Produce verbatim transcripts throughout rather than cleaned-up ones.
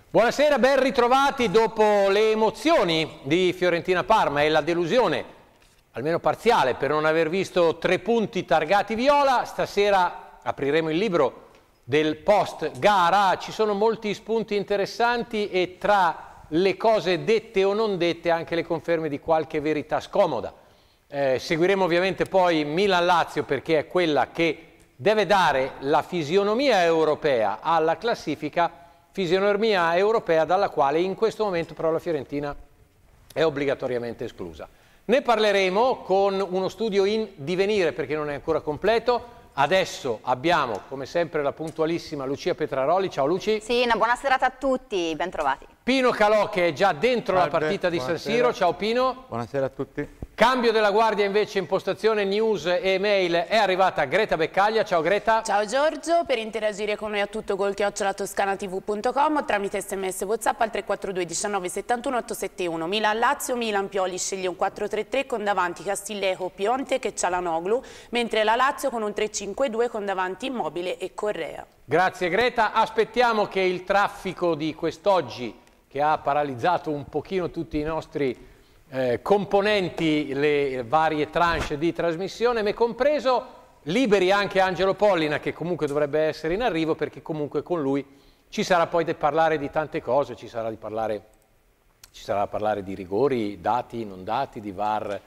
Buonasera, ben ritrovati dopo le emozioni di Fiorentina-Parma e la delusione, almeno parziale, per non aver visto tre punti targati viola. Stasera apriremo il libro del post gara, ci sono molti spunti interessanti e tra le cose dette o non dette anche le conferme di qualche verità scomoda. Eh, seguiremo ovviamente poi Milan-Lazio perché è quella che deve dare la fisionomia europea alla classifica, fisionomia europea dalla quale in questo momento però la Fiorentina è obbligatoriamente esclusa. Ne parleremo con uno studio in divenire perché non è ancora completo. Adesso abbiamo come sempre la puntualissima Lucia Petraroli. Ciao Luci. Sì, una buona serata a tutti, ben trovati. Pino Calò che è già dentro Salve, la partita di San Siro. Ciao Pino. Buonasera a tutti. Cambio della guardia invece, impostazione news e mail, è arrivata Greta Beccaglia. Ciao Greta. Ciao Giorgio, per interagire con noi a tutto col chiocciola toscana tv punto com tramite sms WhatsApp al tre quattro due diciannove settantuno ottocentosettantuno. Milan Lazio, Milan Pioli sceglie un quattro tre tre con davanti Castillejo, Pionte che Cialanoglu, mentre la Lazio con un tre cinque due con davanti Immobile e Correa. Grazie Greta, aspettiamo che il traffico di quest'oggi, che ha paralizzato un pochino tutti i nostri Eh, componenti, le varie tranche di trasmissione, me compreso, liberi anche Angelo Pollina che comunque dovrebbe essere in arrivo perché comunque con lui ci sarà poi da parlare di tante cose, ci sarà, di parlare, ci sarà da parlare di rigori, dati, non dati, di V A R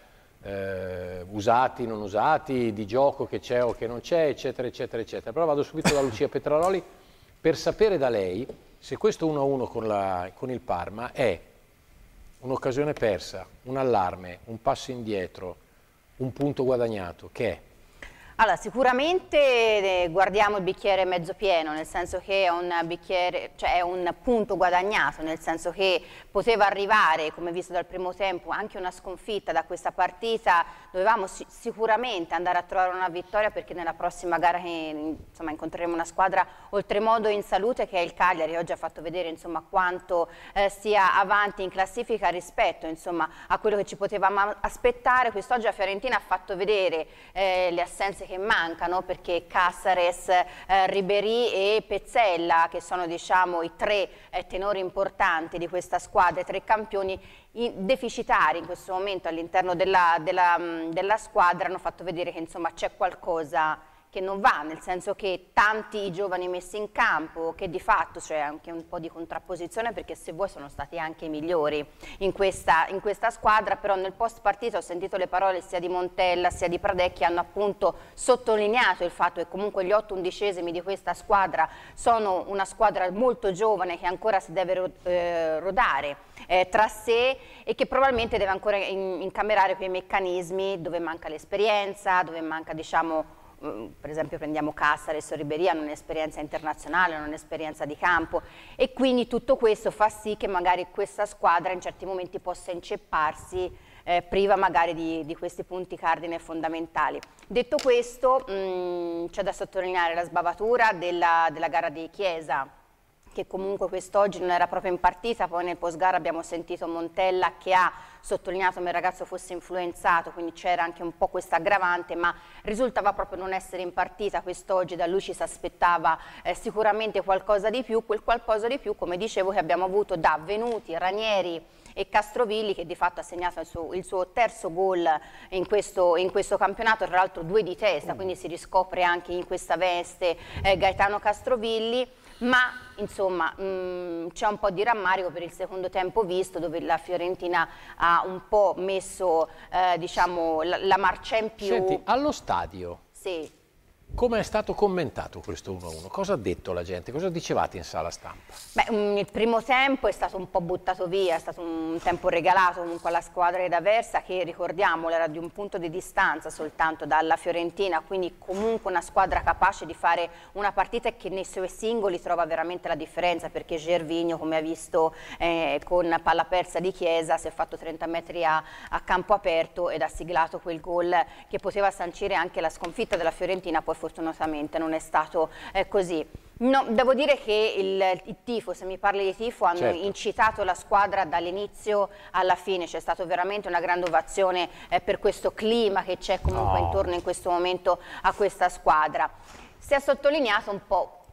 eh, usati, non usati, di gioco che c'è o che non c'è, eccetera, eccetera, eccetera. Però vado subito da Lucia Petraroli per sapere da lei se questo uno a uno con, la, con il Parma è un'occasione persa, un allarme, un passo indietro, un punto guadagnato, che è? Allora, sicuramente eh, guardiamo il bicchiere mezzo pieno, nel senso che è un bicchiere, cioè è un punto guadagnato, nel senso che poteva arrivare, come visto dal primo tempo, anche una sconfitta da questa partita. Dovevamo si sicuramente andare a trovare una vittoria perché nella prossima gara che, insomma, incontreremo una squadra oltremodo in salute che è il Cagliari. Oggi ha fatto vedere insomma, quanto eh, sia avanti in classifica rispetto insomma, a quello che ci potevamo aspettare. Quest'oggi la Fiorentina ha fatto vedere eh, le assenze che mancano perché Caceres, eh, Ribéry e Pezzella, che sono diciamo i tre eh, tenori importanti di questa squadra, i tre campioni in, deficitari in questo momento all'interno della, della, della squadra, hanno fatto vedere che insomma c'è qualcosa che non va, nel senso che tanti i giovani messi in campo, che di fatto c'è anche un po' di contrapposizione perché se vuoi sono stati anche i migliori in questa, in questa squadra, però nel post partita ho sentito le parole sia di Montella sia di Pradè che hanno appunto sottolineato il fatto che comunque gli otto undicesimi di questa squadra sono una squadra molto giovane che ancora si deve eh, rodare eh, tra sé e che probabilmente deve ancora in, incamerare quei meccanismi dove manca l'esperienza, dove manca diciamo per esempio prendiamo Caceres o Ribéry, hanno un'esperienza internazionale, hanno un'esperienza di campo e quindi tutto questo fa sì che magari questa squadra in certi momenti possa incepparsi eh, priva magari di, di questi punti cardine fondamentali. Detto questo c'è da sottolineare la sbavatura della, della gara di Chiesa, che comunque quest'oggi non era proprio in partita, poi nel post gara abbiamo sentito Montella che ha sottolineato come il ragazzo fosse influenzato, quindi c'era anche un po' questa aggravante, ma risultava proprio non essere in partita quest'oggi. Da lui ci si aspettava eh, sicuramente qualcosa di più, quel qualcosa di più, come dicevo, che abbiamo avuto da Venuti, Ranieri e Castrovilli, che di fatto ha segnato il suo, il suo terzo gol in questo, in questo campionato, tra l'altro due di testa, quindi si riscopre anche in questa veste eh, Gaetano Castrovilli. Ma insomma c'è un po' di rammarico per il secondo tempo visto, dove la Fiorentina ha un po' messo eh, diciamo, la, la marcia in più. Senti, allo stadio sì. come è stato commentato questo uno a uno? Cosa ha detto la gente? Cosa dicevate in sala stampa? Beh, um, il primo tempo è stato un po' buttato via, è stato un tempo regalato comunque alla squadra d'Aversa, che ricordiamolo era di un punto di distanza soltanto dalla Fiorentina, quindi comunque una squadra capace di fare una partita e che nei suoi singoli trova veramente la differenza, perché Gervinho, come ha visto eh, con palla persa di Chiesa, si è fatto trenta metri a, a campo aperto ed ha siglato quel gol che poteva sancire anche la sconfitta della Fiorentina. Poi fortunatamente non è stato eh, così. No, devo dire che il, il tifo, se mi parli di tifo, hanno certo. incitato la squadra dall'inizio alla fine, c'è stata veramente una grande ovazione eh, per questo clima che c'è comunque no. intorno in questo momento a questa squadra. Si è sottolineato un po'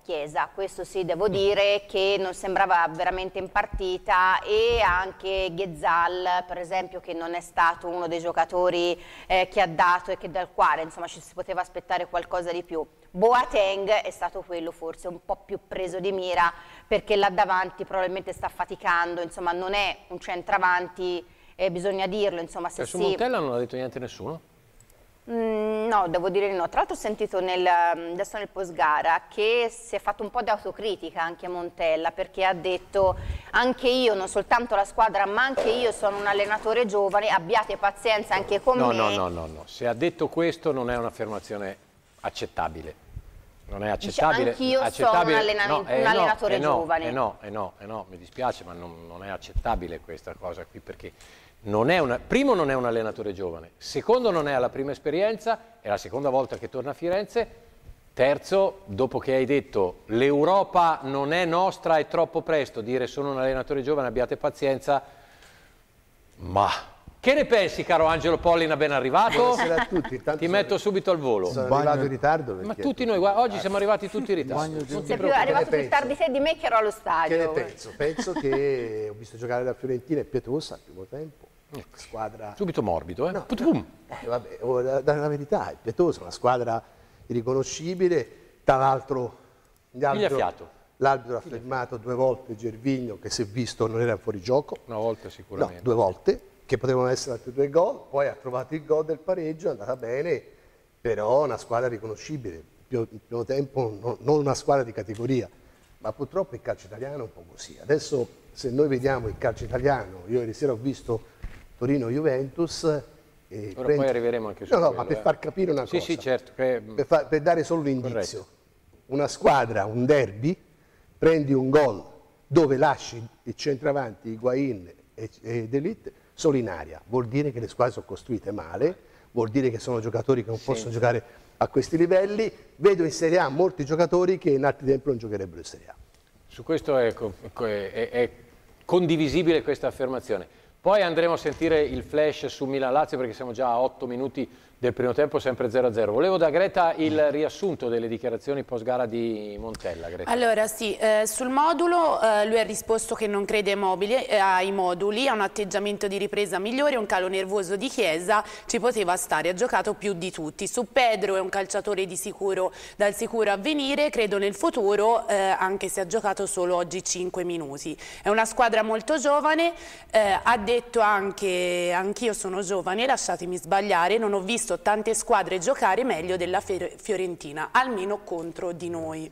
Chiesa, questo sì, devo dire che non sembrava veramente in partita, e anche Ghezzal, per esempio, che non è stato uno dei giocatori eh, che ha dato e che dal quale insomma ci si poteva aspettare qualcosa di più. Boateng è stato quello forse un po' più preso di mira, perché là davanti probabilmente sta faticando, insomma non è un centravanti, eh, bisogna dirlo, insomma se su si... Montella non ha detto niente nessuno? Mm, no, devo dire di no. Tra l'altro ho sentito nel, adesso nel post gara che si è fatto un po' di autocritica anche a Montella, perché ha detto: anche io, non soltanto la squadra, ma anche io sono un allenatore giovane, abbiate pazienza anche con no, me. No, no, no, no, se ha detto questo non è un'affermazione accettabile. Non è accettabile. Dice, anch'io sono un, allena no, un eh, allenatore no, giovane. Eh no, eh no, eh no, mi dispiace, ma non, non è accettabile questa cosa qui, perché non è una, primo non è un allenatore giovane, secondo non è alla prima esperienza, è la seconda volta che torna a Firenze, terzo, dopo che hai detto l'Europa non è nostra, è troppo presto, dire sono un allenatore giovane, abbiate pazienza, ma... Che ne pensi, caro Angelo Pollina, ben arrivato? Buonasera a tutti. Intanto ti metto subito al volo. Sono arrivato in ritardo. Ma tutti noi, guarda, oggi siamo arrivati tutti in ritardo. Non sei più arrivato più tardi te di me che ero allo stadio. Che ne penso? Penso che ho visto giocare la Fiorentina, è pietosa al primo tempo. Una squadra... Subito morbido, eh? No, no. eh vabbè, oh, da, da la verità, è pietosa, una squadra irriconoscibile. Tra l'altro, l'arbitro ha fermato due volte Gervinho, che si è visto non era fuori gioco. Una volta sicuramente. No, due volte. Che potevano essere altri due gol, poi ha trovato il gol del pareggio, è andata bene, però una squadra riconoscibile, il primo tempo no, non una squadra di categoria, ma purtroppo il calcio italiano è un po' così. Adesso se noi vediamo il calcio italiano, io ieri sera ho visto Torino-Juventus, e ora prendo... poi arriveremo anche su no, no, quello, ma per eh. far capire una sì, cosa, sì, certo, che... per, far, per dare solo un indizio, una squadra, un derby, prendi un gol dove lasci il centravanti, Higuain e, e D'Elite, solo in aria, vuol dire che le squadre sono costruite male, vuol dire che sono giocatori che non sì, possono sì. giocare a questi livelli. Vedo in Serie A molti giocatori che in altri tempi non giocherebbero in Serie A. Su questo è, è, è condivisibile questa affermazione. Poi andremo a sentire il flash su Milan-Lazio, perché siamo già a otto minuti del primo tempo, sempre zero a zero. Volevo da Greta il riassunto delle dichiarazioni post gara di Montella. Greta. Allora sì, eh, sul modulo eh, lui ha risposto che non crede mobile, eh, ai moduli, ha un atteggiamento di ripresa migliore, un calo nervoso di Chiesa, ci poteva stare, ha giocato più di tutti. Su Pedro è un calciatore di sicuro, dal sicuro avvenire, credo nel futuro, eh, anche se ha giocato solo oggi cinque minuti. È una squadra molto giovane, eh, ha detto anche anch'io sono giovane, lasciatemi sbagliare, non ho visto tante squadre giocare meglio della Fiorentina, almeno contro di noi.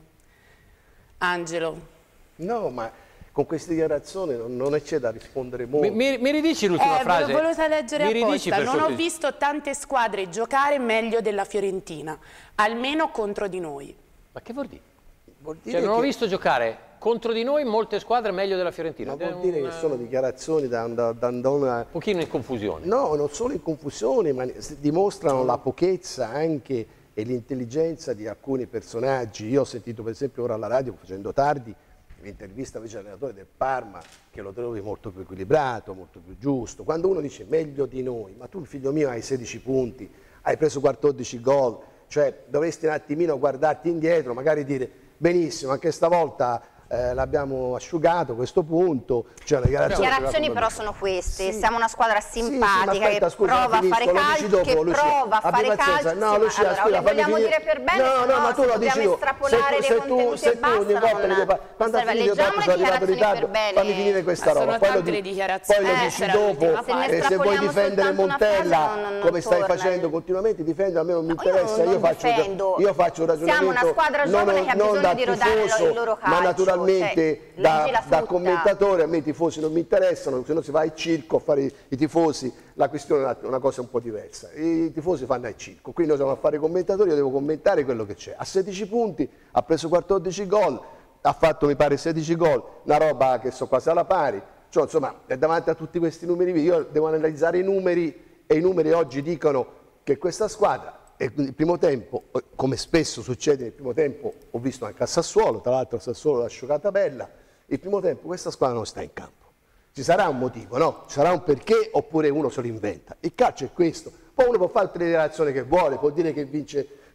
Angelo. No, ma con queste dichiarazioni non c'è da rispondere molto. Mi, mi, mi ridici l'ultima eh, frase? Ve l'ho voluta leggere mi apposta. Non sotto... ho visto tante squadre giocare meglio della Fiorentina, almeno contro di noi. Ma che vuol dire? Vuol dire cioè, non che... ho visto giocare contro di noi molte squadre meglio della Fiorentina. Ma vuol dire un... che sono dichiarazioni da, da, da una... un pochino in confusione. No, non solo in confusione, ma dimostrano la pochezza anche e l'intelligenza di alcuni personaggi. Io ho sentito per esempio ora alla radio, facendo tardi, l'intervista invece all'allenatore del Parma, che lo trovi molto più equilibrato, molto più giusto. Quando uno dice meglio di noi, ma tu figlio mio hai sedici punti, hai preso quattordici gol, cioè dovresti un attimino guardarti indietro, magari dire benissimo, anche stavolta eh, l'abbiamo asciugato a questo punto. Cioè, le dichiarazioni, dichiarazioni però sono queste, sì. siamo una squadra simpatica, sì, sì, aspetta, che scusa, prova a fare calcio, che Lucia, prova a fare calcio. No, sì, Lucia, allora, scusa, vogliamo finire... dire per bene, no, no, ma tu lo dici tu. estrapolare se, dei se tu, contenuti se e basta, tu ogni volta non... devi quando ha finito dopo sono arrivato in ritardo, fammi finire questa roba. Sono poi tante lo, le dichiarazioni. poi lo dici dopo, e se vuoi difendere Montella come stai facendo continuamente, difendi, almeno non mi interessa, io faccio un ragionamento non da tifoso, ma naturalmente da commentatore. A me i tifosi non mi interessano, se no si va al circo a fare i tifosi, la questione è una cosa un po' diversa. I tifosi fanno al circo, qui noi siamo a fare i commentatori, io devo commentare quello che c'è. Ha sedici punti, ha preso quattordici gol, ha fatto mi pare sedici gol, una roba che so quasi alla pari. Cioè, insomma, davanti a tutti questi numeri, io devo analizzare i numeri e i numeri oggi dicono che questa squadra, e il primo tempo, come spesso succede nel primo tempo, ho visto anche a Sassuolo, tra l'altro a Sassuolo la sciocata bella, il primo tempo questa squadra non sta in campo. Ci sarà un motivo, no? Ci sarà un perché oppure uno se lo inventa. Il calcio è questo. Poi uno può fare tutte le dichiarazioni che vuole, può dire che vince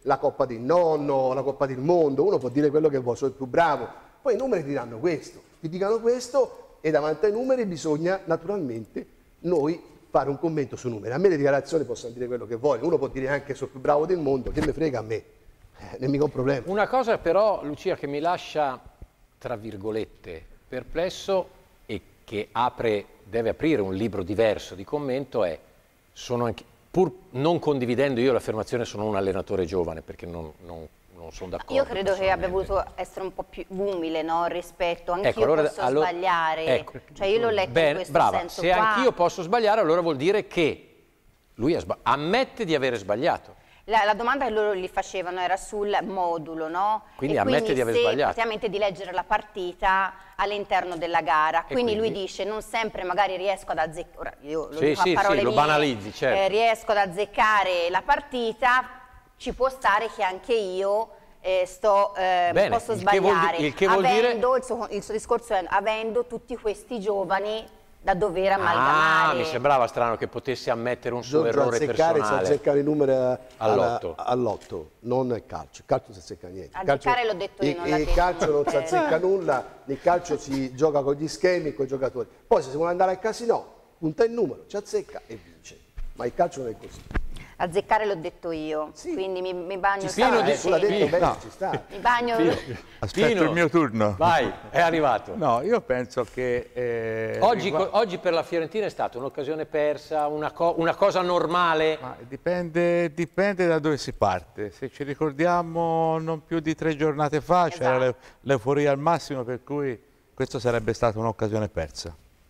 la Coppa del Nonno, la Coppa del Mondo, uno può dire quello che vuole, sono il più bravo, poi i numeri ti diranno questo, ti dicono questo e davanti ai numeri bisogna naturalmente noi fare un commento sui numeri. A me le dichiarazioni possono dire quello che vogliono, uno può dire anche sono il più bravo del mondo, che me frega a me, eh, non è mica un problema. Una cosa però, Lucia, che mi lascia, tra virgolette, perplesso e che apre, deve aprire un libro diverso di commento è, sono anche, pur non condividendo io l'affermazione sono un allenatore giovane, perché non, non, non sono d'accordo. Io credo che abbia voluto essere un po' più umile, no? Rispetto, anch'io ecco, allora, posso allora, sbagliare, ecco, cioè io l'ho letto bene, in questo brava, senso se anch'io posso sbagliare allora vuol dire che lui ammette di avere sbagliato. La, la domanda che loro gli facevano era sul modulo, no? Quindi e ammette quindi di aver se, sbagliato. praticamente di leggere la partita all'interno della gara. Quindi, quindi lui dice non sempre magari riesco ad azzeccare, io lo sì, dico sì, a parole sì, lo mie, banalizzi, certo. eh, riesco ad azzeccare la partita, ci può stare che anche io eh, sto, eh, Bene, posso il sbagliare. Che vuol, il che vuol avendo, dire... il, suo, il suo discorso è avendo tutti questi giovani da dover amalgamare. Ah, mi sembrava strano che potesse ammettere un suo Giorgio, errore azzeccare, personale. Si azzeccare i numeri all'otto, all non il calcio. Il calcio non si azzecca niente. Azzeccare l'ho detto io, non il, il calcio non si azzecca nulla, nel calcio si gioca con gli schemi e con i giocatori. Poi se si vuole andare al casino, punta il numero, ci azzecca e vince. Ma il calcio non è così. Azzeccare l'ho detto io, sì. Quindi mi, mi bagno ci sta, eh, detto bene, no. ci sta. Mi bagno. Aspetto Pino, il mio turno. Vai, è arrivato. No, io penso che... Eh, oggi, riguarda... oggi per la Fiorentina è stata un'occasione persa, una, co una cosa normale? Ma dipende, dipende da dove si parte. Se ci ricordiamo non più di tre giornate fa esatto. c'era l'euforia al massimo, per cui questo sarebbe stata un'occasione persa.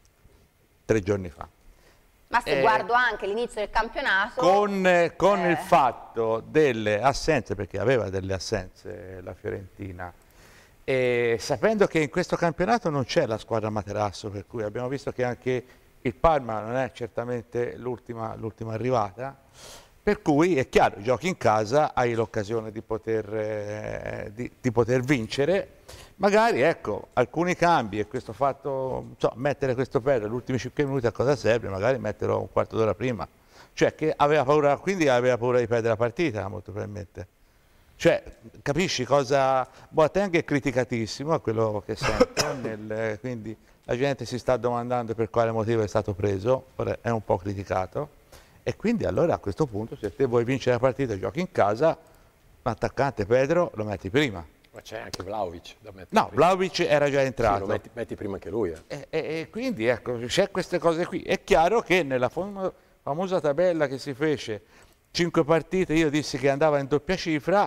Tre giorni fa. Ma se eh, guardo anche l'inizio del campionato... Con, eh, con eh. il fatto delle assenze, perché aveva delle assenze la Fiorentina, e sapendo che in questo campionato non c'è la squadra Materasso, per cui abbiamo visto che anche il Parma non è certamente l'ultima arrivata, per cui è chiaro, giochi in casa, hai l'occasione di poter, eh, di, di poter vincere. Magari, ecco, alcuni cambi e questo fatto, so, mettere questo perro agli ultimi cinque minuti a cosa serve? Magari metterlo un quarto d'ora prima. Cioè, che aveva paura, quindi aveva paura di perdere la partita, molto probabilmente. Cioè, capisci cosa... Boateng è criticatissimo a quello che sento, nel, quindi la gente si sta domandando per quale motivo è stato preso, ora è un po' criticato, e quindi allora a questo punto, se te vuoi vincere la partita e giochi in casa, l'attaccante Pedro lo metti prima. Ma c'è anche Vlahovic da mettere No, prima. Vlahovic era già entrato. Sì, lo metti, metti prima anche lui. Eh. E, e, e quindi ecco, c'è queste cose qui. È chiaro che nella fam famosa tabella che si fece, cinque partite, io dissi che andava in doppia cifra,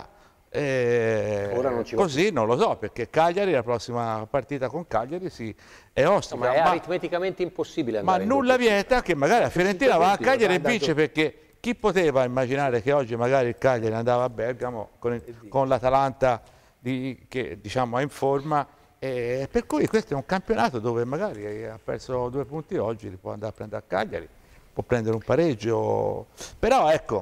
eh, Ora non ci così più. non lo so, perché Cagliari, la prossima partita con Cagliari si, è ostica. No, ma è ma, aritmeticamente impossibile andare Ma in nulla doppia vieta che magari la Fiorentina va a Cagliari e vince, perché chi poteva immaginare che oggi magari il Cagliari andava a Bergamo con, con l'Atalanta Di, che diciamo è in forma, e per cui questo è un campionato dove magari ha perso due punti oggi, li può andare a prendere a Cagliari, può prendere un pareggio, però ecco,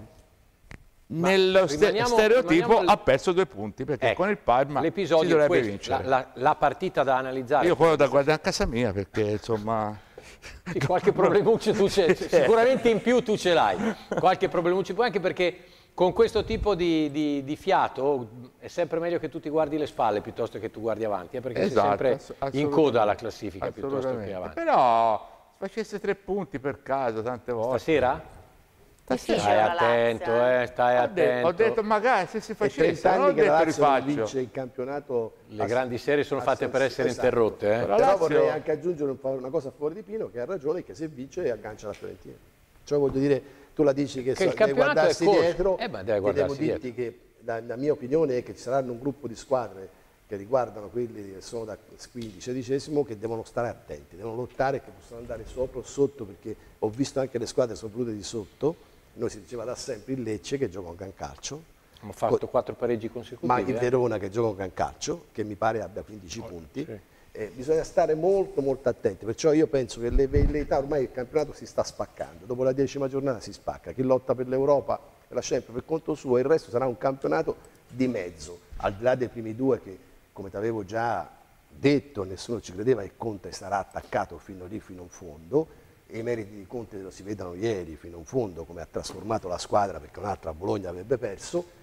ma nello rimaniamo, stereotipo rimaniamo... ha perso due punti, perché ecco, con il Parma si dovrebbe questo, vincere. La, la, la partita da analizzare. Io poi ho da guardare a casa mia, perché insomma... Sì, qualche problemuccio tu c'è, sicuramente in più tu ce l'hai, qualche problemuccio, anche perché con questo tipo di, di, di fiato è sempre meglio che tu ti guardi le spalle piuttosto che tu guardi avanti, eh, perché esatto, sei sempre in coda alla classifica piuttosto che avanti. Però facesse tre punti per caso tante volte. Stasera? Stasera. Stai attento, eh, stai ho attento. Ho detto magari se si facesse, anni non ho che la detto Lazio vince il campionato. Le grandi serie sono fatte per essere esatto. interrotte. Eh. Però Lazio... vorrei anche aggiungere una cosa a favore di Pino, che ha ragione, che se vince aggancia la Fiorentina. Cioè voglio dire, tu la dici che, che so, devi guardarsi dietro, eh, ma deve guardarsi devo dirti dietro. Che la, la mia opinione è che ci saranno un gruppo di squadre che riguardano quelli che sono da quindici sedicesimo che devono stare attenti, devono lottare, che possono andare sopra o sotto, perché ho visto anche le squadre sono venute di sotto. Noi si diceva da sempre il Lecce che gioca un gran calcio. Hanno fatto quattro pareggi consecutivi. Ma il eh? Verona che gioca un gran calcio, che mi pare abbia quindici oh, punti. Sì. Eh, bisogna stare molto molto attenti, perciò io penso che le velleità, ormai il campionato si sta spaccando, dopo la decima giornata si spacca, chi lotta per l'Europa e la Champions per conto suo, il resto sarà un campionato di mezzo, al di là dei primi due che, come ti avevo già detto, nessuno ci credeva, e Conte sarà attaccato fino lì, fino in fondo, e i meriti di Conte lo si vedono ieri fino in fondo, come ha trasformato la squadra, perché un'altra a Bologna avrebbe perso.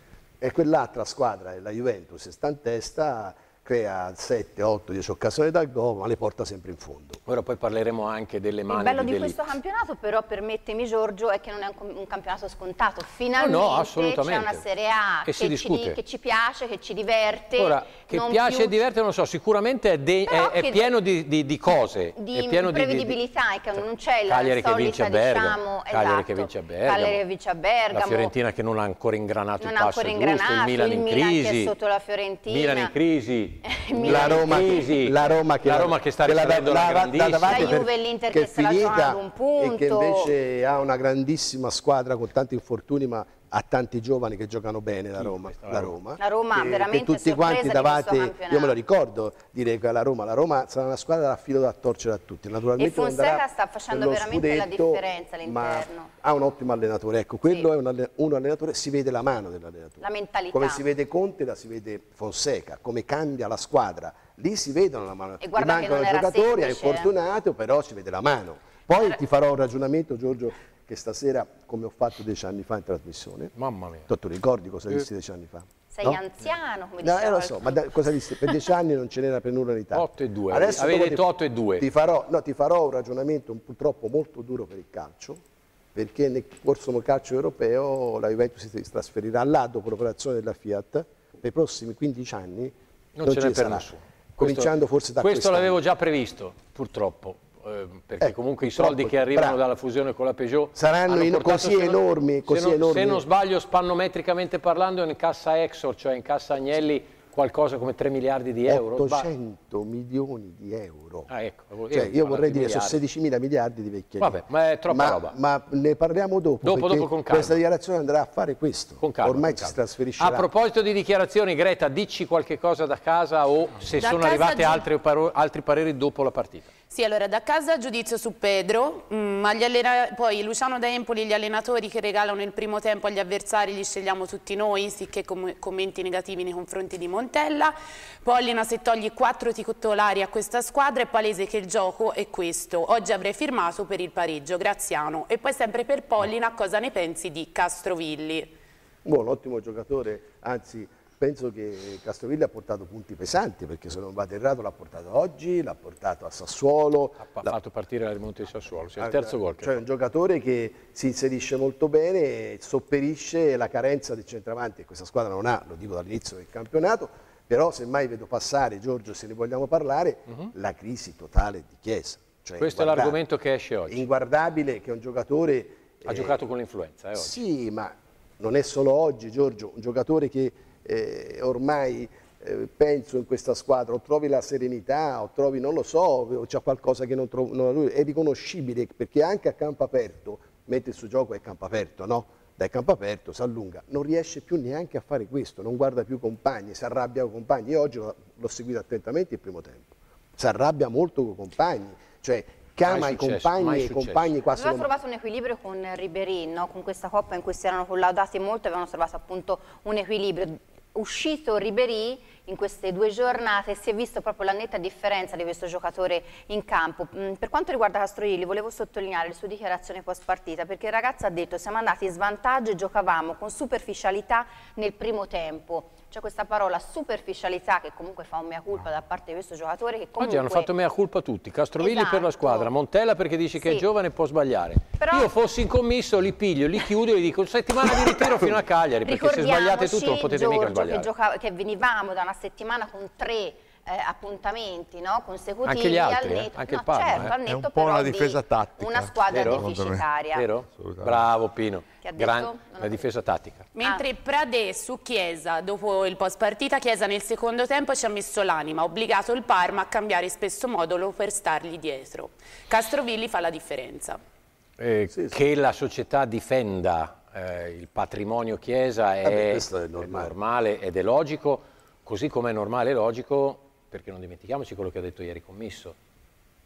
E quell'altra squadra, la Juventus, sta in testa, crea sette, otto, dieci occasioni dal gol, ma le porta sempre in fondo. Ora poi parleremo anche delle mani. Il bello di, di questo campionato, però, permettimi Giorgio, è che non è un, un campionato scontato. Finalmente no, no, c'è una Serie A che, che, ci, che ci piace, che ci diverte. Ora, che piace più... e diverte non lo so, sicuramente è, de, è, è pieno di, di, di cose. Di è pieno prevedibilità, di, di, che non c'è la Cagliari solita, che vince a Bergamo, diciamo, Cagliari esatto, che vince a Bergamo, Cagliari che vince a Bergamo, la Fiorentina che non ha ancora ingranato non il passo ancora giusto, il Milan il in Milan crisi, che è sotto la Fiorentina, Milan in crisi, la Roma, crisi. La Roma che, la Roma che sta risalendo la, la, la, la Juve e l'Inter che, che se la giocano un punto e che invece ha una grandissima squadra con tanti infortuni, ma ha tanti giovani che giocano bene la Roma. La Roma, la Roma che, veramente che tutti quanti davanti, io me lo ricordo dire che la Roma, la Roma sarà una squadra da filo da torcere a tutti. Naturalmente e Fonseca sta facendo veramente la differenza all'interno. Ha un ottimo allenatore, ecco, quello sì. È un, un allenatore, si vede la mano dell'allenatore. La mentalità. Come si vede Conte, la si vede Fonseca, come cambia la squadra. Lì si vedono la mano. E guarda mancano i giocatori, è infortunato, però si vede la mano. Poi era... ti farò un ragionamento, Giorgio, che stasera, come ho fatto dieci anni fa in trasmissione. Mamma mia. Tu ricordi cosa eh. dissi dieci anni fa? Sei no? anziano, come no, diceva. No, lo so, ma da, cosa dissi? Per dieci anni non ce n'era per nulla in Italia. otto e due. Adesso avevi detto otto e due. Ti farò, no, ti farò un ragionamento purtroppo molto duro per il calcio, perché nel prossimo calcio europeo la Juventus si trasferirà là dopo l'operazione della Fiat. Per i prossimi quindici anni non, non ce n'è per nessuno. Cominciando forse da questo l'avevo già previsto, purtroppo, eh, perché eh, comunque i soldi che arrivano bravo. dalla fusione con la Peugeot saranno in, così se enormi, non, così se, non, enormi. Se non sbaglio, spannometricamente parlando, in cassa Exor, cioè in cassa Agnelli, qualcosa come tre miliardi di euro. ottocento milioni di euro. Ah, ecco, cioè, io vorrei dire, sono sedicimila miliardi di vecchieria. Vabbè, ma è troppa ma, roba. Ma ne parliamo dopo, dopo, dopo con calma. Questa dichiarazione andrà a fare questo. Con calma, Ormai con ci calma. si trasferisce. A proposito di dichiarazioni, Greta, dici qualche cosa da casa o se da sono arrivate altri, altri pareri dopo la partita? Sì, allora da casa giudizio su Pedro, mm, agli poi Luciano da Empoli, gli allenatori che regalano il primo tempo agli avversari li scegliamo tutti noi, sicché com commenti negativi nei confronti di Montella. Pollina, se togli quattro titolari a questa squadra è palese che il gioco è questo. Oggi avrei firmato per il pareggio, Graziano. E poi sempre per Pollina, cosa ne pensi di Castrovilli? Buon, ottimo giocatore, anzi penso che Castrovilli ha portato punti pesanti, perché se non vado errato l'ha portato oggi, l'ha portato a Sassuolo. Ha fatto partire la rimonta di Sassuolo, sì, il terzo gol. Cioè un giocatore che si inserisce molto bene, sopperisce la carenza del centravanti che questa squadra non ha, lo dico dall'inizio del campionato, però semmai vedo passare, Giorgio, se ne vogliamo parlare, uh-huh. la crisi totale di Chiesa. Cioè, questo è l'argomento che esce oggi. Inguardabile, che è un giocatore... Ha eh, giocato con l'influenza, eh, oggi. Sì, ma non è solo oggi, Giorgio, un giocatore che... Eh, ormai eh, penso in questa squadra o trovi la serenità o trovi, non lo so, c'è qualcosa che non trovo, non, è riconoscibile, perché anche a campo aperto, mette il suo gioco è campo aperto, no? Dai campo aperto si allunga, non riesce più neanche a fare questo, non guarda più compagni, si arrabbia con compagni. Io oggi l'ho seguito attentamente il primo tempo, si arrabbia molto con compagni, cioè chiama i compagni e i compagni quasi. Aveva trovato un equilibrio con Ribéry, no? Con questa coppa in cui si erano collaudati molto, avevano trovato appunto un equilibrio. Uscito Ribéry in queste due giornate si è visto proprio la netta differenza di questo giocatore in campo. Per quanto riguarda Castrovilli, volevo sottolineare le sue dichiarazioni post partita, perché il ragazzo ha detto: siamo andati in svantaggio e giocavamo con superficialità nel primo tempo. C'è questa parola superficialità che comunque fa un mea culpa da parte di questo giocatore che comunque... Oggi hanno fatto mea culpa tutti, Castrovilli esatto. per la squadra, Montella perché dice che sì. è giovane e può sbagliare. Però... Io fossi in commisso, li piglio, li chiudo e gli dico settimana di ritiro fino a Cagliari, perché se sbagliate tutto non potete Giorgio, mica sbagliare. Che, giocava, che venivamo da una settimana con tre eh, appuntamenti no? consecutivi anche gli altri, al netto, eh? anche no, il Parma, certo, eh? al netto è un po' però una difesa di tattica, una squadra vero? deficitaria. Vero? Bravo Pino, Gran, la difesa tattica. Mentre ah. Pradè su Chiesa, dopo il post partita, Chiesa nel secondo tempo ci ha messo l'anima, ha obbligato il Parma a cambiare spesso modulo per stargli dietro. Castrovilli fa la differenza. Eh, sì, sì. Che la società difenda eh, il patrimonio Chiesa è, Vabbè, questo è normale. è normale ed è logico, così come è normale e logico, perché non dimentichiamoci quello che ha detto ieri Commisso.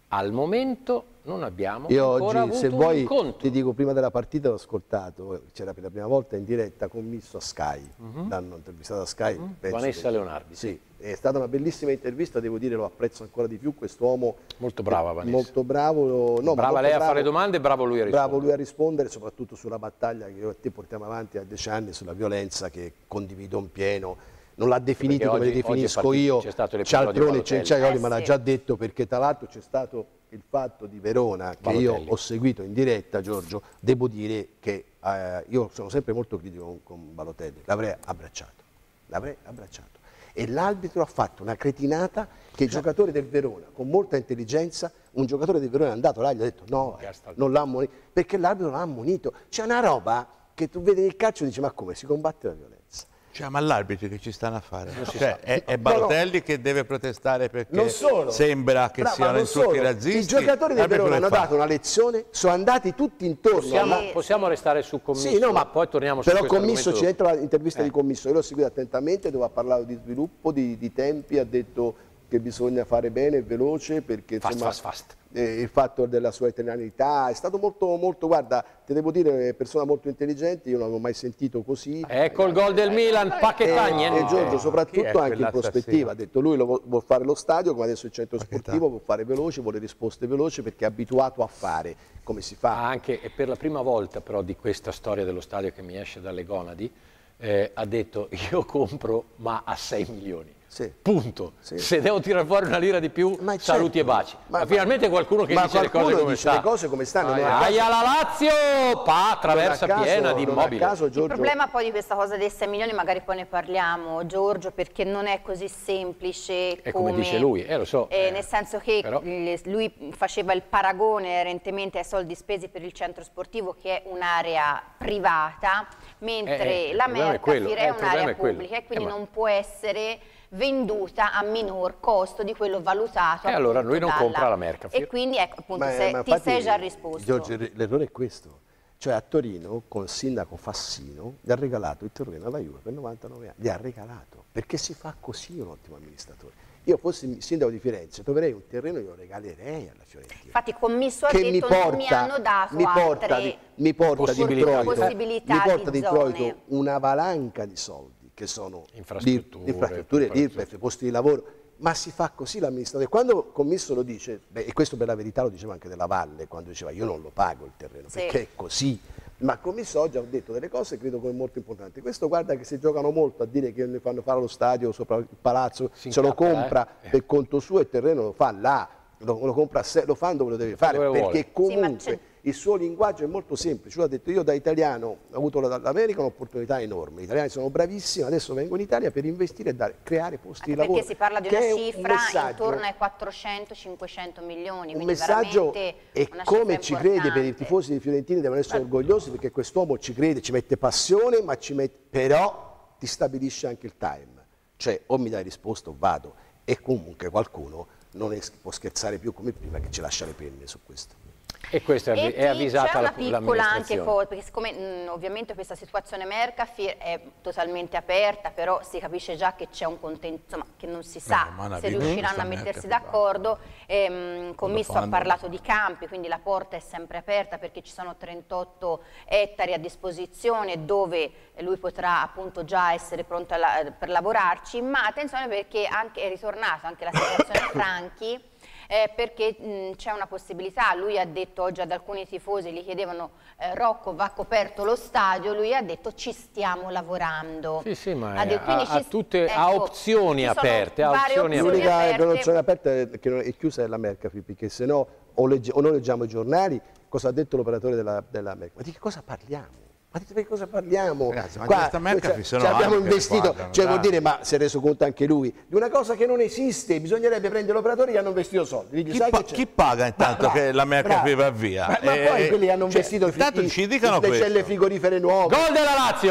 Al momento non abbiamo Io ancora oggi, avuto se un vuoi, incontro. ti dico, prima della partita l'ho ascoltato, c'era per la prima volta in diretta commisso a Sky, uh-huh. l'hanno intervistato a Sky. Uh-huh. Vanessa che, Leonardi. Sì, è stata una bellissima intervista, devo dire, lo apprezzo ancora di più, quest'uomo. Molto brava Vanessa. Molto bravo. No, brava molto lei bravo, a fare domande e bravo lui a rispondere. Bravo lui a rispondere, soprattutto sulla battaglia che io e te portiamo avanti a dieci anni, sulla violenza, che condivido in pieno. Non l'ha definito come oggi, le definisco partito, io, c'è stato Cialtrone e Cenciaioli, eh, ma l'ha sì. già detto, perché tra l'altro c'è stato il fatto di Verona, che Balotelli. io ho seguito in diretta, Giorgio. Devo dire che eh, io sono sempre molto critico con, con Balotelli, l'avrei abbracciato, l'avrei abbracciato. E l'arbitro ha fatto una cretinata che il giocatore del Verona, con molta intelligenza, un giocatore del Verona è andato là e gli ha detto no, eh, non l'ha ammonito, perché l'arbitro l'ha ammonito. C'è una roba che tu vedi nel calcio e dici ma come, si combatte la violenza? Cioè, ma l'arbitro che ci stanno a fare? Cioè, è, è Balotelli no, no. che deve protestare perché non solo. sembra che Brava, siano in tutti razzisti. I giocatori del Verona hanno dato una lezione, sono andati tutti intorno. Possiamo, alla... possiamo restare su Commisso, sì, no, ma poi torniamo su però questo Commisso ci entra l'intervista eh. di Commisso, io l'ho seguito attentamente, dove ha parlato di sviluppo, di, di tempi, ha detto che bisogna fare bene e veloce perché fast, insomma, fast, fast. Eh, il fatto della sua eternità è stato molto, molto, guarda, ti devo dire, persona molto intelligente, io non l'avevo mai sentito così. Ecco il gol del Milan, Paquetá. E, e Giorgio soprattutto anche in prospettiva, ha detto lui lo vuol fare lo stadio, come adesso il centro sportivo, vuole fare veloce, vuole risposte veloci perché è abituato a fare come si fa. Anche, e per la prima volta però di questa storia dello stadio che mi esce dalle gonadi, eh, ha detto io compro ma a sei milioni. Sì. Punto. Sì. Se devo tirare fuori una lira di più, ma saluti certo. e baci. Ma, ma finalmente qualcuno che ma dice le cose come dice le cose come stanno. Aia la Lazio, pa, traversa caso, piena di immobili. Caso, il problema poi di questa cosa dei sei milioni, magari poi ne parliamo, Giorgio, perché non è così semplice è come, come dice lui, eh, lo so. Eh, eh, nel senso che però... lui faceva il paragone erentemente ai soldi spesi per il centro sportivo, che è un'area privata, mentre eh, la Mercafir è, è un'area pubblica e quindi eh, non può essere venduta a minor costo di quello valutato. E allora lui non dalla... compra la Mercafir. E quindi ecco appunto, ma, se, ma ti infatti, sei già risposto. Giorgio, l'errore è questo. Cioè a Torino, col sindaco Fassino, gli ha regalato il terreno alla Juve per novantanove anni. Gli ha regalato, perché si fa così un ottimo amministratore. Io fossi sindaco di Firenze, troverei un terreno e lo regalerei alla Fiorentina. Infatti Commisso ha che detto mi porta, non mi hanno dato mi porta altre di, mi porta di introito, possibilità mi porta di di introito zone. una valanga di soldi che sono infrastrutture, infrastrutture I R P E F, posti di lavoro, ma si fa così l'amministratore. Quando il Commisso lo dice, beh, e questo per la verità lo diceva anche della Valle, quando diceva io non lo pago il terreno, sì. perché è così. Ma il Commisso oggi ha detto delle cose credo che molto importanti. Questo guarda che si giocano molto a dire che ne fanno fare lo stadio sopra il palazzo, si se incappa, lo compra eh. per conto suo e il terreno lo fa là, lo, lo compra a sé, lo fa dove lo deve fare, dove perché vuole. comunque sì, il suo linguaggio è molto semplice. Lui ha detto io da italiano ho avuto dall'America un'opportunità enorme, gli italiani sono bravissimi, adesso vengo in Italia per investire e dare, creare posti Anche di lavoro. Perché si parla di una cifra intorno ai quattrocento cinquecento milioni, un messaggio e come ci crede per i tifosi dei fiorentini devono essere Beh. orgogliosi perché quest'uomo ci crede, ci mette passione, ma ci mette, però ti stabilisce anche il time, cioè o mi dai risposta o vado, e comunque qualcuno non è, può scherzare più come prima che ci lascia le penne su questo. E questo è, è avvisata la C'è una piccola anche cosa, perché siccome mh, ovviamente questa situazione Mercafir è totalmente aperta, però si capisce già che c'è un contento, insomma, che non si sa no, se riusciranno a mettersi d'accordo. Ehm, Commisso ha parlato di campi, quindi la porta è sempre aperta perché ci sono trentotto ettari a disposizione dove lui potrà appunto già essere pronto a la, per lavorarci, ma attenzione perché anche, è ritornata anche la situazione Franchi. Eh, perché c'è una possibilità, lui ha detto oggi ad alcuni tifosi, gli chiedevano eh, Rocco va coperto lo stadio, lui ha detto ci stiamo lavorando. Sì, sì, ma ha, detto, ha, ha, tutte, ecco, ha opzioni aperte. L'unica opzione aperta che non è chiusa è la Mercafir, perché se no o, legge, o noi leggiamo i giornali, cosa ha detto l'operatore della, della Mercafir, ma di che cosa parliamo? Ma di che cosa parliamo? Ragazzi, ma qua, cioè, cioè, abbiamo investito, guardano, cioè vuol dire, ma si è reso conto anche lui, di una cosa che non esiste, bisognerebbe prendere l'operatore che hanno investito soldi. Dici, chi, sai pa che chi paga intanto ma, che la Mercafir va via? Ma, ma eh, poi quelli hanno cioè, investito intanto ci dicano le celle frigorifere nuove. Gol della Lazio!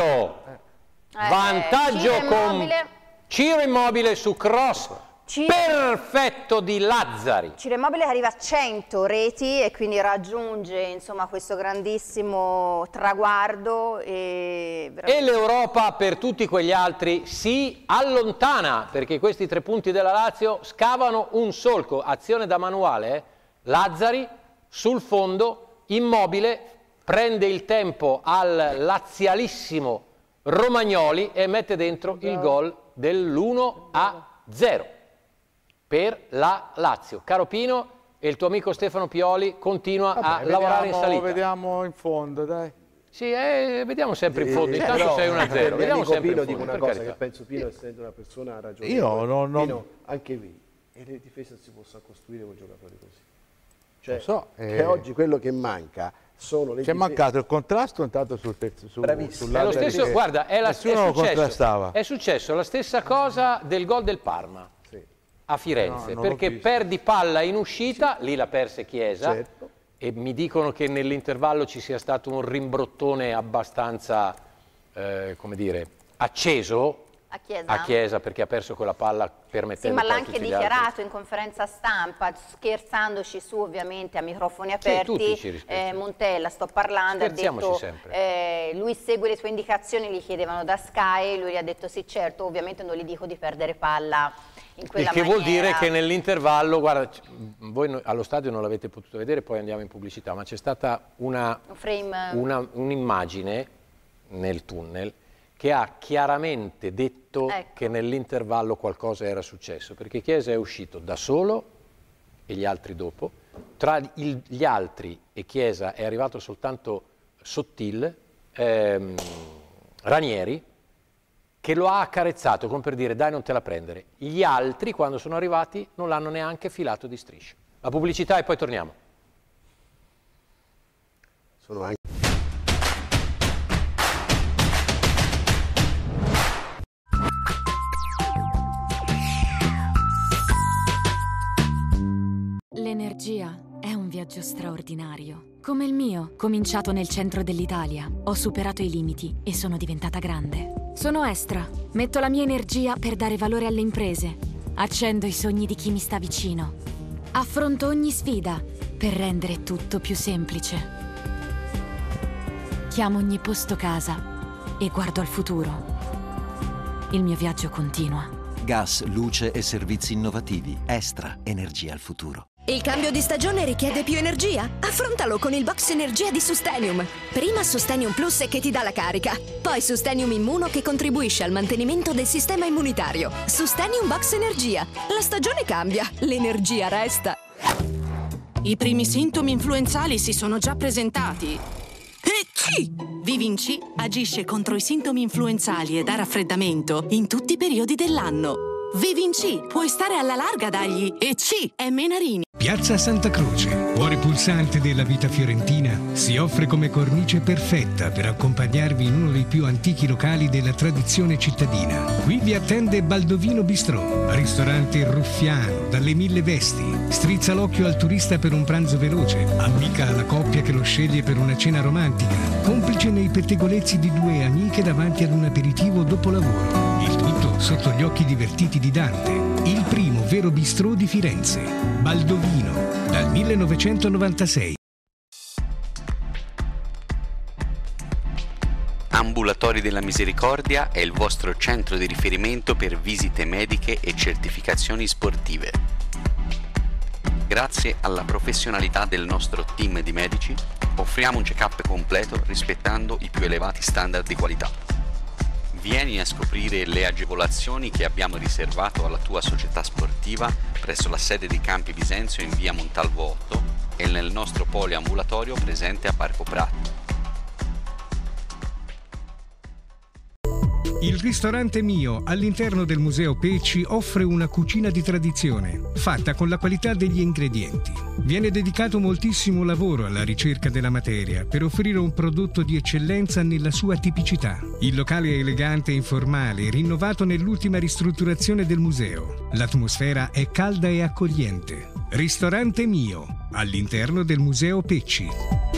Eh, Vantaggio Ciro con Immobile. Ciro Immobile su cross. Ciro. Perfetto di Lazzari. Ciro Immobile arriva a cento reti e quindi raggiunge insomma questo grandissimo traguardo e, e l'Europa per tutti quegli altri si allontana perché questi tre punti della Lazio scavano un solco, azione da manuale Lazzari sul fondo, Immobile, prende il tempo al lazialissimo Romagnoli e mette dentro il gol dell'uno a zero per la Lazio. Caro Pino, e il tuo amico Stefano Pioli continua Vabbè, a vediamo, lavorare in salita. Vediamo in fondo, dai. Sì, eh, vediamo sempre in fondo, intanto no, sei uno a zero. Vediamo sempre Pino in fondo, dico una cosa carità. Che penso Pino, essendo una persona ragionevole, io non, non... Pino, anche lì, e le difese non si possono costruire con giocatori così. Cioè, so, eh... che oggi quello che manca sono le C'è difese... mancato il contrasto intanto sul terzo, su, è lo stesso, guarda, è, la, è, successo, è successo la stessa cosa del gol del Parma. A Firenze, no, perché perdi palla in uscita, lì la perse Chiesa, certo. E mi dicono che nell'intervallo ci sia stato un rimbrottone abbastanza, eh, come dire, acceso a Chiesa. a Chiesa, perché ha perso quella palla permettendo. Sì, ma l'ha anche dichiarato in conferenza stampa, scherzandoci su ovviamente a microfoni aperti. Sì, eh, Montella, sto parlando, ha detto eh, lui segue le sue indicazioni, gli chiedevano da Sky, lui gli ha detto sì certo, ovviamente non gli dico di perdere palla. In quella Il che maniera. Vuol dire che nell'intervallo, guarda, voi allo stadio non l'avete potuto vedere, poi andiamo in pubblicità, ma c'è stata una, una, un'immagine nel tunnel che ha chiaramente detto ecco. che nell'intervallo qualcosa era successo, perché Chiesa è uscito da solo e gli altri dopo, tra il, gli altri e Chiesa è arrivato soltanto Sottil, ehm, Ranieri, che lo ha accarezzato come per dire dai non te la prendere. Gli altri quando sono arrivati non l'hanno neanche filato di striscia. La pubblicità e poi torniamo. Sono anche... L'energia è un viaggio straordinario. Come il mio, cominciato nel centro dell'Italia. Ho superato i limiti e sono diventata grande. Sono Estra. Metto la mia energia per dare valore alle imprese. Accendo i sogni di chi mi sta vicino. Affronto ogni sfida per rendere tutto più semplice. Chiamo ogni posto casa e guardo al futuro. Il mio viaggio continua. Gas, luce e servizi innovativi. Estra, energia al futuro. Il cambio di stagione richiede più energia? Affrontalo con il box energia di Sustenium. Prima Sustenium Plus che ti dà la carica, poi Sustenium Immuno che contribuisce al mantenimento del sistema immunitario. Sustenium Box Energia. La stagione cambia, l'energia resta. I primi sintomi influenzali si sono già presentati. Vivinci agisce contro i sintomi influenzali e da raffreddamento in tutti i periodi dell'anno. Vivinci, puoi stare alla larga dagli E C e Menarini. Piazza Santa Croce, cuore pulsante della vita fiorentina, si offre come cornice perfetta per accompagnarvi in uno dei più antichi locali della tradizione cittadina. Qui vi attende Baldovino Bistrò, ristorante ruffiano, dalle mille vesti. Strizza l'occhio al turista per un pranzo veloce, amica alla coppia che lo sceglie per una cena romantica, complice nei pettegolezzi di due amiche davanti ad un aperitivo dopo lavoro. Il tutto sotto gli occhi divertiti di Dante, il primo vero bistrò di Firenze. Baldovino, dal millenovecentonovantasei. Ambulatori della Misericordia è il vostro centro di riferimento per visite mediche e certificazioni sportive. Grazie alla professionalità del nostro team di medici, offriamo un check-up completo rispettando i più elevati standard di qualità. Vieni a scoprire le agevolazioni che abbiamo riservato alla tua società sportiva presso la sede di Campi Bisenzio in via Montalvo otto e nel nostro poliambulatorio presente a Parco Prato. Il ristorante Mio, all'interno del Museo Pecci, offre una cucina di tradizione, fatta con la qualità degli ingredienti. Viene dedicato moltissimo lavoro alla ricerca della materia per offrire un prodotto di eccellenza nella sua tipicità. Il locale è elegante e informale, rinnovato nell'ultima ristrutturazione del museo. L'atmosfera è calda e accogliente. Ristorante Mio, all'interno del Museo Pecci.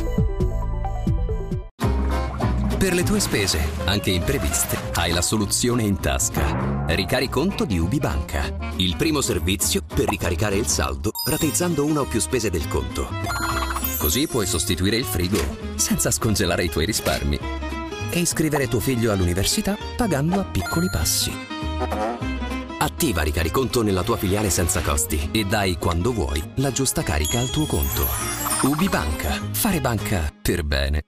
Per le tue spese, anche impreviste, hai la soluzione in tasca. Ricariconto di UbiBanca. Il primo servizio per ricaricare il saldo rateizzando una o più spese del conto. Così puoi sostituire il frigo senza scongelare i tuoi risparmi e iscrivere tuo figlio all'università pagando a piccoli passi. A Attiva Ricariconto nella tua filiale senza costi e dai, quando vuoi, la giusta carica al tuo conto. UbiBanca. Fare banca per bene.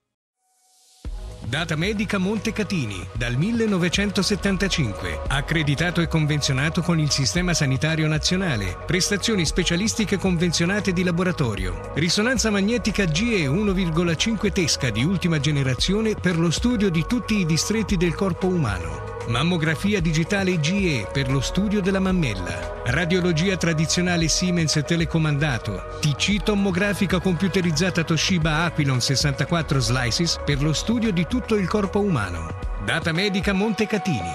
Data Medica Montecatini, dal millenovecentosettantacinque, accreditato e convenzionato con il Sistema Sanitario Nazionale, prestazioni specialistiche convenzionate di laboratorio, risonanza magnetica G E uno virgola cinque Tesca di ultima generazione per lo studio di tutti i distretti del corpo umano, mammografia digitale G E per lo studio della mammella, radiologia tradizionale Siemens telecomandato, T C tommografica computerizzata Toshiba Aquilon sessantaquattro Slices per lo studio di tutto il corpo umano. Data Medica Montecatini.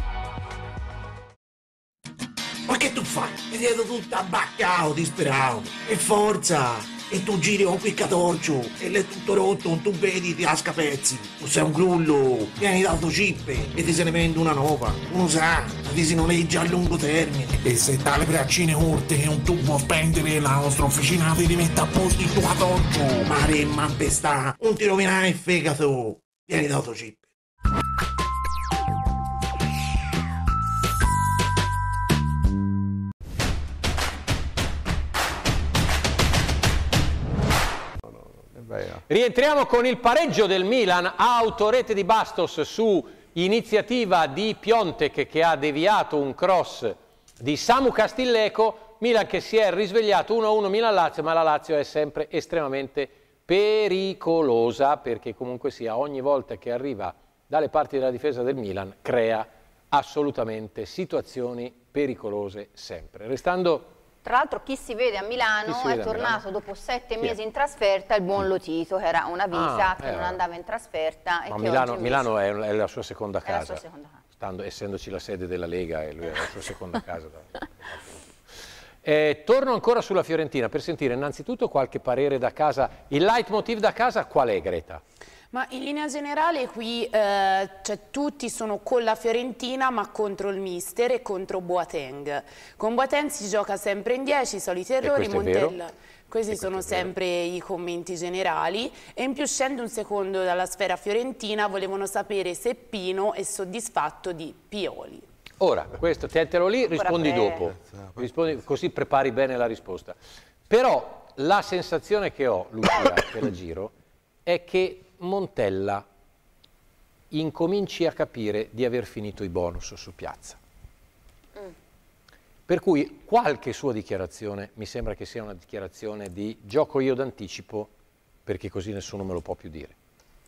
Ma che tu fai? Mi vedo tutto abbaccato, disperato. E forza! E tu giri con quel catorcio e l'è tutto rotto, non tu vedi, ti casca pezzi. Tu sei un grullo, vieni d'autocippe e ti se ne vende una nuova. Uno sa, ma ti si noleggia a lungo termine. E se dalle braccine corte e un tubo a spendere, la nostra officina ti rimette a posto il tuo catorcio. Mare e mampestà, non ti rovinare il fegato. Vieni d'autocippe. Rientriamo con il pareggio del Milan, autorete di Bastos su iniziativa di Piontek che ha deviato un cross di Samu Castillejo. Milan che si è risvegliato uno a uno Milan-Lazio, ma la Lazio è sempre estremamente pericolosa perché comunque sia ogni volta che arriva dalle parti della difesa del Milan crea assolutamente situazioni pericolose sempre. Restando... Tra l'altro chi si vede a Milano vede è a tornato Milano? dopo sette Chi mesi è? in trasferta il buon Lotito, che era una vita Ah, che eh, non vabbè. andava in trasferta. E Ma che Milano, oggi Milano è, è la sua seconda è la casa, sua seconda casa. Stando, essendoci la sede della Lega e lui è la sua seconda casa. Eh, torno ancora sulla Fiorentina per sentire innanzitutto qualche parere da casa. Il leitmotiv da casa qual è, Greta? Ma in linea generale qui eh, cioè, tutti sono con la Fiorentina ma contro il mister e contro Boateng. Con Boateng si gioca sempre in dieci, soliti errori, Montella. Questi E sono sempre i commenti generali e in più scende un secondo dalla sfera fiorentina, volevano sapere se Pino è soddisfatto di Pioli. Ora, questo tientelo lì, rispondi dopo, rispondi, così prepari bene la risposta. Però la sensazione che ho, Lucia, che la giro, è che Montella incominci a capire di aver finito i bonus su piazza. Mm. Per cui qualche sua dichiarazione mi sembra che sia una dichiarazione di gioco io d'anticipo perché così nessuno me lo può più dire.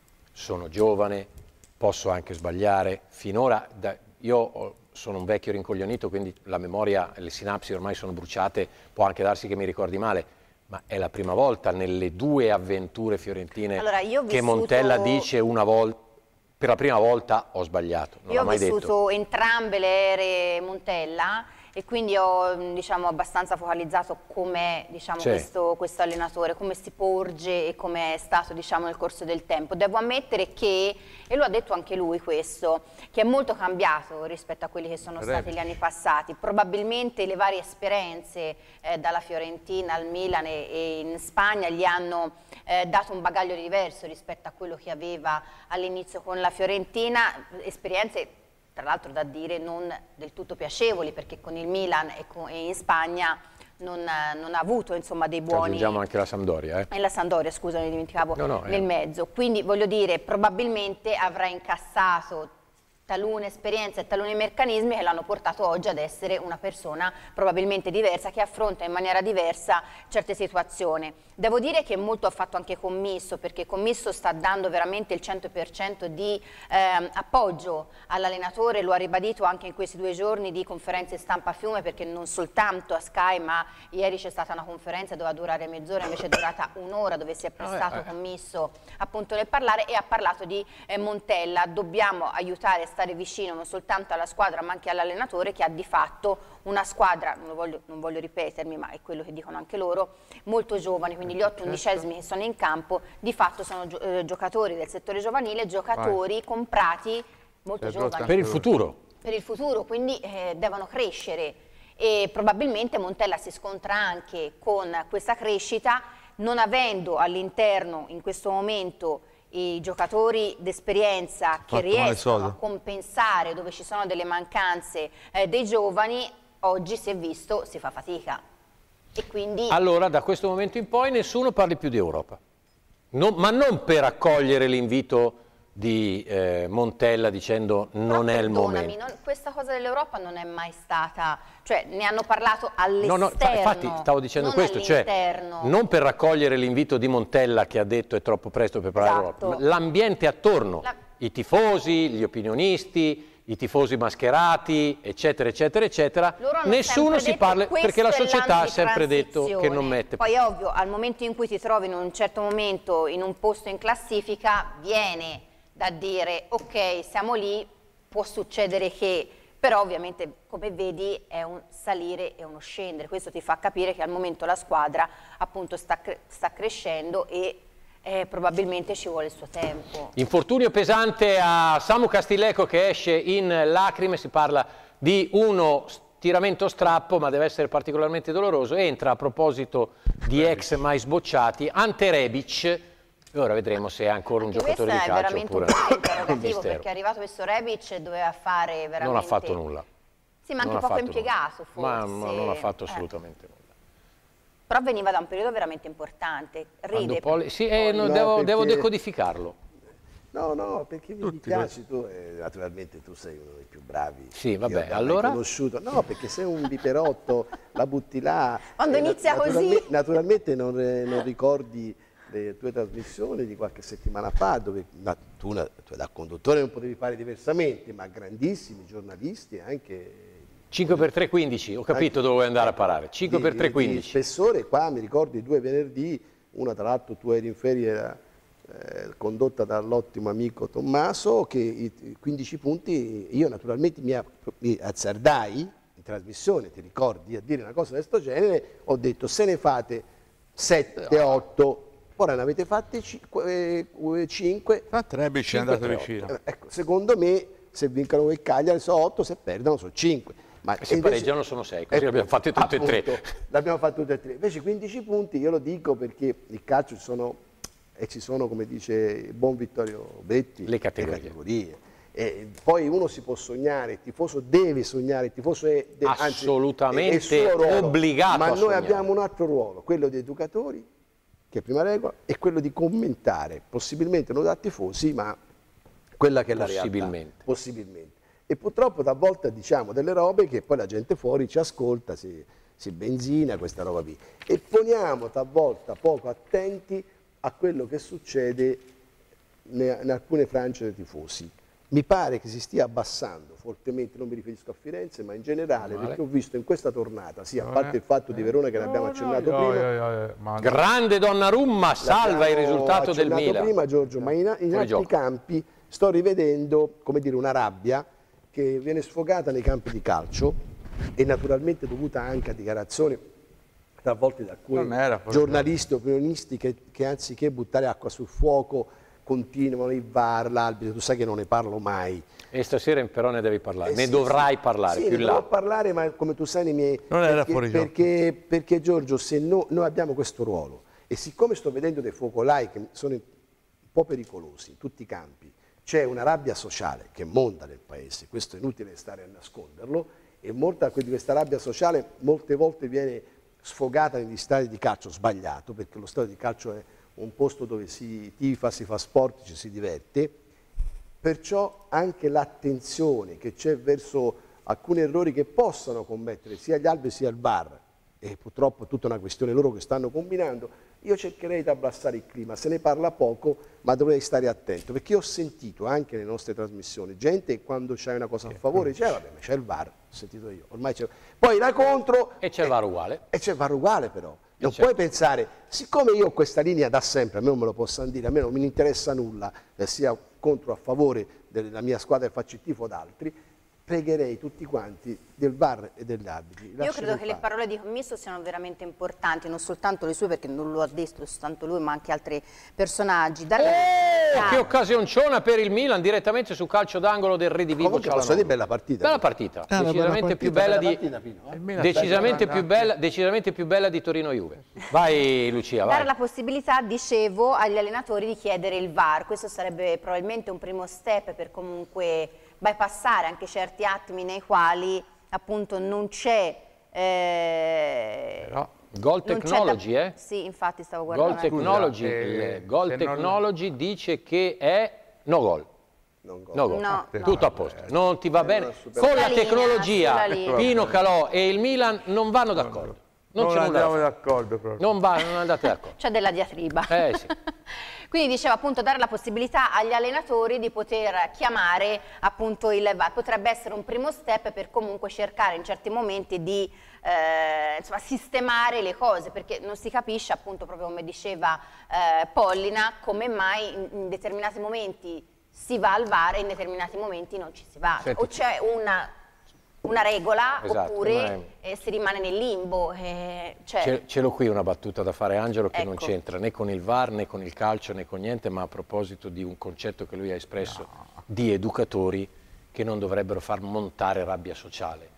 Sono giovane, posso anche sbagliare, finora da, io sono un vecchio rincoglionito quindi la memoria, le sinapsi ormai sono bruciate, può anche darsi che mi ricordi male. Ma è la prima volta nelle due avventure fiorentine allora, io ho che vissuto... Montella dice una volta, per la prima volta ho sbagliato, non io l'ha mai detto. Io ho vissuto entrambe le ere Montella e quindi ho diciamo, abbastanza focalizzato com'è diciamo, questo, questo allenatore, come si porge e come è stato diciamo, nel corso del tempo. Devo ammettere che, e lo ha detto anche lui questo, che è molto cambiato rispetto a quelli che sono Sarebbe. stati gli anni passati. Probabilmente le varie esperienze eh, dalla Fiorentina al Milan e, e in Spagna gli hanno eh, dato un bagaglio diverso rispetto a quello che aveva all'inizio con la Fiorentina, esperienze tra l'altro da dire non del tutto piacevoli perché con il Milan e, con, e in Spagna non, non ha avuto insomma dei buoni... Aggiungiamo anche la Sampdoria. Eh? E la Sampdoria, scusa, mi dimenticavo no, no, nel eh. mezzo. Quindi voglio dire, probabilmente avrà incassato talune esperienze e taluni meccanismi che l'hanno portato oggi ad essere una persona probabilmente diversa, che affronta in maniera diversa certe situazioni. Devo dire che molto ha fatto anche Commisso, perché Commisso sta dando veramente il cento per cento di eh, appoggio all'allenatore, lo ha ribadito anche in questi due giorni di conferenze stampa a Fiume, perché non soltanto a Sky, ma ieri c'è stata una conferenza che doveva durare mezz'ora, invece è durata un'ora, dove si è prestato Commisso appunto nel parlare e ha parlato di eh, Montella. Dobbiamo aiutare a stare vicino non soltanto alla squadra ma anche all'allenatore, che ha di fatto una squadra, non voglio, non voglio ripetermi ma è quello che dicono anche loro, molto giovani, quindi gli otto undicesimi che sono in campo di fatto sono gio eh, giocatori del settore giovanile, giocatori Vai. comprati molto giovani. Per il futuro. Per il futuro, quindi eh, devono crescere e probabilmente Montella si scontra anche con questa crescita, non avendo all'interno in questo momento i giocatori d'esperienza che riescono a compensare dove ci sono delle mancanze eh, dei giovani, oggi si è visto, si fa fatica. E quindi... Allora, da questo momento in poi nessuno parli più di Europa, non, ma non per accogliere l'invito di eh, Montella dicendo non Però è il momento. Non, questa cosa dell'Europa non è mai stata, cioè ne hanno parlato all'esterno. No, no, infatti stavo dicendo questo, cioè non per raccogliere l'invito di Montella che ha detto è troppo presto per parlare esatto. dell'Europa, ma l'ambiente attorno, La... i tifosi, gli opinionisti, i tifosi mascherati, eccetera, eccetera, eccetera, nessuno si parla, perché la società ha sempre detto che non mette. Poi ovvio, al momento in cui ti trovi in un certo momento in un posto in classifica, viene da dire ok, siamo lì, può succedere che, però ovviamente come vedi è un salire e uno scendere, questo ti fa capire che al momento la squadra appunto sta, cre sta crescendo e eh, probabilmente ci vuole il suo tempo. Infortunio pesante a Samu Castileco che esce in lacrime, si parla di uno stiramento strappo ma deve essere particolarmente doloroso, entra a proposito di ex mai sbocciati Ante Rebic. Ora vedremo se è ancora un Anche giocatore di calcio oppure è veramente un interrogativo perché è arrivato questo Rebic e doveva fare veramente... Non ha fatto nulla. Sì, ma anche poco impiegato forse. Ma, ma non ha fatto assolutamente eh. nulla. Però veniva da un periodo veramente importante. Ride. Poli... Sì, eh, no, no, devo, perché... devo decodificarlo. No, no, perché mi Tutti piaci tu, eh, naturalmente tu sei uno dei più bravi. Sì, vabbè, allora... conosciuto. No, perché sei un biperotto, la butti là. Quando eh, inizia naturalmente, così... Naturalmente non, eh, non ricordi le tue trasmissioni di qualche settimana fa, dove na, tu, na, tu da conduttore non potevi fare diversamente, ma grandissimi giornalisti anche... cinque per tre quindici, ho capito dove vuoi andare a parare, cinque per tre quindici. Spessore, qua mi ricordi due venerdì, una tra l'altro tu eri in ferie, era eh, condotta dall'ottimo amico Tommaso, che i quindici punti, io naturalmente mi, mi azzardai in trasmissione, ti ricordi, a dire una cosa di questo genere, ho detto se ne fate sette otto, ora ne avete fatte cinque. A Rebic è andato vicino. Ecco, secondo me, se vincono il Cagliari sono otto, se perdono sono cinque. Ma se invece, pareggiano sono sei, così ecco, abbiamo fatte tutte appunto, e tre. L'abbiamo fatto tutte e tre. Invece quindici punti, io lo dico perché il calcio ci sono, e ci sono, come dice il buon Vittorio Betti, le categorie. Le categorie. E poi uno si può sognare, il tifoso deve sognare, il tifoso è de, assolutamente anzi, è il suo ruolo, obbligato ma a noi sognare. Abbiamo un altro ruolo, quello di educatori, che è prima regola, è quello di commentare, possibilmente non da tifosi, ma quella che è la possibilmente. realtà. Possibilmente. E purtroppo talvolta diciamo delle robe che poi la gente fuori ci ascolta, si, si benzina, questa roba qui. E poniamo talvolta poco attenti a quello che succede in alcune frange dei tifosi. Mi pare che si stia abbassando fortemente, non mi riferisco a Firenze, ma in generale, vale. Perché ho visto in questa tornata, sì, a parte il fatto di Verona che ne abbiamo accennato no, prima. No, no, no, grande Donnarumma, salva il risultato del Milan. prima Giorgio, ma in, in altri gioco. campi sto rivedendo, come dire, una rabbia che viene sfogata nei campi di calcio e naturalmente dovuta anche a dichiarazioni talvolta da alcuni giornalisti, opinionisti che, che anziché buttare acqua sul fuoco continuano il V A R, l'arbitro, tu sai che non ne parlo mai. E stasera però ne devi parlare, eh ne sì, dovrai sì. parlare sì, più ne là. Devo parlare, ma come tu sai nei miei... Non era perché, fuori perché, perché Giorgio, se no, noi abbiamo questo ruolo e siccome sto vedendo dei focolai che sono un po' pericolosi in tutti i campi, c'è una rabbia sociale che monta nel paese, questo è inutile stare a nasconderlo, e molta di questa rabbia sociale molte volte viene sfogata negli stadi di calcio, sbagliato, perché lo stadio di calcio è un posto dove si tifa, si fa sport, ci si diverte, perciò anche l'attenzione che c'è verso alcuni errori che possono commettere sia gli alberi sia il V A R, e purtroppo è tutta una questione loro che stanno combinando, io cercherei di abbassare il clima, se ne parla poco, ma dovrei stare attento, perché ho sentito anche nelle nostre trasmissioni gente quando c'è una cosa a favore dice, eh, vabbè, ma c'è il V A R, ho sentito io, ormai c'è... Poi la contro... E c'è il V A R uguale. E c'è il V A R uguale però. Non certo. Puoi pensare, siccome io ho questa linea da sempre, a me non me lo possono dire, a me non mi interessa nulla, eh, sia contro o a favore della mia squadra e faccio il tifo d'altri, pregherei tutti quanti del V A R e degli arbitri. Io credo che fare. le parole di Commisso siano veramente importanti, non soltanto le sue, perché non lo ha detto soltanto lui, ma anche altri personaggi. Dare... che occasionciona per il Milan direttamente su calcio d'angolo del Redivivo Cialanoglu. Posso dire bella partita. Bella partita, ah, decisamente, bella più, bella di, partita, eh? decisamente, più bella, decisamente più bella di Torino-Juve. Vai Lucia, vai. Dare la possibilità, dicevo, agli allenatori di chiedere il V A R, questo sarebbe probabilmente un primo step per comunque bypassare anche certi attimi nei quali appunto non c'è... Eh, no. Goal Technology, da... eh? Sì, infatti stavo guardando. Goal Technology, eh, Goal Technology non... dice che è no gol. No, no, no, tutto a posto, non ti va bene. Con la tecnologia Pino Calò e il Milan non vanno d'accordo. Non, non andiamo d'accordo proprio. Non, va, non andate d'accordo. C'è della diatriba. Eh, sì. Quindi diceva appunto dare la possibilità agli allenatori di poter chiamare appunto il V A R. Potrebbe essere un primo step per comunque cercare in certi momenti di eh, insomma, sistemare le cose, perché non si capisce appunto proprio come diceva eh, Pollina come mai in, in determinati momenti si va al V A R e in determinati momenti non ci si va. Senti, o c'è una... una regola, esatto, oppure è... eh, si rimane nel limbo. Eh, cioè... Ce l'ho qui una battuta da fare Angelo che ecco. non c'entra né con il V A R né con il calcio né con niente, ma a proposito di un concetto che lui ha espresso no. di educatori che non dovrebbero far montare rabbia sociale.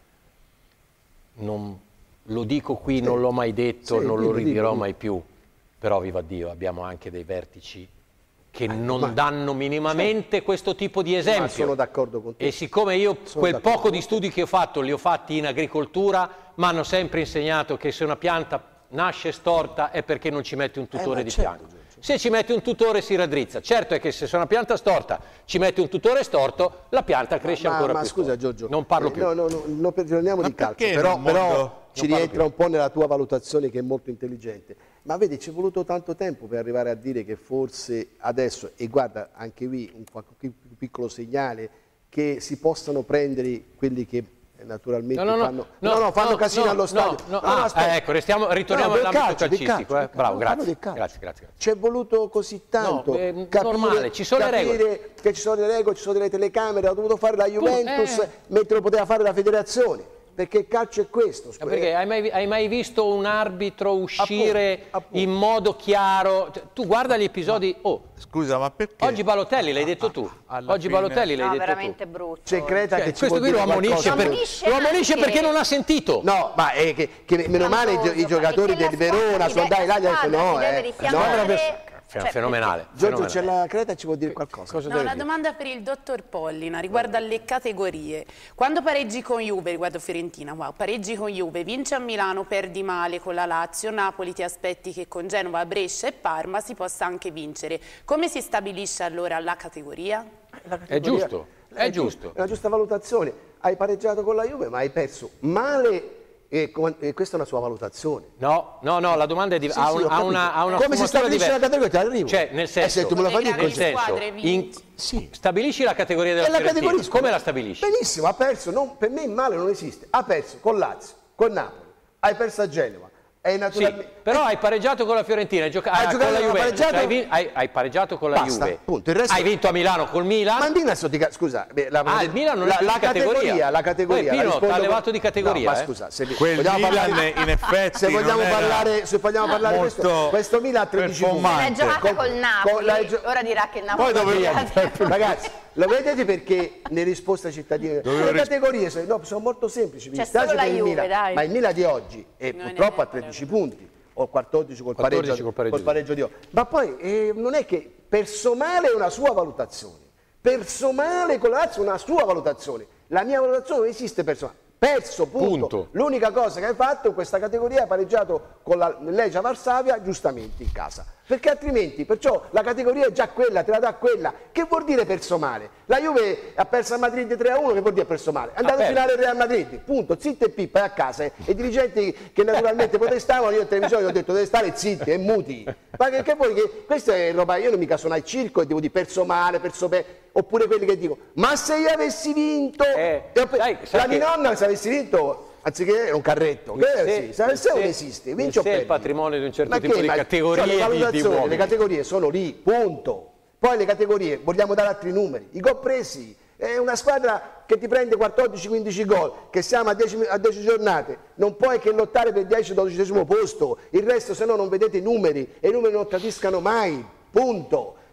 Non, lo dico qui, sì. non l'ho mai detto, sì, non lo ridirò mai più, però viva Dio abbiamo anche dei vertici che eh, non ma, danno minimamente cioè, questo tipo di esempio. Ma sono d'accordo con te. E siccome io sono quel poco di studi che ho fatto li ho fatti in agricoltura, mi hanno sempre insegnato che se una pianta nasce storta è perché non ci metti un tutore eh, di certo, fianco. Certo. Se ci metti un tutore si raddrizza. Certo è che se una pianta storta ci metti un tutore storto, la pianta cresce ma, ancora ma, più. Ma scusa storta. Giorgio, non parlo eh, più. No, no, no, non parliamo di calcio, però, però ci rientra un po' nella tua valutazione che è molto intelligente. Ma vedi, ci è voluto tanto tempo per arrivare a dire che forse adesso, e guarda anche qui un, un piccolo segnale, che si possano prendere quelli che naturalmente no, no, fanno, no, no, no, fanno no, casino no, allo stadio. No, no, no, ah, eh, ecco, restiamo, ritorniamo no, all'ambito calcio, calcistico. Calcio, eh. Bravo, grazie. grazie, grazie, grazie. Ci è voluto così tanto no, eh, capire, normale, ci sono capire le regole. che ci sono le regole, ci sono delle telecamere, ha dovuto fare la Juventus, eh. mentre lo poteva fare la federazione. Perché il calcio è questo. Perché hai mai, hai mai visto un arbitro uscire appunto, appunto. in modo chiaro? Tu guarda gli episodi... Oh, scusa, ma perché? Oggi Balotelli l'hai detto tu. Alla Oggi fine... Balotelli l'hai no, detto veramente tu. brutto. C'è Creta cioè, che ci questo qui lo ammonisce, per, lo ammonisce perché non ha sentito. No, ma è che, che meno male i, i giocatori del Verona sono dai là, gli hanno detto no. Eh, no Cioè, fenomenale. Giorgio, c'è la Creta, ci può dire qualcosa? Cosa no, una domanda per il dottor Pollina riguardo alle categorie. Quando pareggi con Juve, riguardo Fiorentina, wow, pareggi con Juve, vinci a Milano, perdi male con la Lazio, Napoli ti aspetti che con Genova, Brescia e Parma si possa anche vincere. Come si stabilisce allora la categoria? La categoria è giusto, è, è giusto. È una giusta valutazione. Hai pareggiato con la Juve, ma hai perso male. E, e questa è una sua valutazione. No, no, no, la domanda è di, sì, ha, sì, un, ha una, ha una come si stabilisce diversa. La categoria? Ti arrivo. Cioè, nel senso, eh, se tu me lo fai dire nel senso in, sì. stabilisci la categoria della Fiorentina. Come la stabilisci? Benissimo, ha perso, non, per me male non esiste. Ha perso con Lazio, con Napoli, hai perso a Genova. È naturalmente... Sì, però hai pareggiato con la Fiorentina, hai giocato ah, con la Juventus, hai, vin... hai, hai pareggiato con la Basta, Juve, punto. Il resto... hai vinto a Milano col Milan. Ma Milan di... scusa, la, ah, il Milan non è la, la categoria. categoria, la categoria. Poi Pino rispondo... ha levato di categoria. No, ma eh? scusa, se quel Milan parlare... in effetti se vogliamo parlare, se vogliamo parlare molto questo, questo Milan ha tredici punti. L'ha giocata col Napoli, la... ora dirà che il Napoli. Poi dove... Ragazzi, lo vedete perché ne risposta ai cittadini? Le categorie sono, no, sono molto semplici. C'è solo la Juve, Milan, dai. Ma il Milan di oggi è purtroppo a tredici punti. O quattordici col pareggio, col pareggio, col pareggio di oggi. Ma poi eh, non è che perso male è una sua valutazione, perso male con la Lazio è una sua valutazione, la mia valutazione non esiste perso male. Perso, punto. punto. L'unica cosa che hai fatto in questa categoria è pareggiato con la Legia Varsavia giustamente in casa. Perché altrimenti, perciò la categoria è già quella, te la dà quella. Che vuol dire perso male? La Juve ha perso a Madrid tre a uno, che vuol dire perso male? È andato in finale Real Madrid, punto. Zitti e pippa, è a casa. E i dirigenti che naturalmente protestavano, io in televisione ho detto deve stare zitti e muti. Ma che, che vuoi che questa è roba, io non mica sono al circo e devo dire perso male, perso bene. Oppure quelli che dico, ma se io avessi vinto, eh, sai, sai la mia nonna se avessi vinto, anziché era un carretto, che se, sì, se, se non esiste, vince o perdi. È il patrimonio di un certo ma tipo che, di ma categorie cioè, le di, di uomini. Le categorie sono lì, punto. Poi le categorie, vogliamo dare altri numeri, i gol presi, è una squadra che ti prende quattordici quindici gol, che siamo a dieci giornate, non puoi che lottare per il dieci dodicesimo posto, il resto se no non vedete i numeri e i numeri non capiscano mai, punto.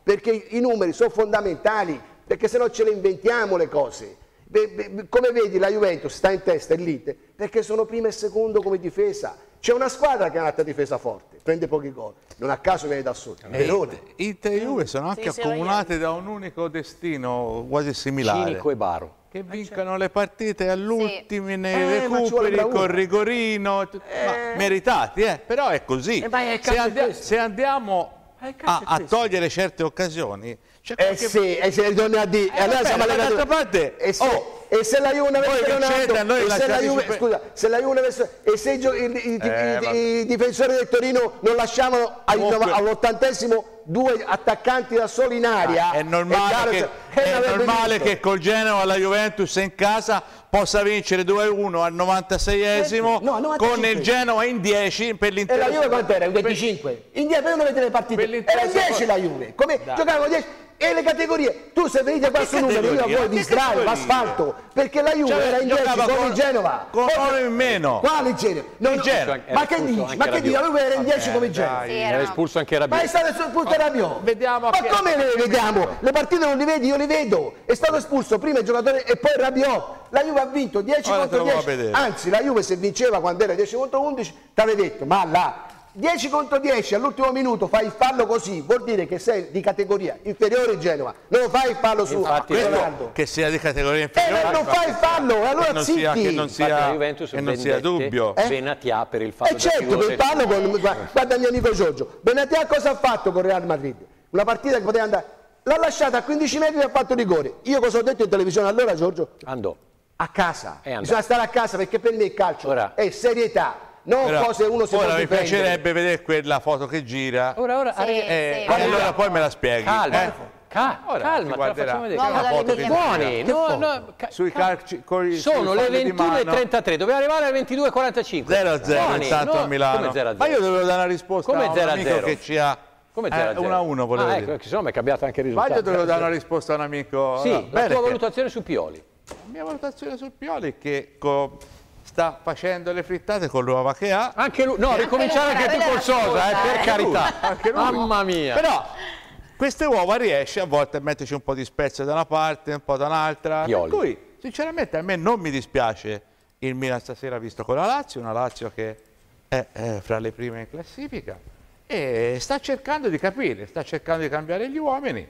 perché i numeri sono fondamentali, perché se no ce le inventiamo le cose. Come vedi la Juventus sta in testa e l'Inter perché sono primo e secondo come difesa. C'è una squadra che ha un'altra difesa forte, prende pochi gol, non a caso viene da sotto. Inter e Juve sono anche sì, accomunate da un unico destino quasi similare. Cinico e Baro. Che vincono le partite all'ultimi sì. nei eh, recuperi con rigorino, eh. ma meritati, eh? Però è così. Eh, se, andia se andiamo a, a togliere certe occasioni, eh sì, e se ritorni a dire, eh, allora siamo all'altra parte. E se, oh, e se la Juve avesse Ronaldo, e se la Juve, scusa, se la Juve avesse, e se i, i, i, eh, i, i difensori del Torino non lasciavano all'ottantesimo due attaccanti da solo in aria, ah, è normale, che, è normale che col Genova la Juventus in casa possa vincere due a uno al novantaseiesimo no, con il Genova in dieci per l'Inter. E la Juve quanto era? Un venticinque? In dieci, non vedete le partite? Era in dieci la Juve, come giocavano dieci. E le categorie, tu sei venite qua su numero, io a voi vi sdraio, l'asfalto, perché la Juve cioè, era in dieci con il Genova. Con uno in meno. Quale in Genova? No, no, Genova. Ma che dici? Ma che dici? La Juve era in dieci come il Genova. Sì, era espulso anche Rabiot. Ma è stato espulso Rabiot. Vediamo. Ma come le vediamo? Le partite non le vedi, io le vedo. È stato espulso prima il giocatore e poi Rabiot. La Juve ha vinto dieci contro dieci. Anzi, la Juve se vinceva quando era dieci contro undici, t'avevi detto, ma là dieci contro dieci all'ultimo minuto fai il fallo così, vuol dire che sei di categoria inferiore in Genova, non lo fai il fallo su Ronaldo. Che sia di categoria inferiore. Eh, non fai il fallo, e allora non zitti. Sia, che non sia, Juventus che non sia dubbio. Eh? Benatia per il fallo. E eh certo, per il fallo, con, guarda il mio amico Giorgio, Benatia cosa ha fatto con Real Madrid? Una partita che poteva andare, l'ha lasciata a quindici metri e ha fatto rigore. Io cosa ho detto in televisione allora, Giorgio? Andò. A casa, bisogna stare a casa perché per me il calcio ora. È serietà. Non però, cose uno si ora può mi piacerebbe vedere quella foto che gira. Ora, ora, sì, eh, sì, allora poi me la spieghi. Calma, eh? Ca ora, calma, te la facciamo vedere. No, una foto che buoni, no, no, sui calci, con i, sono le ventuno e trentatré, doveva arrivare alle ventidue e quarantacinque. zero a zero intanto no, a Milano. zero a zero. Ma io dovevo dare una risposta come a un amico che ci ha come zero a zero? uno a uno volevo ah, dire. Ecco, perché sennò mi è cambiato anche il risultato. Ma io dovevo dare una risposta a un amico. Sì, no, la tua che... valutazione su Pioli. La mia valutazione su Pioli è che sta facendo le frittate con l'uova che ha. Anche lui, no, ricominciare anche tu col Sosa, eh, per carità. Anche lui. Mamma mia. Però queste uova riesce a volte a metterci un po' di spezie da una parte, un po' da un'altra. Per cui, sinceramente, a me non mi dispiace il Milan stasera visto con la Lazio, una Lazio che è eh, fra le prime in classifica e sta cercando di capire, sta cercando di cambiare gli uomini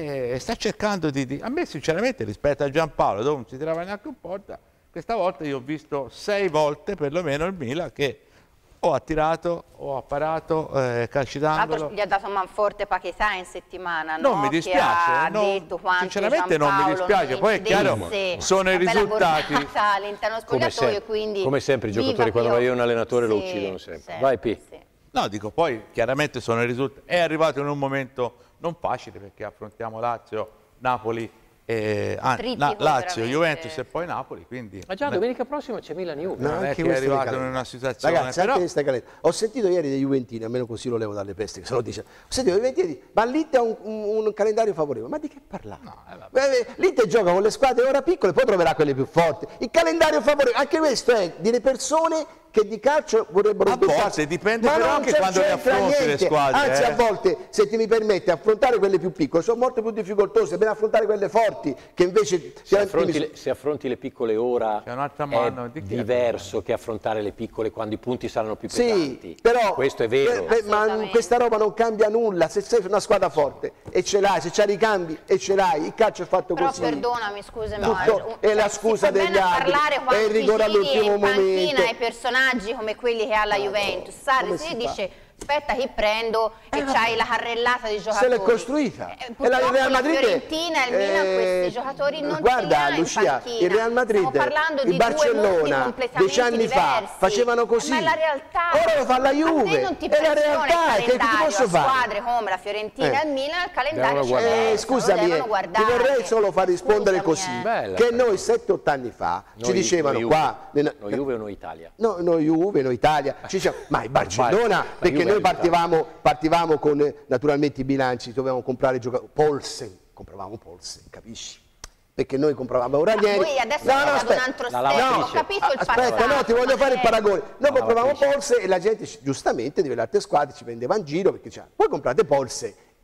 e sta cercando di... di... A me, sinceramente, rispetto a Giampaolo, dove non si tirava neanche un porta, questa volta io ho visto sei volte perlomeno il Milan che o ha tirato o ha parato eh, calci d'angolo. Gli ha dato manforte Paquetá in settimana, non no? mi dispiace, che ha non, detto sinceramente non mi dispiace, poi è chiaro, sono i risultati. All'interno spogliatoio, quindi come sempre i giocatori quando vai un allenatore sì, lo uccidono sempre. Sì, vai P. Sì. No, dico poi chiaramente sono i risultati. È arrivato in un momento non facile perché affrontiamo Lazio, Napoli. Eh, ah, na, Lazio, Juventus e poi Napoli, quindi... Ma già domenica prossima c'è Milan Juve. No, non è che è arrivato in una situazione... Ragazzi, però... anche questa ho sentito ieri dei Juventini, almeno così lo levo dalle peste, che se lo dice. Ho sentito dei Juventini, ma l'Inter ha un, un, un calendario favorevole. Ma di che parlare? No, eh, L'Inter gioca con le squadre ora piccole, poi troverà quelle più forti. Il calendario favorevole, anche questo è delle persone che di calcio vorrebbero... A volte dipende però anche quando le affronti le squadre. Anzi, eh. a volte, se ti mi permette, affrontare quelle più piccole sono molto più difficoltose, per affrontare quelle forti, che invece... Se affronti, le, se affronti le piccole ora è, mano, è diverso che affrontare le piccole quando i punti saranno più pesanti. Sì, però questo è vero. Per, per, ma questa roba non cambia nulla. Se sei una squadra forte e ce l'hai, se c'hai ricambi e ce l'hai, il calcio è fatto però così. Però perdonami, scusami, no, ma è la scusa degli altri. È il rigore all'ultimo momento. Ai personaggi come quelli che ha la Juventus. Sarri si dice aspetta che prendo e eh, c'hai la carrellata di giocatori. Se l'è costruita. Eh, e la Real Madrid, la Fiorentina e il Milan eh, questi giocatori non guarda, ce li Lucia, il Real Madrid, il Barcellona dieci anni diversi. fa facevano così. Ma è la realtà. Ora lo fa la Juve. Non ti è la realtà che ti posso fare. Squadre come la Fiorentina e il Milan il calendario c'è. Eh, scusami, eh, ti vorrei solo far rispondere così. Che noi sette otto anni fa ci dicevano qua noi Juve o noi Italia? No, noi Juve, noi Italia. Ci dicevano, ma il Barcellona, perché noi partivamo partivamo con naturalmente i bilanci, dovevamo comprare giocatori, Paulsen, compravamo Paulsen, capisci? Perché noi compravamo Ranieri. Voi adesso no, no, aspetta, un altro step, no, ho capito il aspetta, passato. no, ti voglio fare il paragone. Noi compravamo Paulsen e la gente giustamente di quelle altre squadre ci prendeva in giro perché diceva, voi comprate Paulsen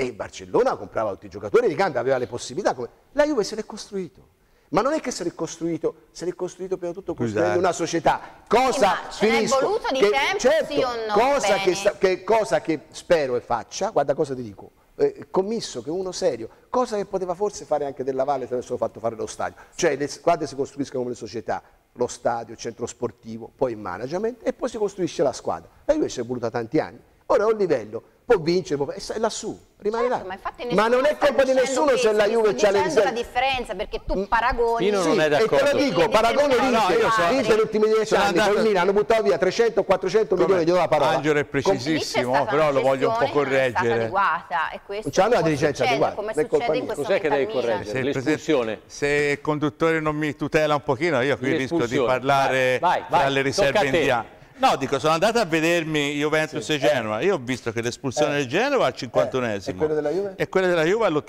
E il Barcellona comprava tutti i giocatori di cambio, aveva le possibilità. Come... La Juve se l'è costruito. Ma non è che se l'è costruito, se l'è costruito prima di tutto costruendo una società. Cosa, sì, ma finisco, ce n'è voluto di che, tempo, certo, sì o no? Cosa che, sta, che, cosa che spero e faccia, guarda cosa ti dico, eh, commisso che uno serio, cosa che poteva forse fare anche Della Valle se avessero fatto fare lo stadio. Cioè le squadre si costruiscono come le società, lo stadio, il centro sportivo, poi il management e poi si costruisce la squadra. La Juve ci è voluta tanti anni, ora a un livello, può vincere, può... è lassù. Rimane certo, là. Ma, ma non è colpa di nessuno se la Juve c'ha le riserve. La differenza perché tu paragoni. Io non sì, è d'accordo. E te lo dico, paragono l'Inter. L'Inter negli ultimi dieci anni con il Milan hanno buttato via trecento quattrocento milioni di euro la parola. Angelo è precisissimo, però lo voglio un po' correggere. Non c'hanno una dirigenza adeguata. Come succede in questo Cos'è che devi correggere? L'espulsione. Se il conduttore non mi tutela un pochino, io qui rischio di parlare tra le riserve indiane. No, dico, sono andato a vedermi Juventus sì, e Genoa. Io ho visto che l'espulsione eh. del Genoa al cinquantunesimo eh. e quella della Juve, e quella della Juve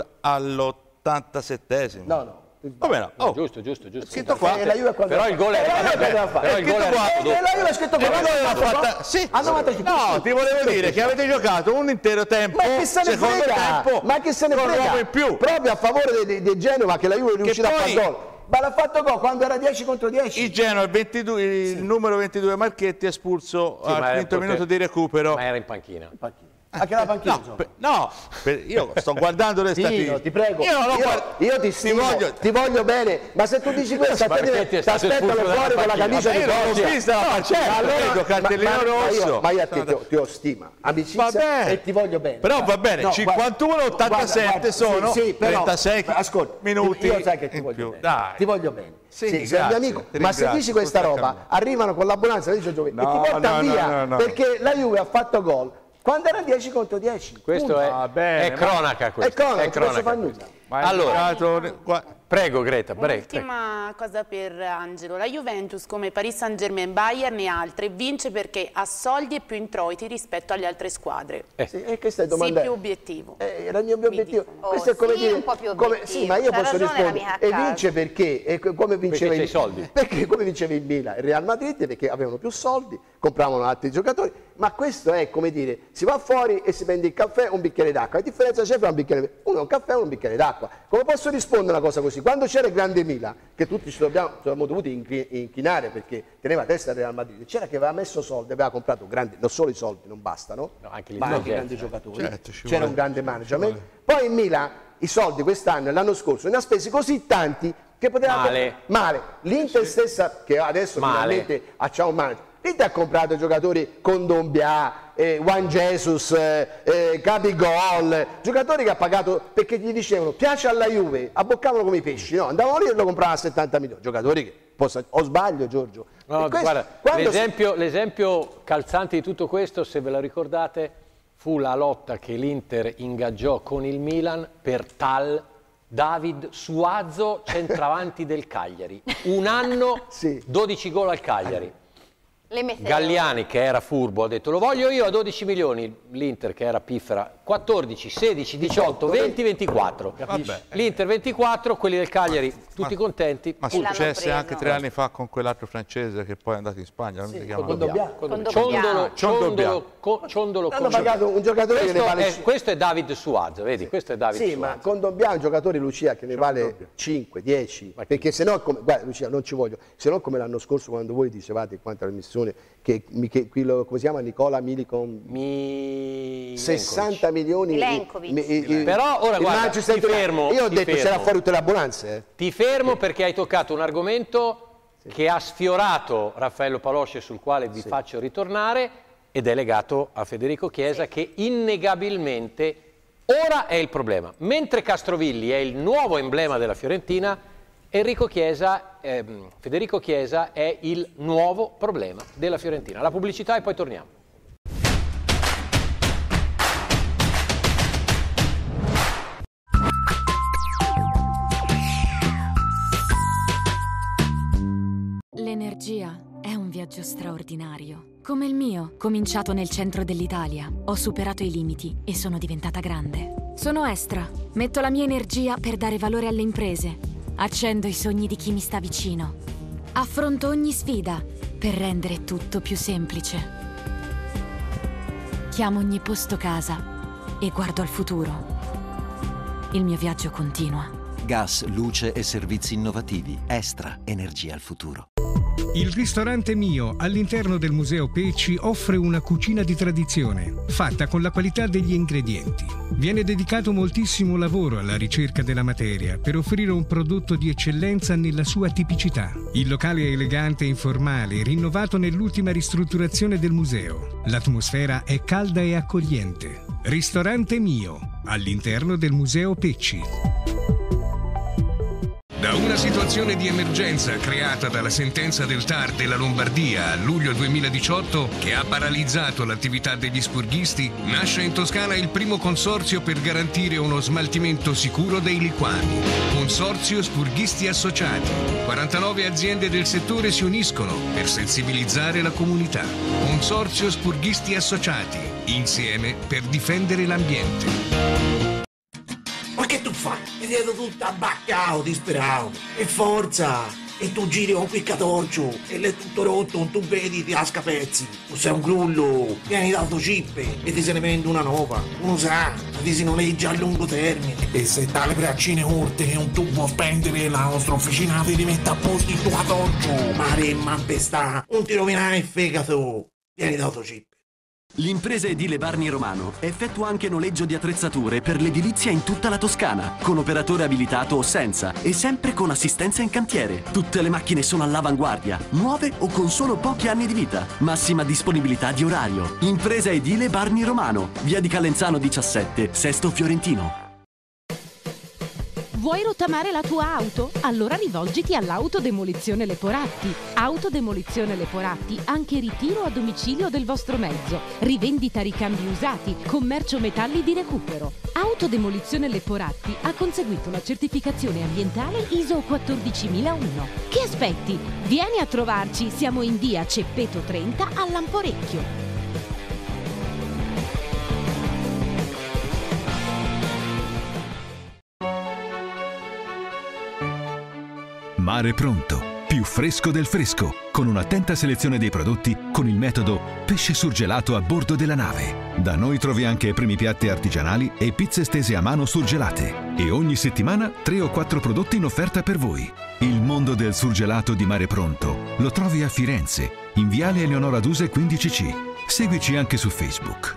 all'ottantasettesimo. No, no. Come no? Oh. Giusto, giusto, giusto. Scritto qua. E la Juve però il gol è però il gol è la Juve è scritto qua. Fatta... Sì. No, ti volevo dire che avete giocato un intero tempo. Ma che se ne frega? Ma che se ne frega? In più. Proprio a favore di Genova che la Juve è riuscita a fare gol. Ma l'ha fatto gol quando era dieci contro dieci. Il Genoa, il, ventidue, il sì. numero ventidue Marchetti, espulso sì, al quinto minuto di recupero. Ma era in panchina. In panchina. Anche la panchina. No, per, no per, io sto guardando le statistiche. Ti prego, io, io, guard... io ti stimo, ti voglio... ti voglio bene, ma se tu dici questo, ti aspettano fuori con la camicia di Foggia. Io non ho visto la panchina, allora, cartellino ma, rosso. Ma io a te ti ho stima, amicizia e ti voglio bene. Però va bene, no, cinquantuno ottantasette sono sì, sì, però, trentasei ascolta, minuti. Io sai che ti voglio bene. Dai. Ti voglio bene. Sì, sì, sei mio amico, ma se dici questa roba, arrivano con l'abbonanza e ti portano via perché la Juve ha fatto gol. Quando era dieci contro dieci. Questo è, ah, bene, è cronaca. Questo. È cronaca, è cronaca non posso fare nulla. Allora, prego Greta, prego. Ultima cosa per Angelo. La Juventus, come Paris Saint-Germain, Bayern e altre, vince perché ha soldi e più introiti rispetto alle altre squadre. Eh. Sì, e questa è domanda. Sì, più obiettivo. Eh, era il mio obiettivo. Oh, questo è come sì, dire, un po' più come, sì, ma io posso rispondere. E vince perché? E come vinceva perché il, soldi. Perché come vinceva il Milan, il Real Madrid, perché avevano più soldi, compravano altri giocatori. Ma questo è come dire, si va fuori e si prende il caffè o un bicchiere d'acqua. La differenza c'è fra un bicchiere, uno è un caffè e uno un bicchiere d'acqua. Come posso rispondere a una cosa così? Quando c'era il grande Milan, che tutti ci dobbiamo, ci siamo dovuti inchinare perché teneva testa il Real Madrid, c'era che aveva messo soldi, aveva comprato grandi, non solo i soldi non bastano, no, anche ma anche grandi giocatori, certo, c'era un grande management. Poi in Milan i soldi quest'anno e l'anno scorso ne ha spesi così tanti che poteva male. male. L'Inter stessa, che adesso male. finalmente ha un manager, l'Inter ha comprato giocatori con Dombia, eh, Juan Jesus, eh, eh, Capigol, giocatori che ha pagato perché gli dicevano piace alla Juve, abboccavano come i pesci, no? Andavano lì e lo compravano a settanta milioni, giocatori che, posso, o sbaglio Giorgio? No, guarda, l'esempio, l'esempio calzante di tutto questo, se ve lo ricordate, fu la lotta che l'Inter ingaggiò con il Milan per tal David Suazo, centravanti del Cagliari. Un anno, sì. dodici gol al Cagliari. Galliani, che era furbo, ha detto lo voglio io a dodici milioni, l'Inter che era piffera, quattordici, sedici, diciotto, venti, ventiquattro. L'Inter ventiquattro, quelli del Cagliari tutti ma, contenti. Ma successe anche tre anni fa con quell'altro francese che poi è andato in Spagna, non sì, si chiama? Con Dobbia. Ciondolo, Ciondolo, Ciondolo. Hanno pagato un giocatore questo, che ne vale è, questo è David Suazo, vedi? Questo è David sì, Suazo. ma con Dobbia un giocatore, Lucia, che ne vale cinque, dieci, perché se no, come, guarda Lucia, non ci voglio, se no come l'anno scorso quando voi dicevate in quanto alla missione che, che quello, come si chiama, Nicola Milikon, Mi... sessanta milioni. Milenkovic. Mi, mi, però ora guarda, ti fermo. Io ho ti detto fermo. c'era fuori tutte le abbonanze. Eh. Ti fermo sì. perché hai toccato un argomento sì. che ha sfiorato Raffaello Palosce, sul quale vi sì. faccio ritornare, ed è legato a Federico Chiesa, sì. che innegabilmente ora è il problema. Mentre Castrovilli è il nuovo emblema della Fiorentina, Enrico Chiesa, ehm, Federico Chiesa è il nuovo problema della Fiorentina. La pubblicità e poi torniamo. L'energia è un viaggio straordinario. Come il mio, cominciato nel centro dell'Italia. Ho superato i limiti e sono diventata grande. Sono Estra. Metto la mia energia per dare valore alle imprese. Accendo i sogni di chi mi sta vicino. Affronto ogni sfida per rendere tutto più semplice. Chiamo ogni posto casa e guardo al futuro. Il mio viaggio continua. Gas, luce e servizi innovativi. Estra, energia al futuro. Il ristorante Mio all'interno del Museo Pecci offre una cucina di tradizione, fatta con la qualità degli ingredienti. Viene dedicato moltissimo lavoro alla ricerca della materia per offrire un prodotto di eccellenza nella sua tipicità. Il locale è elegante e informale, rinnovato nell'ultima ristrutturazione del museo. L'atmosfera è calda e accogliente. Ristorante Mio all'interno del Museo Pecci. Da una situazione di emergenza creata dalla sentenza del T A R della Lombardia a luglio duemiladiciotto, che ha paralizzato l'attività degli spurghisti, nasce in Toscana il primo consorzio per garantire uno smaltimento sicuro dei liquami. Consorzio Spurghisti Associati. quarantanove aziende del settore si uniscono per sensibilizzare la comunità. Consorzio Spurghisti Associati. Insieme per difendere l'ambiente. Ma che tu fai? Ti vedo tutto abbaccato, disperato. E forza! E tu giri con quel catorcio e l'è tutto rotto, non tu vedi, ti casca pezzi. Tu sei un grullo, vieni d'autocippe e ti se ne vende una nuova. Uno sa, ti si noleggia a lungo termine. E se dalle braccine corte che non tu vuoi spendere, la nostra officina ti rimette a posto il tuo catorcio. Mare e mampestà, non ti rovinare il fegato. Vieni d'autocippe. L'impresa edile Barni Romano effettua anche noleggio di attrezzature per l'edilizia in tutta la Toscana, con operatore abilitato o senza, e sempre con assistenza in cantiere. Tutte le macchine sono all'avanguardia, nuove o con solo pochi anni di vita. Massima disponibilità di orario. Impresa edile Barni Romano, via di Calenzano diciassette, Sesto Fiorentino. Vuoi rottamare la tua auto? Allora rivolgiti all'Autodemolizione Leporatti. Autodemolizione Leporatti, anche ritiro a domicilio del vostro mezzo, rivendita ricambi usati, commercio metalli di recupero. Autodemolizione Leporatti ha conseguito la certificazione ambientale I S O quattordicimilauno. Che aspetti? Vieni a trovarci, siamo in via Ceppeto trenta a Lamporecchio. Mare Pronto, più fresco del fresco, con un'attenta selezione dei prodotti con il metodo pesce surgelato a bordo della nave. Da noi trovi anche primi piatti artigianali e pizze stese a mano surgelate. E ogni settimana tre o quattro prodotti in offerta per voi. Il mondo del surgelato di Mare Pronto lo trovi a Firenze, in viale Eleonora Duse quindici C. Seguici anche su Facebook.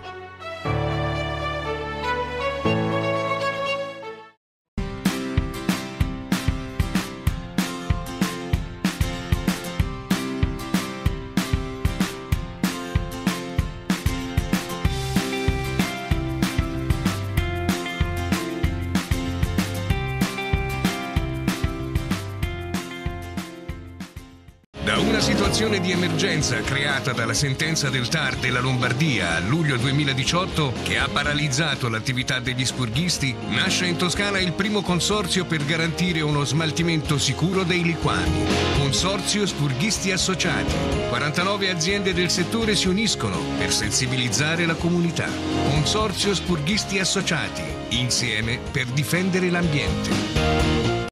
Situazione di emergenza creata dalla sentenza del T A R della Lombardia a luglio duemiladiciotto, che ha paralizzato l'attività degli spurghisti, nasce in Toscana il primo consorzio per garantire uno smaltimento sicuro dei liquami. Consorzio Spurghisti Associati. quarantanove aziende del settore si uniscono per sensibilizzare la comunità. Consorzio Spurghisti Associati. Insieme per difendere l'ambiente.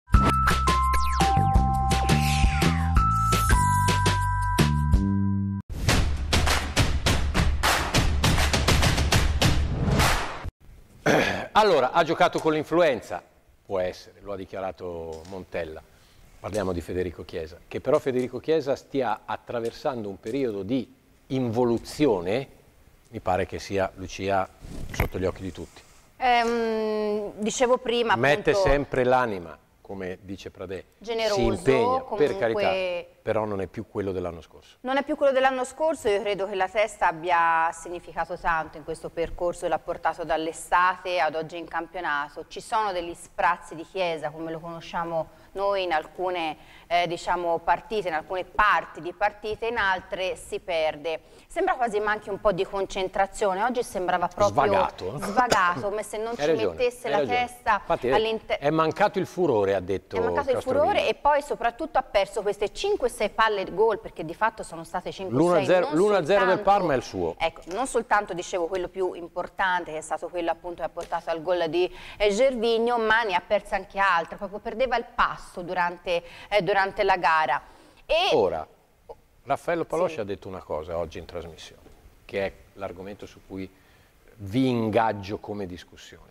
Allora, ha giocato con l'influenza? Può essere, lo ha dichiarato Montella. Parliamo di Federico Chiesa. Che però Federico Chiesa stia attraversando un periodo di involuzione, mi pare che sia, Lucia, sotto gli occhi di tutti. Ehm, dicevo prima, Mette appunto, sempre l'anima, come dice Pradè. Generoso, si impegna, comunque, per carità, però non è più quello dell'anno scorso. Non è più quello dell'anno scorso, io credo che la testa abbia significato tanto in questo percorso, l'ha portato dall'estate ad oggi in campionato. Ci sono degli sprazzi di Chiesa, come lo conosciamo noi, in alcune eh, diciamo, partite, in alcune parti di partite, in altre si perde. Sembra quasi manchi un po' di concentrazione, oggi sembrava proprio svagato, svagato come se non ci ragione, mettesse la ragione. testa all'interno. È mancato il furore, ha detto. È mancato il furore e poi soprattutto ha perso queste cinque sei palle di gol, perché di fatto sono state cinque sei. l'uno a zero del Parma è il suo. Ecco, non soltanto, dicevo, quello più importante, che è stato quello appunto che ha portato al gol di eh, Gervinho, ma ne ha perse anche altre, proprio perdeva il passo durante, eh, durante la gara. E... Ora, Raffaello Paloscia sì. ha detto una cosa oggi in trasmissione, che è l'argomento su cui vi ingaggio come discussione.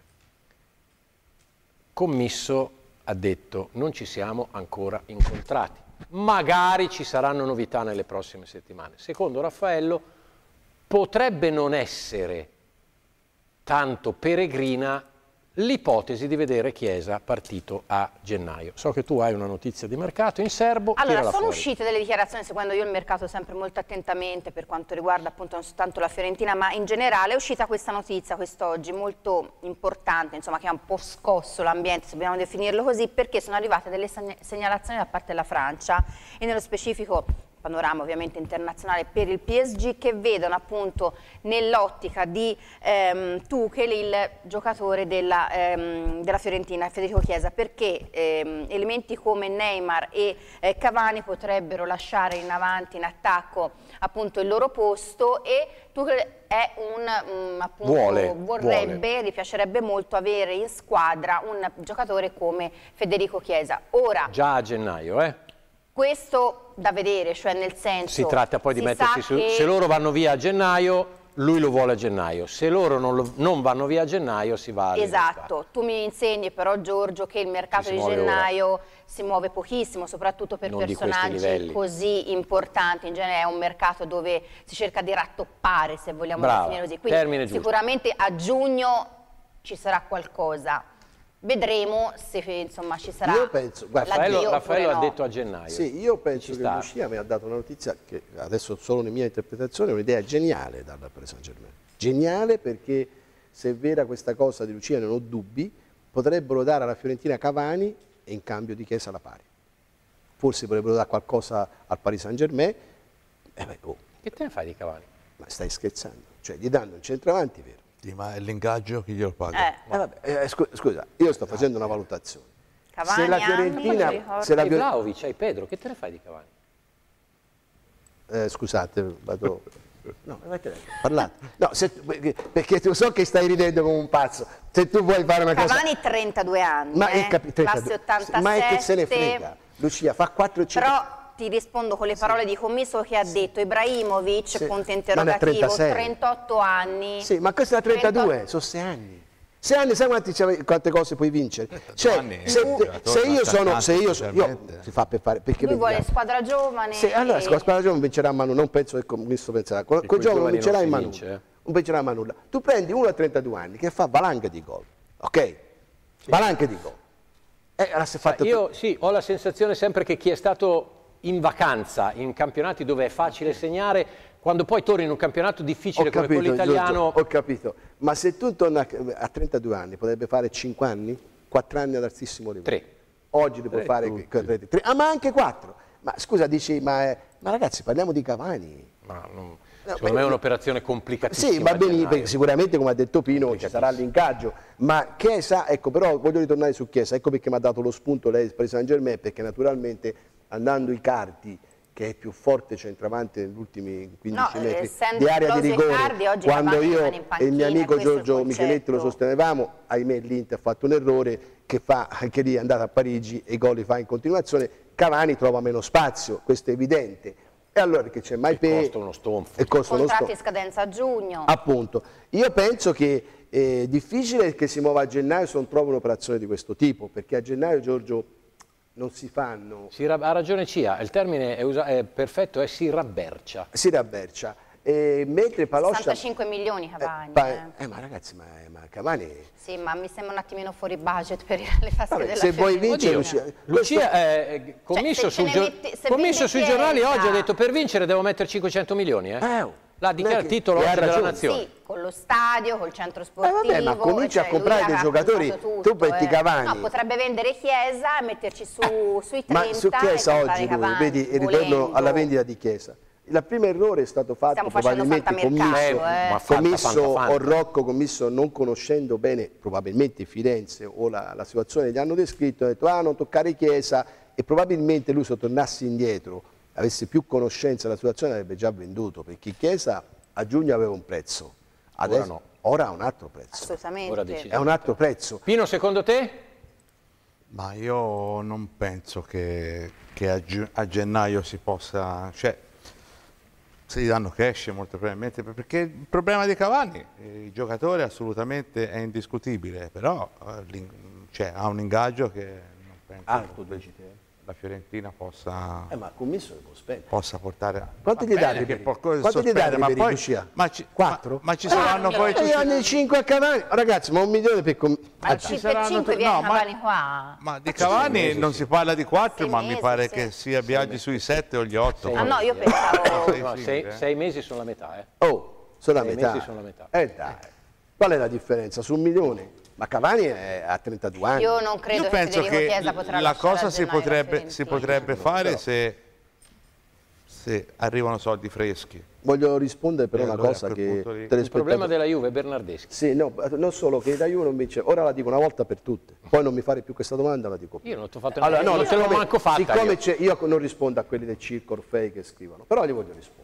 Commisso ha detto non ci siamo ancora incontrati, magari ci saranno novità nelle prossime settimane. Secondo Raffaello potrebbe non essere tanto peregrina l'ipotesi di vedere Chiesa partito a gennaio. So che tu hai una notizia di mercato in serbo. Allora, sono fuori. uscite delle dichiarazioni, seguendo io il mercato sempre molto attentamente per quanto riguarda appunto non soltanto la Fiorentina, ma in generale è uscita questa notizia quest'oggi molto importante, insomma, che ha un po' scosso l'ambiente, se vogliamo definirlo così, perché sono arrivate delle segnalazioni da parte della Francia e nello specifico panorama ovviamente internazionale per il P S G, che vedono appunto nell'ottica di ehm, Tuchel il giocatore della, ehm, della Fiorentina, Federico Chiesa, perché ehm, elementi come Neymar e eh, Cavani potrebbero lasciare in avanti in attacco appunto il loro posto, e Tuchel è un, um, appunto, vuole, vorrebbe, vuole. gli piacerebbe molto avere in squadra un giocatore come Federico Chiesa. Ora, già a gennaio, eh? Questo da vedere, cioè nel senso... Si tratta poi di mettersi su... Che... Se loro vanno via a gennaio, lui lo vuole a gennaio. Se loro non, lo... non vanno via a gennaio, si va a Esatto. Tu mi insegni però, Giorgio, che il mercato di gennaio ora. si muove pochissimo, soprattutto per non personaggi così importanti. In genere è un mercato dove si cerca di rattoppare, se vogliamo Brava. definire così. Quindi Termine sicuramente giusto. a giugno ci sarà qualcosa. Vedremo se insomma ci sarà. Io penso, guarda, Raffaello, Raffaello no. ha detto a gennaio. Sì, io penso che Lucia mi ha dato una notizia che adesso solo nella mia interpretazione è un'idea geniale dal Paris Saint-Germain. Geniale, perché se è vera questa cosa di Lucia, non ho dubbi, potrebbero dare alla Fiorentina Cavani e in cambio di Chiesa la pari. Forse potrebbero dare qualcosa al Paris Saint-Germain. Eh beh, oh. Che te ne fai di Cavani? Ma stai scherzando? Cioè gli danno un centravanti, vero? Ma l'ingaggio chi glielo paga? Eh. Eh, vabbè, eh, scusa, io sto facendo una valutazione. Cavani, se la Fiorentina... anni, se la Hai Vlahovic, hai Pedro, che te ne fai di Cavani? Eh, scusate, vado... No, parlate. No, se, perché tu so che stai ridendo come un pazzo. Se tu vuoi fare una Cavani cosa... Cavani trentadue anni, ma eh? è capi... trentadue. ottantasette. Ma è che se ne frega. Lucia, fa quattro cinque... Però ti rispondo con le parole sì. di Commisso, che ha sì. detto Ibrahimovic, sì. punto interrogativo, trentotto anni. Sì, ma questo è da trentadue, trentotto... sono sei anni. Sei anni, sai quanti, quante cose puoi vincere? Cioè, se, se io sono, se io sono, io, si fa per fare, perché lui vuole squadra giovane. Se, allora, e... la squadra giovane vincerà a Manu, non penso che Commisso penserà. Con quel giovane non vincerà in Manu, non vincerà a Manu. Tu prendi uno a trentadue anni che fa valanga di gol, ok? Sì. Valanga di gol. Eh, allora si è fatto io sì, ho la sensazione sempre che chi è stato in vacanza in campionati dove è facile segnare, quando poi torni in un campionato difficile capito, come quello italiano... Giorgio, ho capito, ma se tu torni a, a trentadue anni, potrebbe fare cinque anni, quattro anni ad altissimo livello. tre. Oggi li puoi fare tre, tre, ah, ma anche quattro. Ma scusa, dici, ma, è, ma ragazzi, parliamo di Cavani. Ma non, secondo no, me è un'operazione complicatissima. Sì, va bene, sicuramente come ha detto Pino ci sarà l'ingaggio, ma Chiesa, ecco, però voglio ritornare su Chiesa, ecco perché mi ha dato lo spunto lei per Saint-Germain, perché naturalmente andando i Cardi, che è più forte centravanti negli ultimi quindici no, metri di area di rigore, Cardi, quando io panchina, e il mio amico Giorgio il Micheletti lo sostenevamo, ahimè l'Inter ha fatto un errore che fa, anche lì è andato a Parigi e i gol li fa in continuazione, Cavani trova meno spazio, questo è evidente. E allora che c'è mai per... costa uno stonfo. E costa contratti uno in scadenza a giugno. Appunto. Io penso che è difficile che si muova a gennaio se non trova un'operazione di questo tipo, perché a gennaio, Giorgio, non si fanno... Si ha ragione Cia, il termine è, è perfetto, è si rabbercia. Si rabbercia. E mentre Paloscia... sessantacinque milioni Cavani. Eh, pa... eh. eh ma ragazzi, ma, ma Cavani... Sì, ma mi sembra un attimino fuori budget per le tasche Vabbè, della se vuoi vincere... Lucia, Lucia eh, commisso, cioè, sul gio... metti, commisso sui giornali oggi ha detto per vincere devo mettere cinquecento milioni. Eh? Eh, L'ha dichiarato il titolo oggi della Nazione. Sì, con lo stadio, col centro sportivo. Eh vabbè, ma comincia cioè, a comprare dei giocatori, tutto, tu metti eh. Cavani. No, potrebbe vendere Chiesa e metterci su, eh, sui trenta. Ma su Chiesa oggi, lui, vedi, il ritorno alla vendita di Chiesa. Il primo errore è stato fatto Stiamo probabilmente commisso, eh. ma commisso o Rocco, commisso non conoscendo bene probabilmente Firenze o la, la situazione che gli hanno descritto, ha detto ah non toccare Chiesa, e probabilmente lui se tornasse indietro, avesse più conoscenza della situazione, avrebbe già venduto, perché Chiesa a giugno aveva un prezzo, adesso ora, no. ora ha un altro prezzo. Assolutamente. Ora è un altro prezzo. Pino, secondo te? Ma io non penso che, che a, a gennaio si possa... Cioè, si danno cash molto probabilmente, perché il problema di Cavani, il giocatore assolutamente è indiscutibile, però cioè, ha un ingaggio che non penso alto, dici te. La Fiorentina possa, eh, ma commesso può spendere. possa portare. Quanti gli date per Quanti gli date ma per poi, Lucia? Ma ci, quattro? Ma, ma ci saranno eh, poi tutti... anni cinque a Cavani, ragazzi, ma un milione per com... ma ci saranno cinque viene no, Cavani ma, qua. Ma di Cavani mesi, non sì. si parla di quattro, ma mesi, mi pare sì. che sia viaggi sui sette o gli otto. Ah no, io pensavo sei, no, sei, sei mesi sono la metà, eh. Oh, sono la sei metà. Mesi sono la metà. Eh dai. Qual è la differenza su un milione? Ma Cavani è a trentadue anni. Io non credo Io che penso Federico che Chiesa potrà la cosa si potrebbe, si potrebbe fare so. se, se arrivano soldi freschi. Voglio rispondere per e una allora cosa che... Il problema della Juve è Bernardeschi. Sì, no, non solo che da Juve non vince, ora la dico una volta per tutte, poi non mi fare più questa domanda, la dico più. Io non ti ho fatto allora, no, non te l'ho manco fatta. Siccome io. io non rispondo a quelli del circo Orfei che scrivono, però gli voglio rispondere.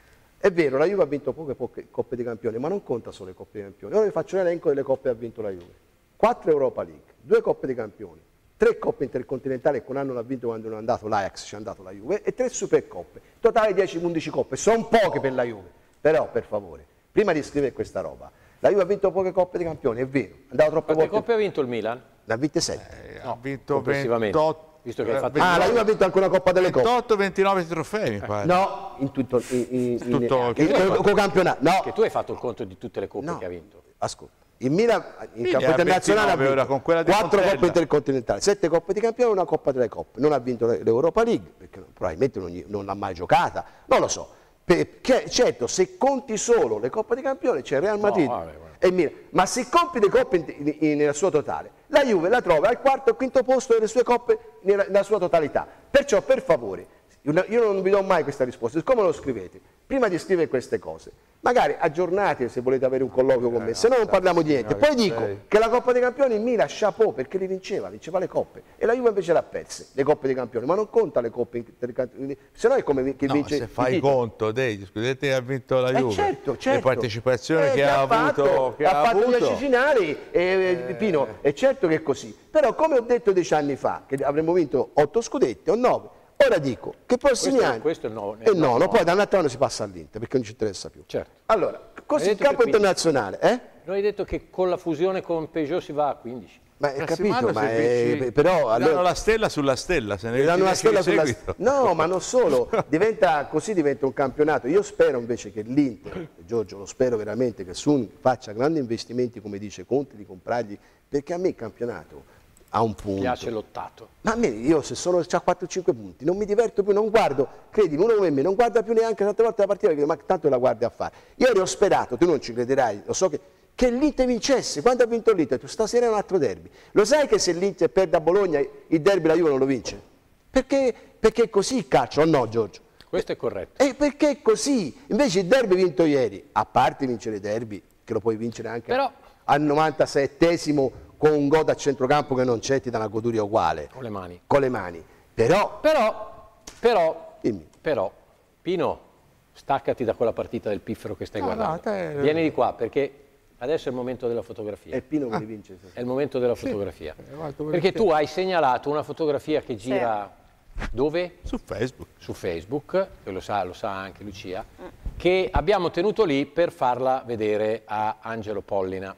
È vero, la Juve ha vinto poche, poche coppe di campioni, ma non conta solo le coppe di campioni. Ora vi faccio un elenco delle coppe che ha vinto la Juve. quattro Europa League, due coppe di campioni, tre coppe intercontinentali che un anno l'ha vinto quando non è andato l'Ajax, ci è andato la Juve, e tre supercoppe. Totale dieci undici coppe, sono poche per la Juve. Però, per favore, prima di scrivere questa roba, la Juve ha vinto poche coppe di campioni, è vero. È andato troppe Quante volte... coppe ha vinto il Milan? Ne ha vinte sette. Eh, no, ha vinto ventotto. Visto che hai fatto ah, la Juve ha vinto anche una Coppa delle Coppe. ventotto ventinove trofei, mi pare. No, in tutto in, in, in, tutto in, in, in, con campionato. No. Che tu hai fatto il conto di tutte le coppe no. che ha vinto. Ascolta, il Milan in Quindi campo internazionale ha vinto con quella di quattro Montella. coppe intercontinentali, sette coppe di campione e una Coppa delle Coppe. Non ha vinto l'Europa League, perché probabilmente non, non l'ha mai giocata, non lo so. Perché, certo, se conti solo le coppe di campione c'è il Real Madrid no, vabbè, vabbè. e Milan, ma se conti le coppe in, in, nella sua totale, la Juve la trova al quarto o quinto posto delle sue coppe nella, nella sua totalità. Perciò, per favore, io non vi do mai questa risposta, siccome lo scrivete, prima di scrivere queste cose, magari aggiornate se volete avere un colloquio con me, se no non parliamo di niente. Poi dico che la Coppa dei Campioni in Milan, chapeau, perché li vinceva, vinceva le coppe, e la Juve invece l'ha perse, le Coppe dei Campioni, ma non conta le coppe, se no è come chi no, vince se fai conto dei scudetto che ha vinto la Juve, eh certo, certo. le partecipazioni eh, che, che ha avuto, fatto, che ha, ha fatto avuto. gli finali, eh, eh. Pino, è certo che è così, però come ho detto dieci anni fa, che avremmo vinto otto scudetti o nove, ora dico che prossimi questo, anni questo è il nono, e no, no, poi da un altro anno si passa all'Inter perché non ci interessa più. Certo. Allora, così il campo internazionale, eh? Non hai detto che con la fusione con Peugeot si va a quindici. Ma hai capito, ma è, però allora, danno la stella sulla stella, se ne danno la stella sulla stella. No, ma non solo, diventa così diventa un campionato. Io spero invece che l'Inter, Giorgio, lo spero veramente che Sun faccia grandi investimenti come dice Conte di comprargli, perché a me il campionato a un punto. Piace lottato. Ma a me, io se sono c'ha quattro cinque punti, non mi diverto più, non guardo, credimi, uno come me non guarda più neanche tante volte la partita, perché ma tanto la guardi a fare. Ieri ho sperato, tu non ci crederai, lo so che, che l'Inter vincesse. Quando ha vinto l'Inter? Tu stasera è un altro derby. Lo sai che se l'Inter perde a Bologna il derby la Juve non lo vince? Perché, perché è così il calcio, o no Giorgio? Questo è corretto. E perché è così? Invece il derby vinto ieri, a parte vincere i derby, che lo puoi vincere anche Però... al novantasettesimo con un gol a centrocampo che non c'è, ti dà una goduria uguale. Con le mani. Con le mani. Però, però, però, dimmi. però, Pino, staccati da quella partita del piffero che stai no, guardando. No, te... Vieni di qua, perché adesso è il momento della fotografia. È Pino che ah. li vince. È il momento della fotografia. Sì. Perché tu hai segnalato una fotografia che gira sì. dove? Su Facebook. Su Facebook, che lo sa, lo sa anche Lucia, mm. che abbiamo tenuto lì per farla vedere a Angelo Pollina.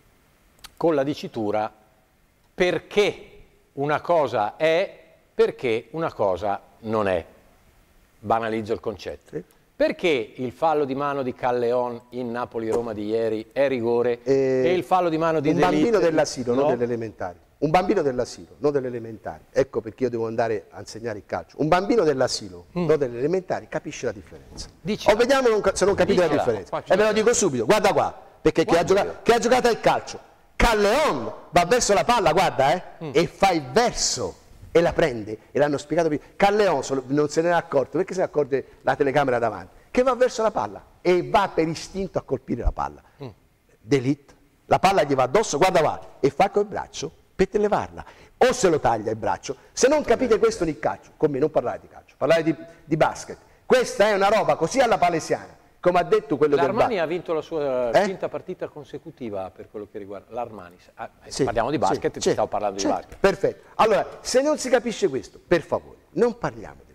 Con la dicitura perché una cosa è, perché una cosa non è. Banalizzo il concetto. Sì. Perché il fallo di mano di Calleon in Napoli-Roma di ieri è rigore e, e il fallo di mano di un Delite, bambino dell'asilo, no? non delle elementari. Un bambino dell'asilo, non delle elementari. Ecco perché io devo andare a insegnare il calcio. Un bambino dell'asilo, mm. non delle elementari, capisce la differenza. Dicela. O vediamo se non capite Dicela. la differenza. E ve lo dico subito, guarda qua, perché chi ha, giocato, chi ha giocato al calcio? Calleon va verso la palla, guarda, eh, mm. e fa il verso e la prende, e l'hanno spiegato prima. Calleon non se ne è accorto, perché se ne accorge la telecamera davanti, che va verso la palla e va per istinto a colpire la palla. Mm. Delite, la palla gli va addosso, guarda qua, e fa col braccio per levarla. O se lo taglia il braccio. Se non capite questo nel calcio, con me non parlare di calcio, parlare di, di basket. Questa è una roba così alla palesiana. Come ha detto quello del L'Armani ha vinto la sua eh? quinta partita consecutiva per quello che riguarda l'Armani. Ah, sì, parliamo di basket, sì, ti stavo parlando certo, di basket. Perfetto. Allora, se non si capisce questo, per favore, non parliamo degli altri.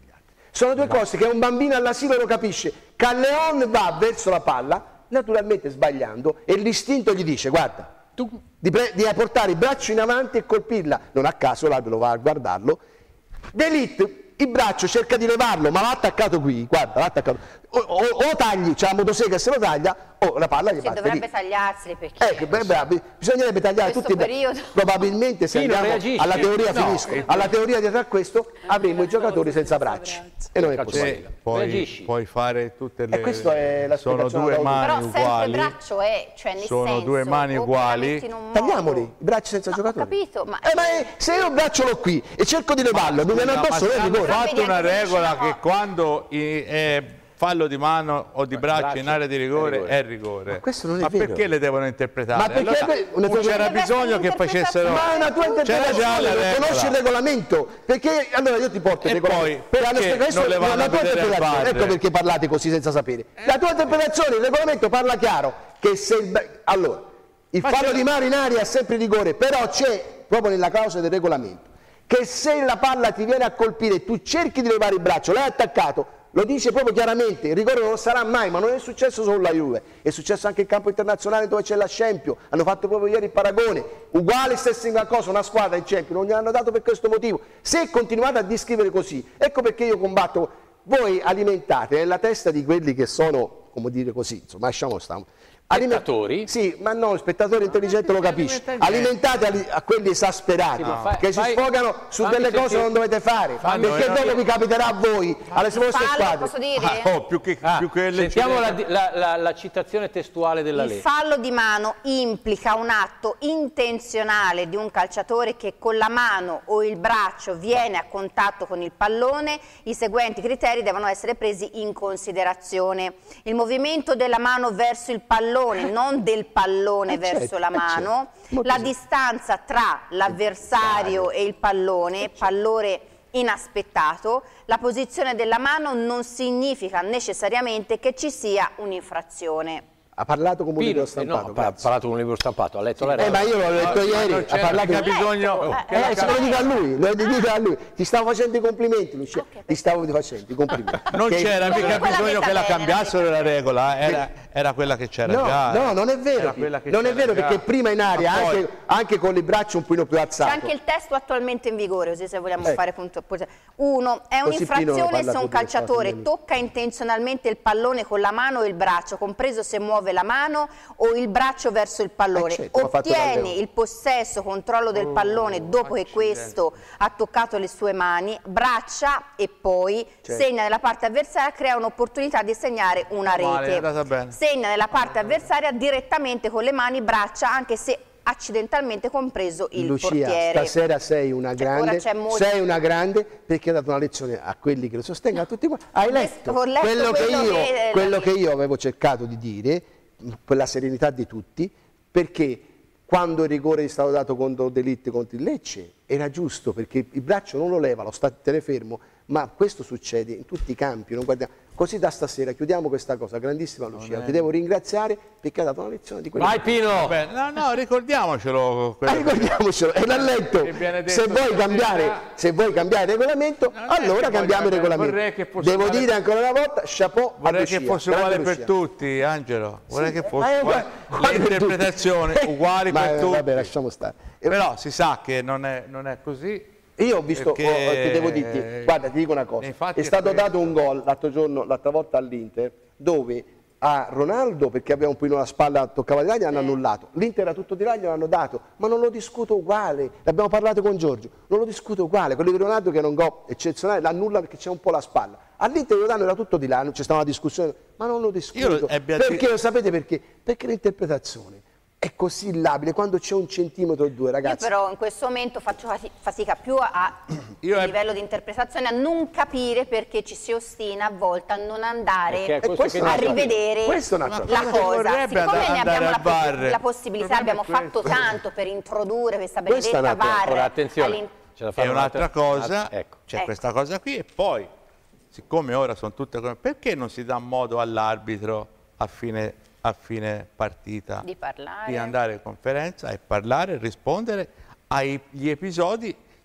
Sono due cose che un bambino all'asilo lo capisce. Calleon va verso la palla, naturalmente sbagliando, e l'istinto gli dice, guarda, tu di, di portare il braccio in avanti e colpirla. Non a caso l'arbitro va a guardarlo. De Ligt il braccio cerca di levarlo, ma l'ha attaccato qui, guarda, l'ha attaccato. O, o, o tagli, c'è la motosega che se lo taglia, o la palla gli sì, parte dovrebbe lì. tagliarseli perché... Ecco, beh, bravi, bisognerebbe tagliare tutti periodo. Probabilmente se andiamo alla teoria, no, finisco, eh, alla teoria dietro a questo avremo i giocatori senza bracci. E non è possibile. Poi puoi fare tutte le... E questo è la sono due mani uguali. Però uguali. sempre braccio è, cioè nel sono senso, due mani uguali. Tagliamoli, i bracci senza no, giocatori. Ho capito, ma... Eh, ma è, se io braccio l'ho qui e cerco di levarlo, mi viene addosso, vedi, hanno fatto una regola che quando i, eh, fallo di mano o di braccio, braccio in area di rigore è rigore. È rigore. Ma questo non è ma vero. Perché le devono interpretare? Ma perché allora, c'era bisogno che facessero... Ma è una tua interpretazione, conosci il regolamento. Perché allora io ti porto il e regolamento. Poi, perché questo, non le vanno a vedere al bar? Ecco perché parlate così senza sapere. La tua interpretazione, il regolamento parla chiaro che se il... Allora, il ma fallo di mano in aria è sempre rigore, però c'è proprio nella clausola del regolamento che se la palla ti viene a colpire e tu cerchi di levare il braccio, l'hai attaccato, lo dice proprio chiaramente, il rigore non sarà mai, ma non è successo solo alla Juve, è successo anche in campo internazionale dove c'è la Champions, hanno fatto proprio ieri il paragone, uguale stessa cosa, una squadra in Champions, non gli hanno dato per questo motivo. Se continuate a descrivere così, ecco perché io combatto, voi alimentate nella testa di quelli che sono, come dire così, insomma, lasciamo stare. Spettatori? Sì, ma no, il spettatore intelligente lo capisce. Alimentate a quelli esasperati sì, fai, che si sfogano su delle cose che non dovete fare, fammi, perché dopo vi capiterà a voi, alle vostre squadre. Posso dire? Ah, oh, più che, ah, più che sentiamo la, la, la, la citazione testuale della il legge. Il fallo di mano implica un atto intenzionale di un calciatore che con la mano o il braccio viene a contatto con il pallone. I seguenti criteri devono essere presi in considerazione. Il movimento della mano verso il pallone, non del pallone eh verso certo, la mano, certo. La distanza tra l'avversario e il pallone, pallone inaspettato, la posizione della mano non significa necessariamente che ci sia un'infrazione. Ha parlato come un libro stampato. Eh no, ha parlato come un libro stampato, ha letto la regola. Eh, ma io l'ho letto no, ieri, ha parlato che bisogno. Eh, eh, se lo dico a lui, lo dico a lui. Ti stavo facendo i complimenti, Lucia. Okay, ti stavo facendo i complimenti. Non c'era mica bisogno che la cambiassero la regola, era, era quella che c'era no, già. No, non è vero. Non è vero perché prima in aria, poi... anche, anche con le braccia un pochino più alzate. C'è anche il testo attualmente in vigore, così se vogliamo eh. fare punto. Uno, è un'infrazione se un calciatore tocca intenzionalmente il pallone con la mano o il braccio, compreso se muove la mano o il braccio verso il pallone, eh certo, ottiene il possesso, controllo del pallone oh, dopo accidenti. che questo ha toccato le sue mani, braccia e poi certo. segna nella parte avversaria, crea un'opportunità di segnare una rete. Male, segna nella parte avversaria direttamente con le mani, braccia, anche se accidentalmente compreso il Lucia, portiere. Stasera sei una grande, cioè, sei una grande perché hai dato una lezione a quelli che lo sostengono, a tutti quanti. Hai letto, letto quello, quello, che io, che, quello che io avevo cercato di dire, quella serenità di tutti, perché quando il rigore è stato dato contro De Ligt contro il Lecce era giusto perché il braccio non lo leva, lo sta tenere fermo, ma questo succede in tutti i campi, non guardiamo. Così da stasera chiudiamo questa cosa, grandissima Lucia, ti devo ringraziare perché hai dato una lezione di quello. Vai Pino! Vabbè, no, no, ricordiamocelo. Ah, ricordiamocelo, e l'ha letto. Se vuoi, cambiare, se vuoi cambiare il regolamento, no, allora cambiamo il regolamento. Devo uguale... dire ancora una volta, chapeau vorrei a Lucia. che fosse uguale per tutti, Angelo. Vorrei sì, che fosse eh, uguale. Le interpretazioni uguali ma, per tutti. Vabbè, lasciamo stare. Però si sa che non è, non è così. Io ho visto, perché... oh, ti devo dirti, guarda, ti dico una cosa, è stato dato un gol l'altro giorno, l'altra volta all'Inter, dove a Ronaldo, perché aveva un po' la spalla, toccava di là, gli hanno annullato, l'Inter era tutto di là, glielo hanno dato, ma non lo discuto uguale, l'abbiamo parlato con Giorgio, non lo discuto uguale, quello di Ronaldo che era un gol eccezionale, l'annulla perché c'è un po' la spalla, all'Inter lo danno, era tutto di là, c'è stata una discussione, ma non lo discuto, perché lo sapete perché? Perché l'interpretazione è così labile quando c'è un centimetro o due, ragazzi. Io però in questo momento faccio fatica più a, Io a livello di interpretazione a non capire perché ci si ostina a volte a non andare a rivedere la cosa. Siccome ne abbiamo la, la possibilità, abbiamo fatto tanto per introdurre questa benedetta V A R. Ora, attenzione, è un'altra cosa, ecco, c'è ecco. questa cosa qui e poi, siccome ora sono tutte come, perché non si dà modo all'arbitro a fine a fine partita di, parlare. di andare in conferenza e parlare, rispondere agli episodi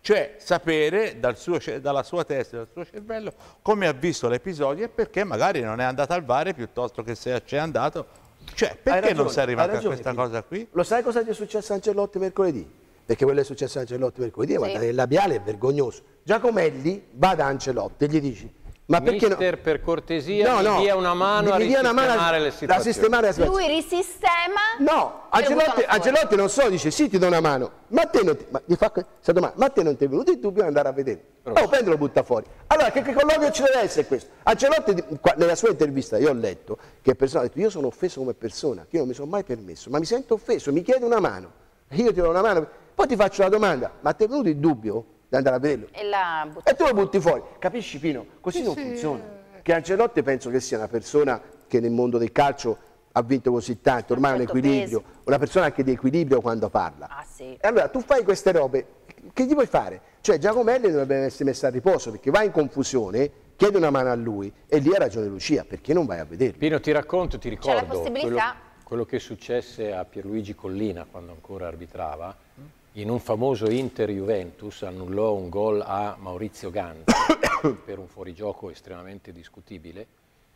cioè sapere dal suo, dalla sua testa e dal suo cervello come ha visto l'episodio e perché magari non è andato al V A R piuttosto che se c'è andato. Cioè, perché ragione, non si è arrivato ragione, a questa Pino. cosa qui? Lo sai cosa gli è successo a Ancelotti mercoledì? Perché quello è successo a Ancelotti mercoledì, sì. Guarda, il labiale è vergognoso. Giacomelli va da Ancelotti e gli dici: ma perché no? Mister, per cortesia, no, no, mi dia una mano a risistemare le situazioni. Sistemare la situazione. Lui risistema. No, Ancelotti, Ancelotti non so, dice sì, ti do una mano. Ma a te non ti, ma, gli fa questa domanda, ma a te non ti è venuto il dubbio di andare a vedere? Oh, prendilo e butta fuori. Allora, che, che colloquio ci deve essere questo? Ancelotti, qua, nella sua intervista, io ho letto che persona ha detto: io sono offeso come persona, che io non mi sono mai permesso, ma mi sento offeso, mi chiede una mano. Io ti do una mano, poi ti faccio la domanda: ma ti è venuto il dubbio di andare a vederlo? E, la e tu lo butti fuori. Capisci, Pino? Così sì, non sì. funziona. Che Ancelotti penso che sia una persona che nel mondo del calcio ha vinto così tanto, ormai ha un equilibrio, peso. Una persona anche di equilibrio quando parla. Ah, sì. E allora tu fai queste robe, che gli puoi fare? Cioè Giacomelli dovrebbe essere messo a riposo perché vai in confusione, chiedi una mano a lui e lì ha ragione Lucia, perché non vai a vederlo? Pino, ti racconto, ti ricordo C'è la possibilità... quello, quello che successe a Pierluigi Collina quando ancora arbitrava. In un famoso Inter-Juventus annullò un gol a Maurizio Ganti per un fuorigioco estremamente discutibile.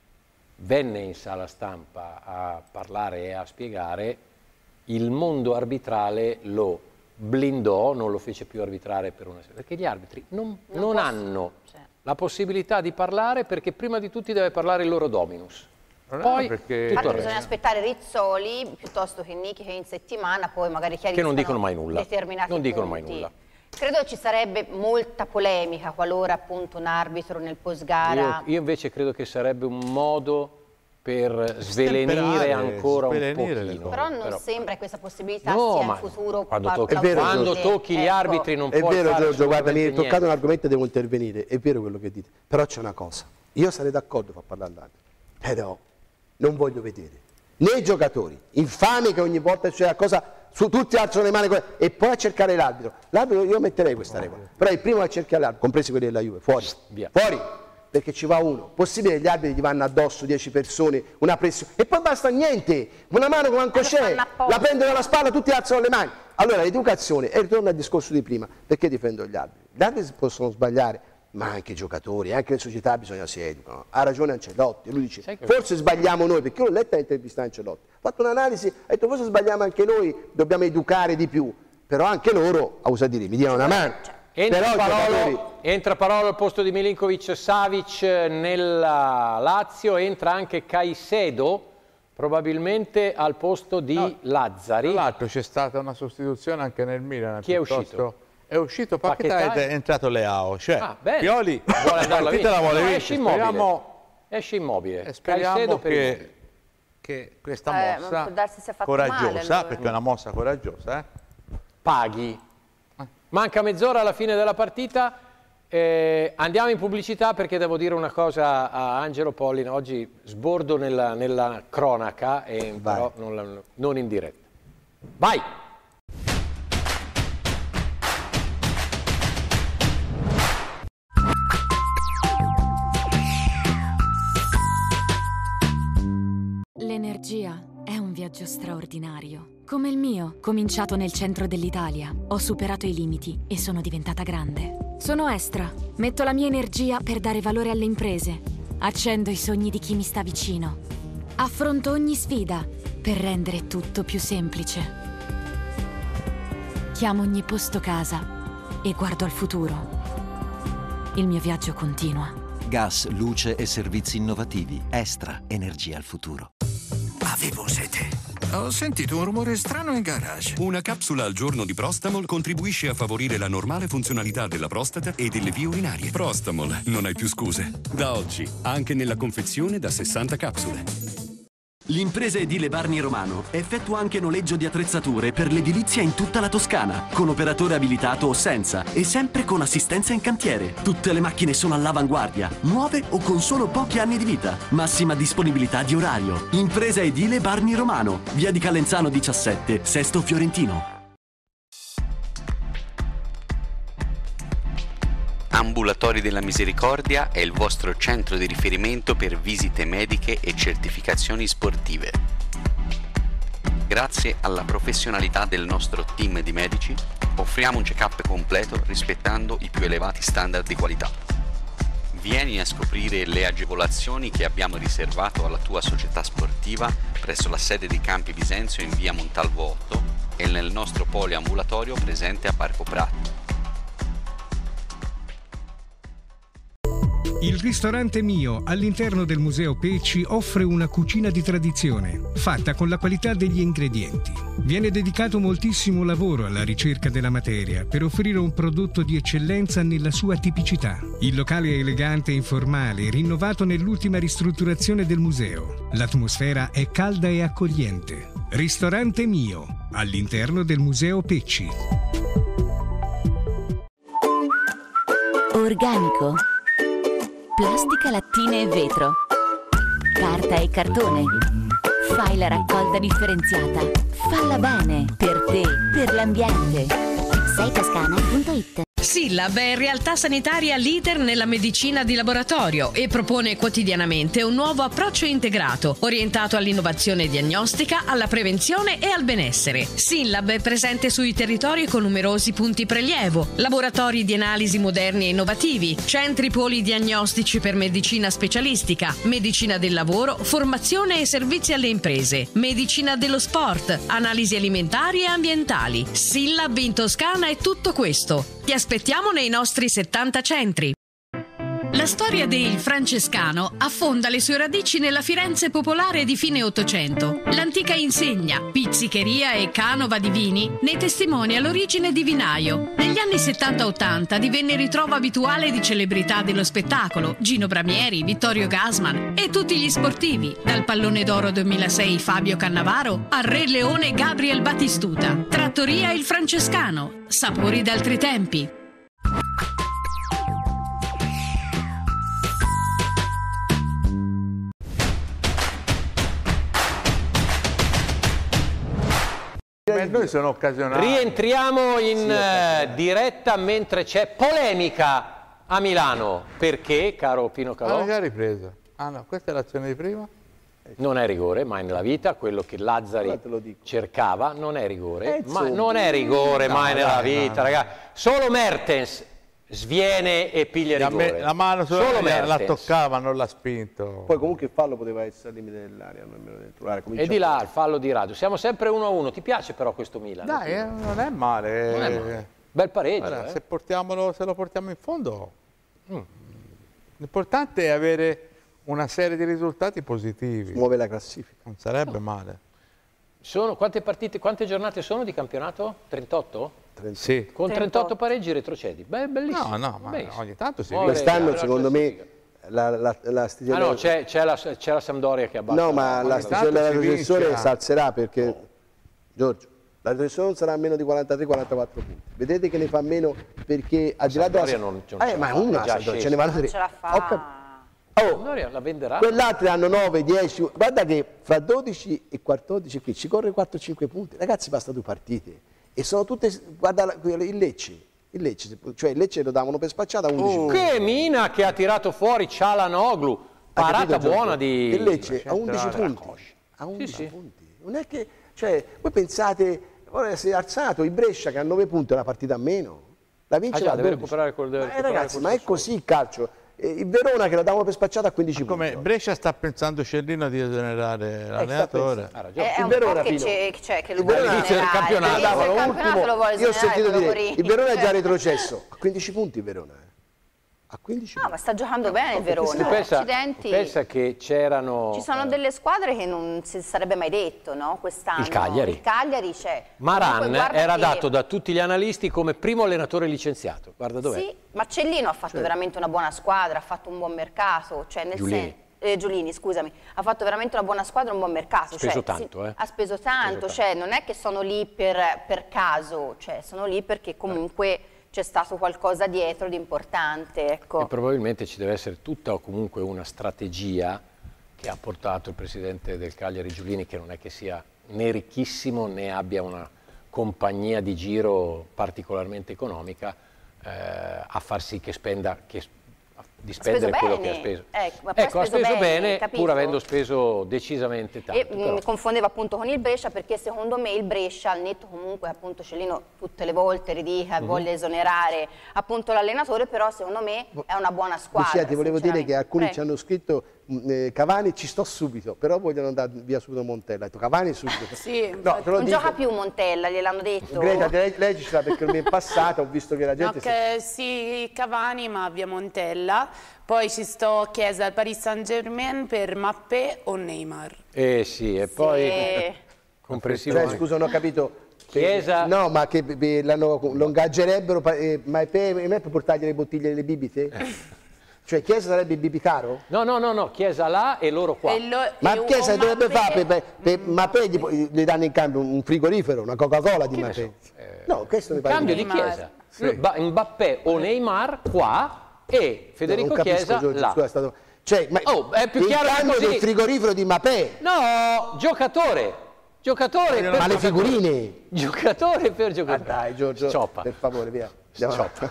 Venne in sala stampa a parlare e a spiegare, il mondo arbitrale lo blindò, non lo fece più arbitrare per una serie, perché gli arbitri non, non, non hanno cioè. la possibilità di parlare, perché prima di tutti deve parlare il loro dominus. Poi perché... Infatti bisogna aspettare Rizzoli piuttosto che Nichi che in settimana poi magari chiarificano che non dicono mai nulla. determinati non dicono punti. mai nulla. Credo ci sarebbe molta polemica qualora appunto un arbitro nel post gara. Io, io invece credo che sarebbe un modo per svelenire ancora un pochino. Però non però... sembra che questa possibilità no, sia in futuro quando, to è vero, quando tocchi ecco. gli arbitri non è puoi vero, fare Giorgio, guarda, mi hai toccato un argomento e devo intervenire. È vero quello che dite, però c'è una cosa. Io sarei d'accordo a parlare all'arbitro, però non voglio vedere né i giocatori infami che ogni volta c'è qualcosa su tutti alzano le mani e poi a cercare l'arbitro. L'arbitro io metterei questa regola, però il primo a cercare l'arbitro, compresi quelli della Juve, fuori, Via. fuori, perché ci va uno. Possibile che gli arbitri gli vanno addosso dieci persone, una pressione e poi basta niente, una mano come anche c'è, la prendono dalla spalla, tutti alzano le mani. Allora l'educazione, e ritorno al discorso di prima, perché difendo gli arbitri? Gli arbitri possono sbagliare, ma anche i giocatori, anche le società bisogna si educano. Ha ragione Ancelotti, lui dice forse sbagliamo noi, perché io l'ho letta l'intervista a Ancelotti, ha fatto un'analisi, ha detto forse sbagliamo anche noi, dobbiamo educare di più, però anche loro, a usare dire, mi diano una mano. Entra, però, Parolo, giocatori... entra Parolo al posto di Milinkovic-Savic nella Lazio, entra anche Caicedo, probabilmente al posto di no, Lazzari. Tra l'altro c'è stata una sostituzione anche nel Milan. Chi è uscito? È uscito Paquetá ed è entrato Leao, cioè ah, Pioli vuole andarla a la vuole no, vincere. Esce immobile, speriamo, esce immobile. E speriamo che, che questa eh, mossa male, coraggiosa, perché è una mossa coraggiosa, eh? paghi. Manca mezz'ora alla fine della partita, eh, andiamo in pubblicità perché devo dire una cosa a Angelo Pollina, oggi sbordo nella, nella cronaca, e però non, non in diretta. Vai! L'energia è un viaggio straordinario. Come il mio, cominciato nel centro dell'Italia. Ho superato i limiti e sono diventata grande. Sono Estra. Metto la mia energia per dare valore alle imprese. Accendo i sogni di chi mi sta vicino. Affronto ogni sfida per rendere tutto più semplice. Chiamo ogni posto casa e guardo al futuro. Il mio viaggio continua. Gas, luce e servizi innovativi. Estra, energia al futuro. Avevo sete. Ho sentito un rumore strano in garage. Una capsula al giorno di Prostamol contribuisce a favorire la normale funzionalità della prostata e delle vie urinarie. Prostamol, non hai più scuse. Da oggi, anche nella confezione da sessanta capsule. L'impresa edile Barni Romano effettua anche noleggio di attrezzature per l'edilizia in tutta la Toscana, con operatore abilitato o senza, e sempre con assistenza in cantiere. Tutte le macchine sono all'avanguardia, nuove o con solo pochi anni di vita. Massima disponibilità di orario. Impresa edile Barni Romano, via di Calenzano diciassette, Sesto Fiorentino. Ambulatori della Misericordia è il vostro centro di riferimento per visite mediche e certificazioni sportive. Grazie alla professionalità del nostro team di medici, Offriamo un check-up completo rispettando i più elevati standard di qualità. Vieni a scoprire le agevolazioni che abbiamo riservato alla tua società sportiva presso la sede di Campi Bisenzio in via Montalvo otto e nel nostro poliambulatorio presente a Parco Prato. Il ristorante Mio all'interno del Museo Pecci offre una cucina di tradizione, fatta con la qualità degli ingredienti. Viene dedicato moltissimo lavoro alla ricerca della materia per offrire un prodotto di eccellenza nella sua tipicità. Il locale è elegante e informale, rinnovato nell'ultima ristrutturazione del museo. L'atmosfera è calda e accogliente. Ristorante Mio all'interno del Museo Pecci. Organico. Plastica, lattine e vetro. Carta e cartone. Fai la raccolta differenziata. Falla bene. Per te, per l'ambiente. sei toscana punto it. SILAB è realtà sanitaria leader nella medicina di laboratorio e propone quotidianamente un nuovo approccio integrato, orientato all'innovazione diagnostica, alla prevenzione e al benessere. SILAB è presente sui territori con numerosi punti prelievo, laboratori di analisi moderni e innovativi, centri polidiagnostici per medicina specialistica, medicina del lavoro, formazione e servizi alle imprese, medicina dello sport, analisi alimentari e ambientali. SILAB in Toscana è tutto questo. Ti aspettiamo nei nostri settanta centri. La storia del Francescano affonda le sue radici nella Firenze popolare di fine Ottocento. L'antica insegna, pizzicheria e canova di vini ne testimonia l'origine di vinaio. Negli anni settanta ottanta divenne ritrovo abituale di celebrità dello spettacolo, Gino Bramieri, Vittorio Gassman e tutti gli sportivi, dal Pallone d'Oro duemilasei Fabio Cannavaro al Re Leone Gabriel Battistuta. Trattoria Il Francescano, sapori d'altri tempi. Per noi sono occasionali. Rientriamo in sì, eh, diretta mentre c'è polemica a Milano. Perché, caro Pino Calò? Ah, già ripresa. Ah no, questa è l'azione di prima? Non è rigore, mai nella vita, quello che Lazzari cercava non è rigore, ma non è rigore mai no, nella vita, no, no. ragazzi. Solo Mertens sviene e piglia rigore. La mano solo la, la toccava, non l'ha spinto. Poi comunque il fallo poteva essere al limite dell'area, nemmeno dentro l'area. E di là il fallo di Radu. Siamo sempre uno a uno. Ti piace però questo Milan? Dai, eh, non è male. Non è male. Bel pareggio. Allora, eh. se, portiamolo, se lo portiamo in fondo, mm. l'importante è avere una serie di risultati positivi. Muove la classifica. Non sarebbe male. Sono, quante partite, quante giornate sono di campionato? trentotto? trentotto. Sì. Con trentotto pareggi retrocedi. Beh, bellissimo. No, no, ma bellissimo. ogni tanto si vede. Quest'anno secondo me la, la, la Ah no, c'è la, la Sampdoria che abbassa. No, ma la stagione della retrocessione si alzerà perché, no. Giorgio, la retrocessione non sarà meno di quarantatré quarantaquattro punti. Vedete che ne fa meno perché al di là della... non, non eh, ma una ce ne vanno tre. Ce la fa. Oh, la venderà. Quell'altro hanno nove, dieci, guarda che fra dodici e quattordici qui ci corre quattro cinque punti. Ragazzi, basta due partite. E sono tutte, guarda il Lecce, il Lecce, cioè il Lecce lo davano per spacciata a undici oh, punti. Che mina che ha tirato fuori Cialanoglu, parata buona di... Il Lecce a undici punti, a undici sì, punti. Sì. Non è che, cioè, voi pensate, ora si è alzato il Brescia che ha nove punti, è una partita a meno. La vince ah, già, deve recuperare quel deve ma, eh, ragazzi, ma è così il calcio. Il Verona che la davano per spacciata a quindici punti. Come Brescia sta pensando Cellino di esonerare l'allenatore. Ha ragione. È il Verona che c'è che lo vuole all'inizio del campionato. Davano ultimo. Io ho sentito dire il Verona è già retrocesso. A quindici punti il Verona. A quindici no, ma sta giocando bene il Verona. Pensa, pensa che c'erano... Ci sono delle squadre che non si sarebbe mai detto, no? Quest'anno. Il Cagliari. Il Cagliari c'è. Maran era che... dato da tutti gli analisti come primo allenatore licenziato. Guarda dov'è. Sì, Marcellino ha fatto cioè. veramente una buona squadra, ha fatto un buon mercato. Cioè nel Giulini. Sen... eh, Giulini, scusami. Ha fatto veramente una buona squadra, un buon mercato. Ha speso cioè, tanto, sì, eh. Ha speso tanto, speso cioè tanto. Non è che sono lì per, per caso, cioè sono lì perché comunque... Eh. C'è stato qualcosa dietro di importante, ecco. E probabilmente ci deve essere tutta o comunque una strategia che ha portato il presidente del Cagliari Giulini, che non è che sia né ricchissimo né abbia una compagnia di giro particolarmente economica, eh, a far sì che spenda, che di spendere quello che ha speso. Ecco, ma poi ecco ha speso, speso bene, bene pur avendo speso decisamente tanto. E mi confondeva appunto con il Brescia, perché secondo me il Brescia, al netto comunque appunto Cellino tutte le volte ridica, uh-huh. voglia esonerare appunto l'allenatore, però secondo me è una buona squadra. Lucia, ti volevo dire che alcuni Prego. ci hanno scritto eh, Cavani ci sto subito, però vogliono andare via subito Montella. Ho detto Cavani subito. sì, no, non dico. Gioca più Montella, gliel'hanno detto. Greta, lei, lei ci sta perché in passato ho visto che la gente... No, che sì, Cavani ma via Montella. Poi ci sto Chiesa al Paris Saint-Germain per Mbappé o Neymar. Eh sì, e poi sì. comprensivo. Cioè, scusa, non ho capito. Chiesa. No, ma che lo ingaggerebbero eh, Mbappé per portargli le bottiglie delle bibite? Eh. Cioè Chiesa sarebbe Bibicaro? No, no, no, no, Chiesa là e loro qua. E lo, ma e Chiesa dovrebbe fare per, per mm. Mbappé gli, gli danno in cambio un frigorifero, una Coca-Cola di Mbappé. Eh, no, questo mi pare. Cambio di, di Chiesa. Sì. Mbappé o Neymar qua. E Federico no, Chiesa Giorgio, là. Scusa, stato... cioè, ma oh, è più chiaro cambio così. del frigorifero di Mbappé. No, giocatore. Giocatore ma per le figurine. Giocatore per giocatore. Ah, dai, Giorgio. Cioppa. Per favore, via. Cioppa.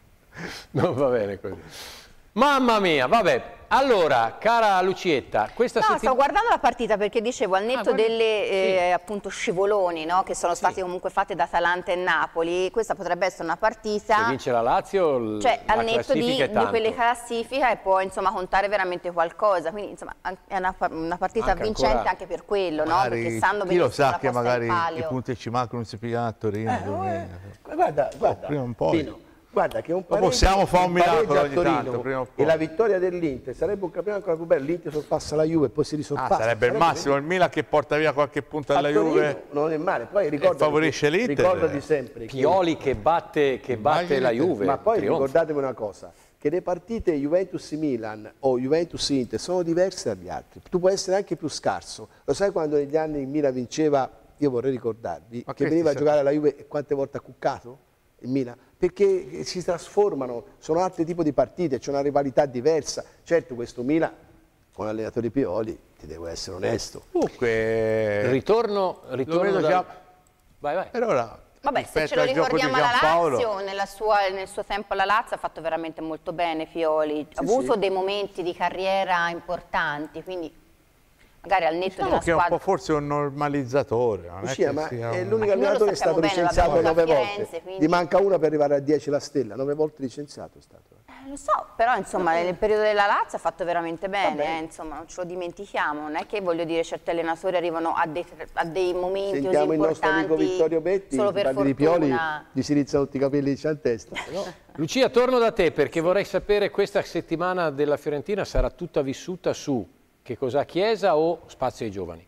Non va bene così. Mamma mia, vabbè. Allora, cara Lucietta, questa no, settimana... sto guardando la partita perché dicevo, al netto ah, delle eh, sì. appunto scivoloni, no, che sono stati sì. comunque fatti da Atalanta e Napoli, questa potrebbe essere una partita... Se vince la Lazio, cioè, la al netto di, di quelle classifiche e può insomma contare veramente qualcosa, quindi insomma è una, una partita anche vincente ancora... anche per quello, no? Perché sanno chi lo sa la che magari i punti ci mancano, non si pigliano a Torino. Eh, eh, guarda, guarda, prima un po'. Pino. Guarda che un pareggio, possiamo fare un miracolo ogni Torino, tanto, prima o poi. E la vittoria dell'Inter sarebbe un campionato ancora più bello. L'Inter sorpassa la Juve e poi si risorpassa. Ah, sarebbe, sarebbe il massimo, il Milan che porta via qualche punto alla Juve. Non è male, poi ricordati, favorisce l'Inter. Ricordati sempre Pioli che batte, che batte la Juve. Ma poi trionfa. ricordatevi una cosa, che le partite Juventus-Milan o Juventus-Inter sono diverse dagli altri. Tu puoi essere anche più scarso. Lo sai quando negli anni il Milan vinceva, io vorrei ricordarvi, ma che veniva a giocare alla Juve e quante volte ha cuccato? Il Milan? Perché si trasformano, sono altri tipi di partite, c'è una rivalità diversa. Certo questo Milan con l'allenatore Pioli, ti devo essere onesto. Comunque ritorno, ritorno da... già... vai vai. Per ora, vabbè, se ce lo ricordiamo alla Lazio, nella sua, nel suo tempo alla Lazio ha fatto veramente molto bene Pioli, ha sì, avuto sì. dei momenti di carriera importanti, quindi magari al netto diciamo della che squadra. è un po' forse un normalizzatore. Non Lucia, è ma sia è un... l'unico allenatore che è stato licenziato nove volte. Quindi... Gli manca una per arrivare a dieci la stella, nove volte licenziato è stato. Eh, lo so, però insomma nel periodo della Lazio ha fatto veramente bene, eh, insomma non ce lo dimentichiamo, non è che voglio dire certi allenatori arrivano a dei, a dei momenti Sentiamo così importanti. Sentiamo il nostro amico Vittorio Betti, solo per fortuna. Di Pioli, gli si rizzano tutti i capelli in testa. No? Lucia, torno da te perché vorrei sapere, questa settimana della Fiorentina sarà tutta vissuta su che cos'ha Chiesa o spazio ai giovani?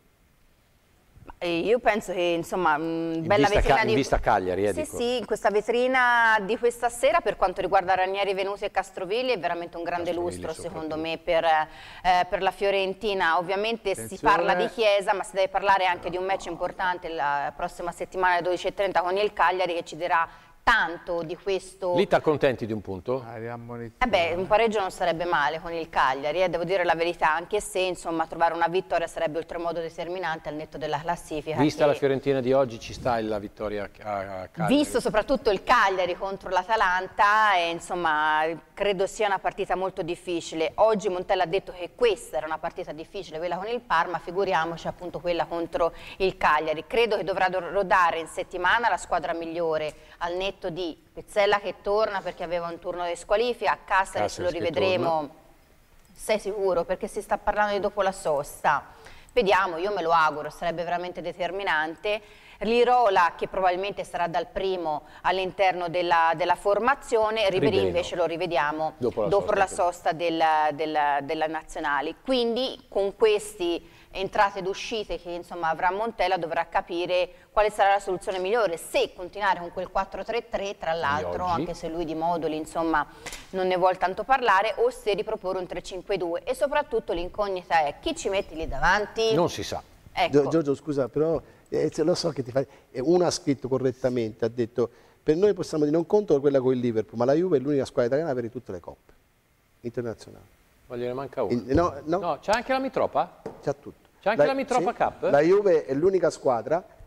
Io penso che insomma in bella vista vetrina di... di... in vista Cagliari, eh, sì, dico. sì, in questa vetrina di questa sera per quanto riguarda Ranieri, Venuti e Castrovilli è veramente un grande lustro secondo me per, eh, per la Fiorentina. Ovviamente Attenzione. si parla di Chiesa, ma si deve parlare anche di un match importante la prossima settimana alle dodici e trenta con il Cagliari, che ci darà tanto di questo. Lì ti accontenti di un punto? Eh beh, un pareggio non sarebbe male con il Cagliari, eh, devo dire la verità, anche se insomma trovare una vittoria sarebbe oltremodo determinante al netto della classifica. Vista che... la Fiorentina di oggi ci sta la vittoria a Cagliari? Visto soprattutto il Cagliari contro l'Atalanta, e insomma credo sia una partita molto difficile. Oggi Montella ha detto che questa era una partita difficile, quella con il Parma, figuriamoci appunto quella contro il Cagliari. Credo che dovrà rodare in settimana la squadra migliore, al netto di Pezzella che torna perché aveva un turno di squalifica, Caceres ce lo rivedremo, sei sicuro? Perché si sta parlando di dopo la sosta, vediamo, io me lo auguro, sarebbe veramente determinante. Lirola che probabilmente sarà dal primo all'interno della, della formazione, Ribéry invece lo rivediamo dopo la dopo sosta, la sosta della, della, della nazionale, quindi con questi entrate ed uscite che insomma avrà Montella dovrà capire quale sarà la soluzione migliore, se continuare con quel quattro tre tre tra l'altro, anche se lui di moduli insomma non ne vuol tanto parlare, o se riproporre un tre cinque due, e soprattutto l'incognita è chi ci metti lì davanti? Non si sa. Ecco. Giorgio scusa, però eh, lo so che ti fai, uno ha scritto correttamente, ha detto per noi possiamo dire non conto quella con il Liverpool, ma la Juve è l'unica squadra italiana ad avere tutte le coppe internazionali. Ma gliene manca una. No, no. no c'è anche la Mitropa? C'ha tutto. C'è anche la, la Mitropa sì, Cup? La Juve è l'unica squadra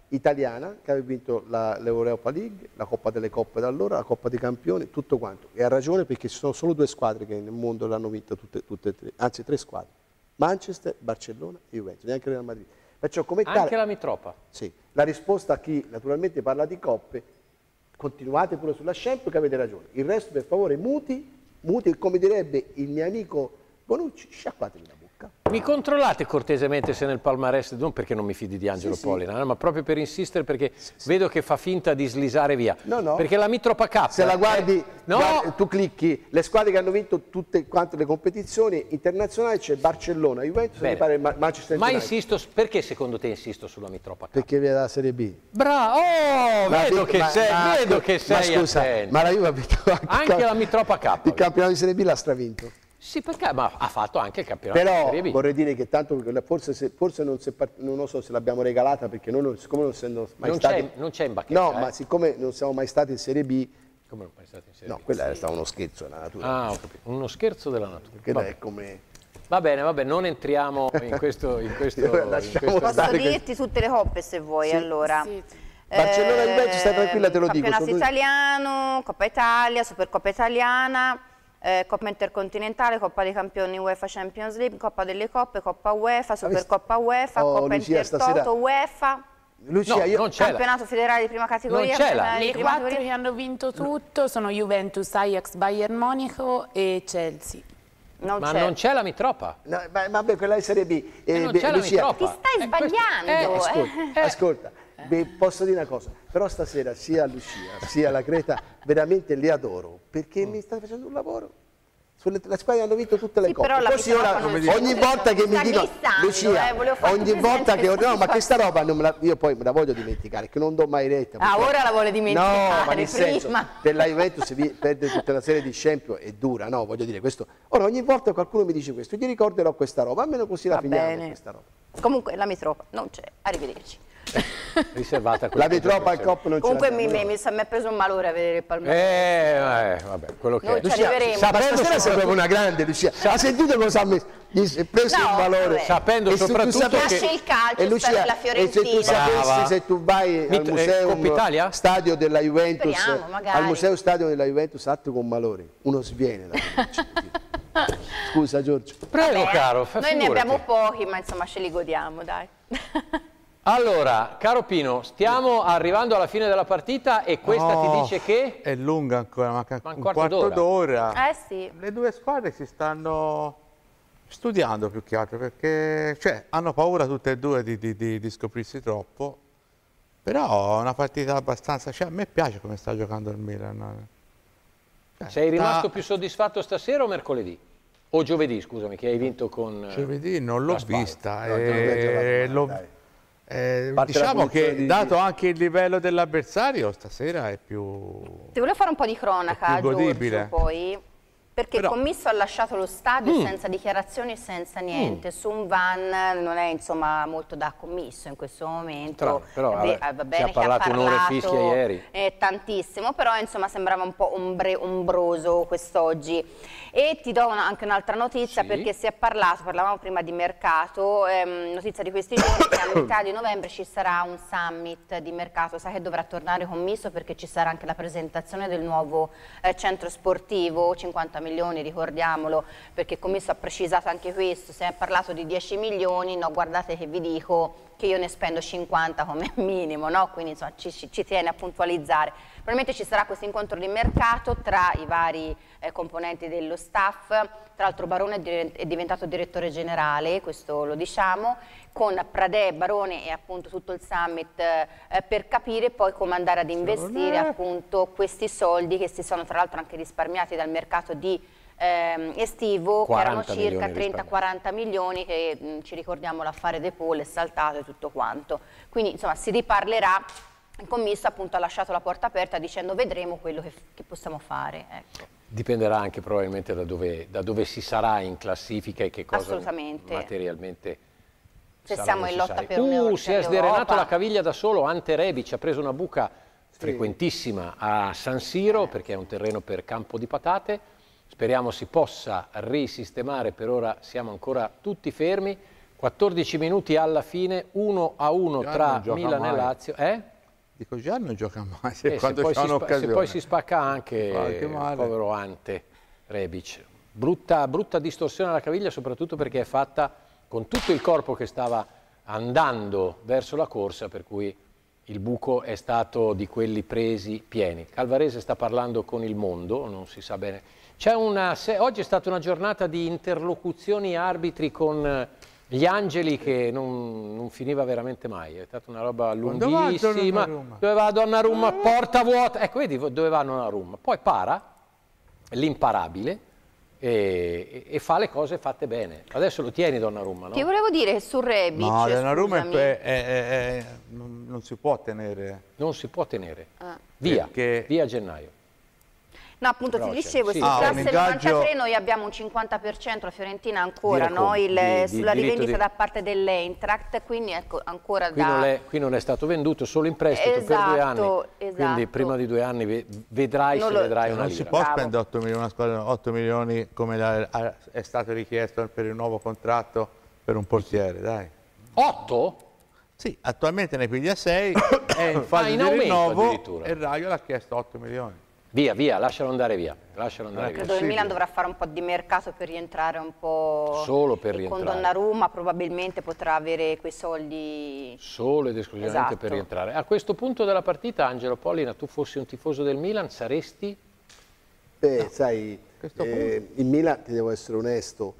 italiana che aveva vinto l'Europa League, la Coppa delle Coppe da allora, la Coppa dei Campioni, tutto quanto. E ha ragione perché ci sono solo due squadre che nel mondo l'hanno vinto, tutte, tutte e tre, anzi tre squadre, Manchester, Barcellona e Juventus, neanche Real Madrid. Perciò, come anche tale, la Mitropa. Sì, la risposta a chi naturalmente parla di coppe, continuate pure sulla Champions che avete ragione. Il resto per favore muti, muti come direbbe il mio amico Bonucci, sciacquatevi la bocca. Mi controllate cortesemente se nel palmarès, non perché non mi fidi di Angelo sì, Pollina, sì. ma proprio per insistere perché sì, sì. vedo che fa finta di slisare via. No, no. Perché la Mitropa K... Se la guardi, eh, no. guardi, tu clicchi, le squadre che hanno vinto tutte quante le competizioni internazionali, c'è Barcellona, Juventus, mi pare Manchester United. Ma insisto, perché secondo te insisto sulla Mitropa K? Perché viene dalla Serie B. Bravo, oh, vedo, che, ma, sei, ma, vedo che sei ma scusa, attento. Ma la Juve ha vinto anche, anche la Mitropa K. Il campionato di Serie B l'ha stravinto. Sì, perché ma ha fatto anche il campionato Però di Serie B. Vorrei dire che tanto forse, se, forse non, se, non lo so se l'abbiamo regalata perché noi siccome non essendo mai non stati non c'è in bacchetta. No, eh? ma siccome non siamo mai stati in Serie B. Come non mai stati in Serie no, B? quella sì. era stato uno scherzo della natura. Ah, ho capito. Uno scherzo della natura. Perché è come Va bene, va bene, non entriamo in questo in questo, in questo Posso dirti tutte le coppe se vuoi, sì. allora. Sì. Barcellona e Juventus, stai tranquilla, te lo dico. Campionato italiano, Coppa Italia, Supercoppa italiana, eh, Coppa Intercontinentale, Coppa dei Campioni UEFA Champions League, Coppa delle Coppe, Coppa UEFA, Supercoppa UEFA, oh, Coppa Lucia, Intertoto stasera... UEFA. Lucia, no, io... non campionato federale di prima categoria. Le quattro che hanno vinto tutto sono Juventus, Ajax, Bayern Monaco e Chelsea. Non Ma non c'è la Mitropa. No, ma, vabbè, quella è Serie B. Eh, non c'è la Mitropa. Ti stai eh, sbagliando. Eh, ascolta, eh. ascolta. Beh, posso dire una cosa, però stasera sia Lucia sia la Creta veramente li adoro perché mm. mi state facendo un lavoro. Sulle, la squadra hanno vinto tutte le sì, coppe. Così ora, ogni volta che mi dicono Lucia, eh, ogni volta che no, ma questa roba non me la, io poi me la voglio dimenticare, che non do mai retta. Ah, ora la vuole dimenticare. No, ma nel prima. senso, per la Juventus perdere tutta una serie di Champions è dura, no? Voglio dire questo. Ora ogni volta che qualcuno mi dice questo, io ricorderò questa roba, almeno così la Va finiamo bene. questa roba. Comunque la Mitropa non c'è, arrivederci. Riservata a la Mitropa al Cop non c'è. Comunque mi, mi, mi è preso un malore a vedere il palmarès. Eh, eh, vabbè, quello che Noi è. ci arriveremo. Sapendo che sei proprio una grande Lucia. Ha sentito cosa ha messo? Si è preso no, un valore. Vabbè. Sapendo e soprattutto che piace il calcio, e Lucia, la Fiorentina. E se tu sapessi, se tu vai Mit al museo eh, stadio della Juventus, Speriamo, al museo stadio della Juventus atto con malore, uno sviene da Scusa Giorgio. Prego Vabbè, caro, fa Noi figurati. ne abbiamo pochi, ma insomma ce li godiamo, dai. Allora, caro Pino, stiamo arrivando alla fine della partita e questa no, ti dice che... È lunga ancora, manca ma un quarto, quarto d'ora. Eh sì. Le due squadre si stanno studiando più che altro, perché cioè, hanno paura tutte e due di, di, di, di scoprirsi troppo, però è una partita abbastanza... Cioè, a me piace come sta giocando il Milan. Cioè, Sei rimasto sta... più soddisfatto stasera o mercoledì? O giovedì, scusami, che hai vinto con... Giovedì non l'ho vista. No, e... l'ho... Eh, diciamo che di... dato anche il livello dell'avversario stasera è più ti volevo fare un po' di cronaca Giorgio, poi perché Però... il commisso ha lasciato lo stadio mm. senza dichiarazioni e senza niente. Mm. Sun Van non è insomma molto da commisso in questo momento. Tra, però Beh, vabbè, va bene ha parlato, che ha parlato un'ora e fischia ieri. Eh, tantissimo, però insomma sembrava un po' ombre, ombroso quest'oggi. E ti do una, anche un'altra notizia sì. perché si è parlato, parlavamo prima di mercato, ehm, notizia di questi giorni che a metà di novembre ci sarà un summit di mercato, sa che dovrà tornare commisso perché ci sarà anche la presentazione del nuovo eh, centro sportivo, cinquanta milioni ricordiamolo, perché commisso ha precisato anche questo, si è parlato di dieci milioni, no guardate che vi dico che io ne spendo cinquanta come minimo, no? Quindi insomma ci, ci, ci tiene a puntualizzare. Probabilmente ci sarà questo incontro di mercato tra i vari eh, componenti dello staff, tra l'altro Barone è diventato direttore generale, questo lo diciamo, con Pradè, Barone e appunto tutto il summit eh, per capire poi come andare ad investire appunto questi soldi che si sono tra l'altro anche risparmiati dal mercato di Eh, estivo, che erano circa trenta quaranta milioni che mh, ci ricordiamo l'affare De Paul è saltato e tutto quanto, quindi insomma si riparlerà. Il commisso appunto ha lasciato la porta aperta dicendo vedremo quello che, che possiamo fare, ecco. Dipenderà anche probabilmente da dove, da dove si sarà in classifica e che cosa Assolutamente. materialmente se siamo in lotta per uh, un'Europa. Si è sderenato la caviglia da solo, Ante Rebic ha preso una buca sì. frequentissima a San Siro eh. perché è un terreno per campo di patate. Speriamo si possa risistemare, per ora siamo ancora tutti fermi. quattordici minuti alla fine, uno a uno tra Milan e Lazio. Eh? Dico, già non gioca mai, se, eh, quando se, poi c'è se poi si spacca anche il povero Ante Rebic. Brutta, brutta distorsione alla caviglia, soprattutto perché è fatta con tutto il corpo che stava andando verso la corsa, per cui il buco è stato di quelli presi pieni. Calvarese sta parlando con Il Mondo, non si sa bene. C'è una, se, oggi è stata una giornata di interlocuzioni arbitri con gli angeli che non, non finiva veramente mai. È stata una roba lunghissima. Dove va Donnarumma? Porta vuota. Ecco, vedi dove va Donnarumma. Poi para, l'imparabile, e, e fa le cose fatte bene. Adesso lo tieni Donnarumma, no? Ti volevo dire che su Rebic, no, Donnarumma è, è, è, è, non, non si può tenere. Non si può tenere. Ah. Via, perché... via a gennaio. No, appunto, ti dicevo, sì. su ah, classe ingaggio... novantatré noi abbiamo un cinquanta per cento, la Fiorentina ancora, di no? Il, di, sulla di, rivendita di... da parte dell'Eintracht, quindi ecco, ancora qui da... Non è, qui non è stato venduto, solo in prestito esatto, per due anni, esatto. Quindi prima di due anni vedrai non se lo... vedrai una non lira. Si può Bravo. spendere otto milioni, una squadra, otto milioni come la, è stato richiesto per il nuovo contratto per un portiere, dai. otto? Sì, attualmente ne piglia sei, è in fase ah, in di rinnovo e il Raio l'ha chiesto otto milioni. Via, via, lascialo andare via. Lascialo andare Credo via. che il Milan dovrà fare un po' di mercato per rientrare un po'. Solo per e rientrare. Con Donnarumma probabilmente potrà avere quei soldi. Solo ed esclusivamente esatto. per rientrare. A questo punto della partita, Angelo Pollina, tu fossi un tifoso del Milan, saresti? Beh, no. sai, eh, il Milan, ti devo essere onesto,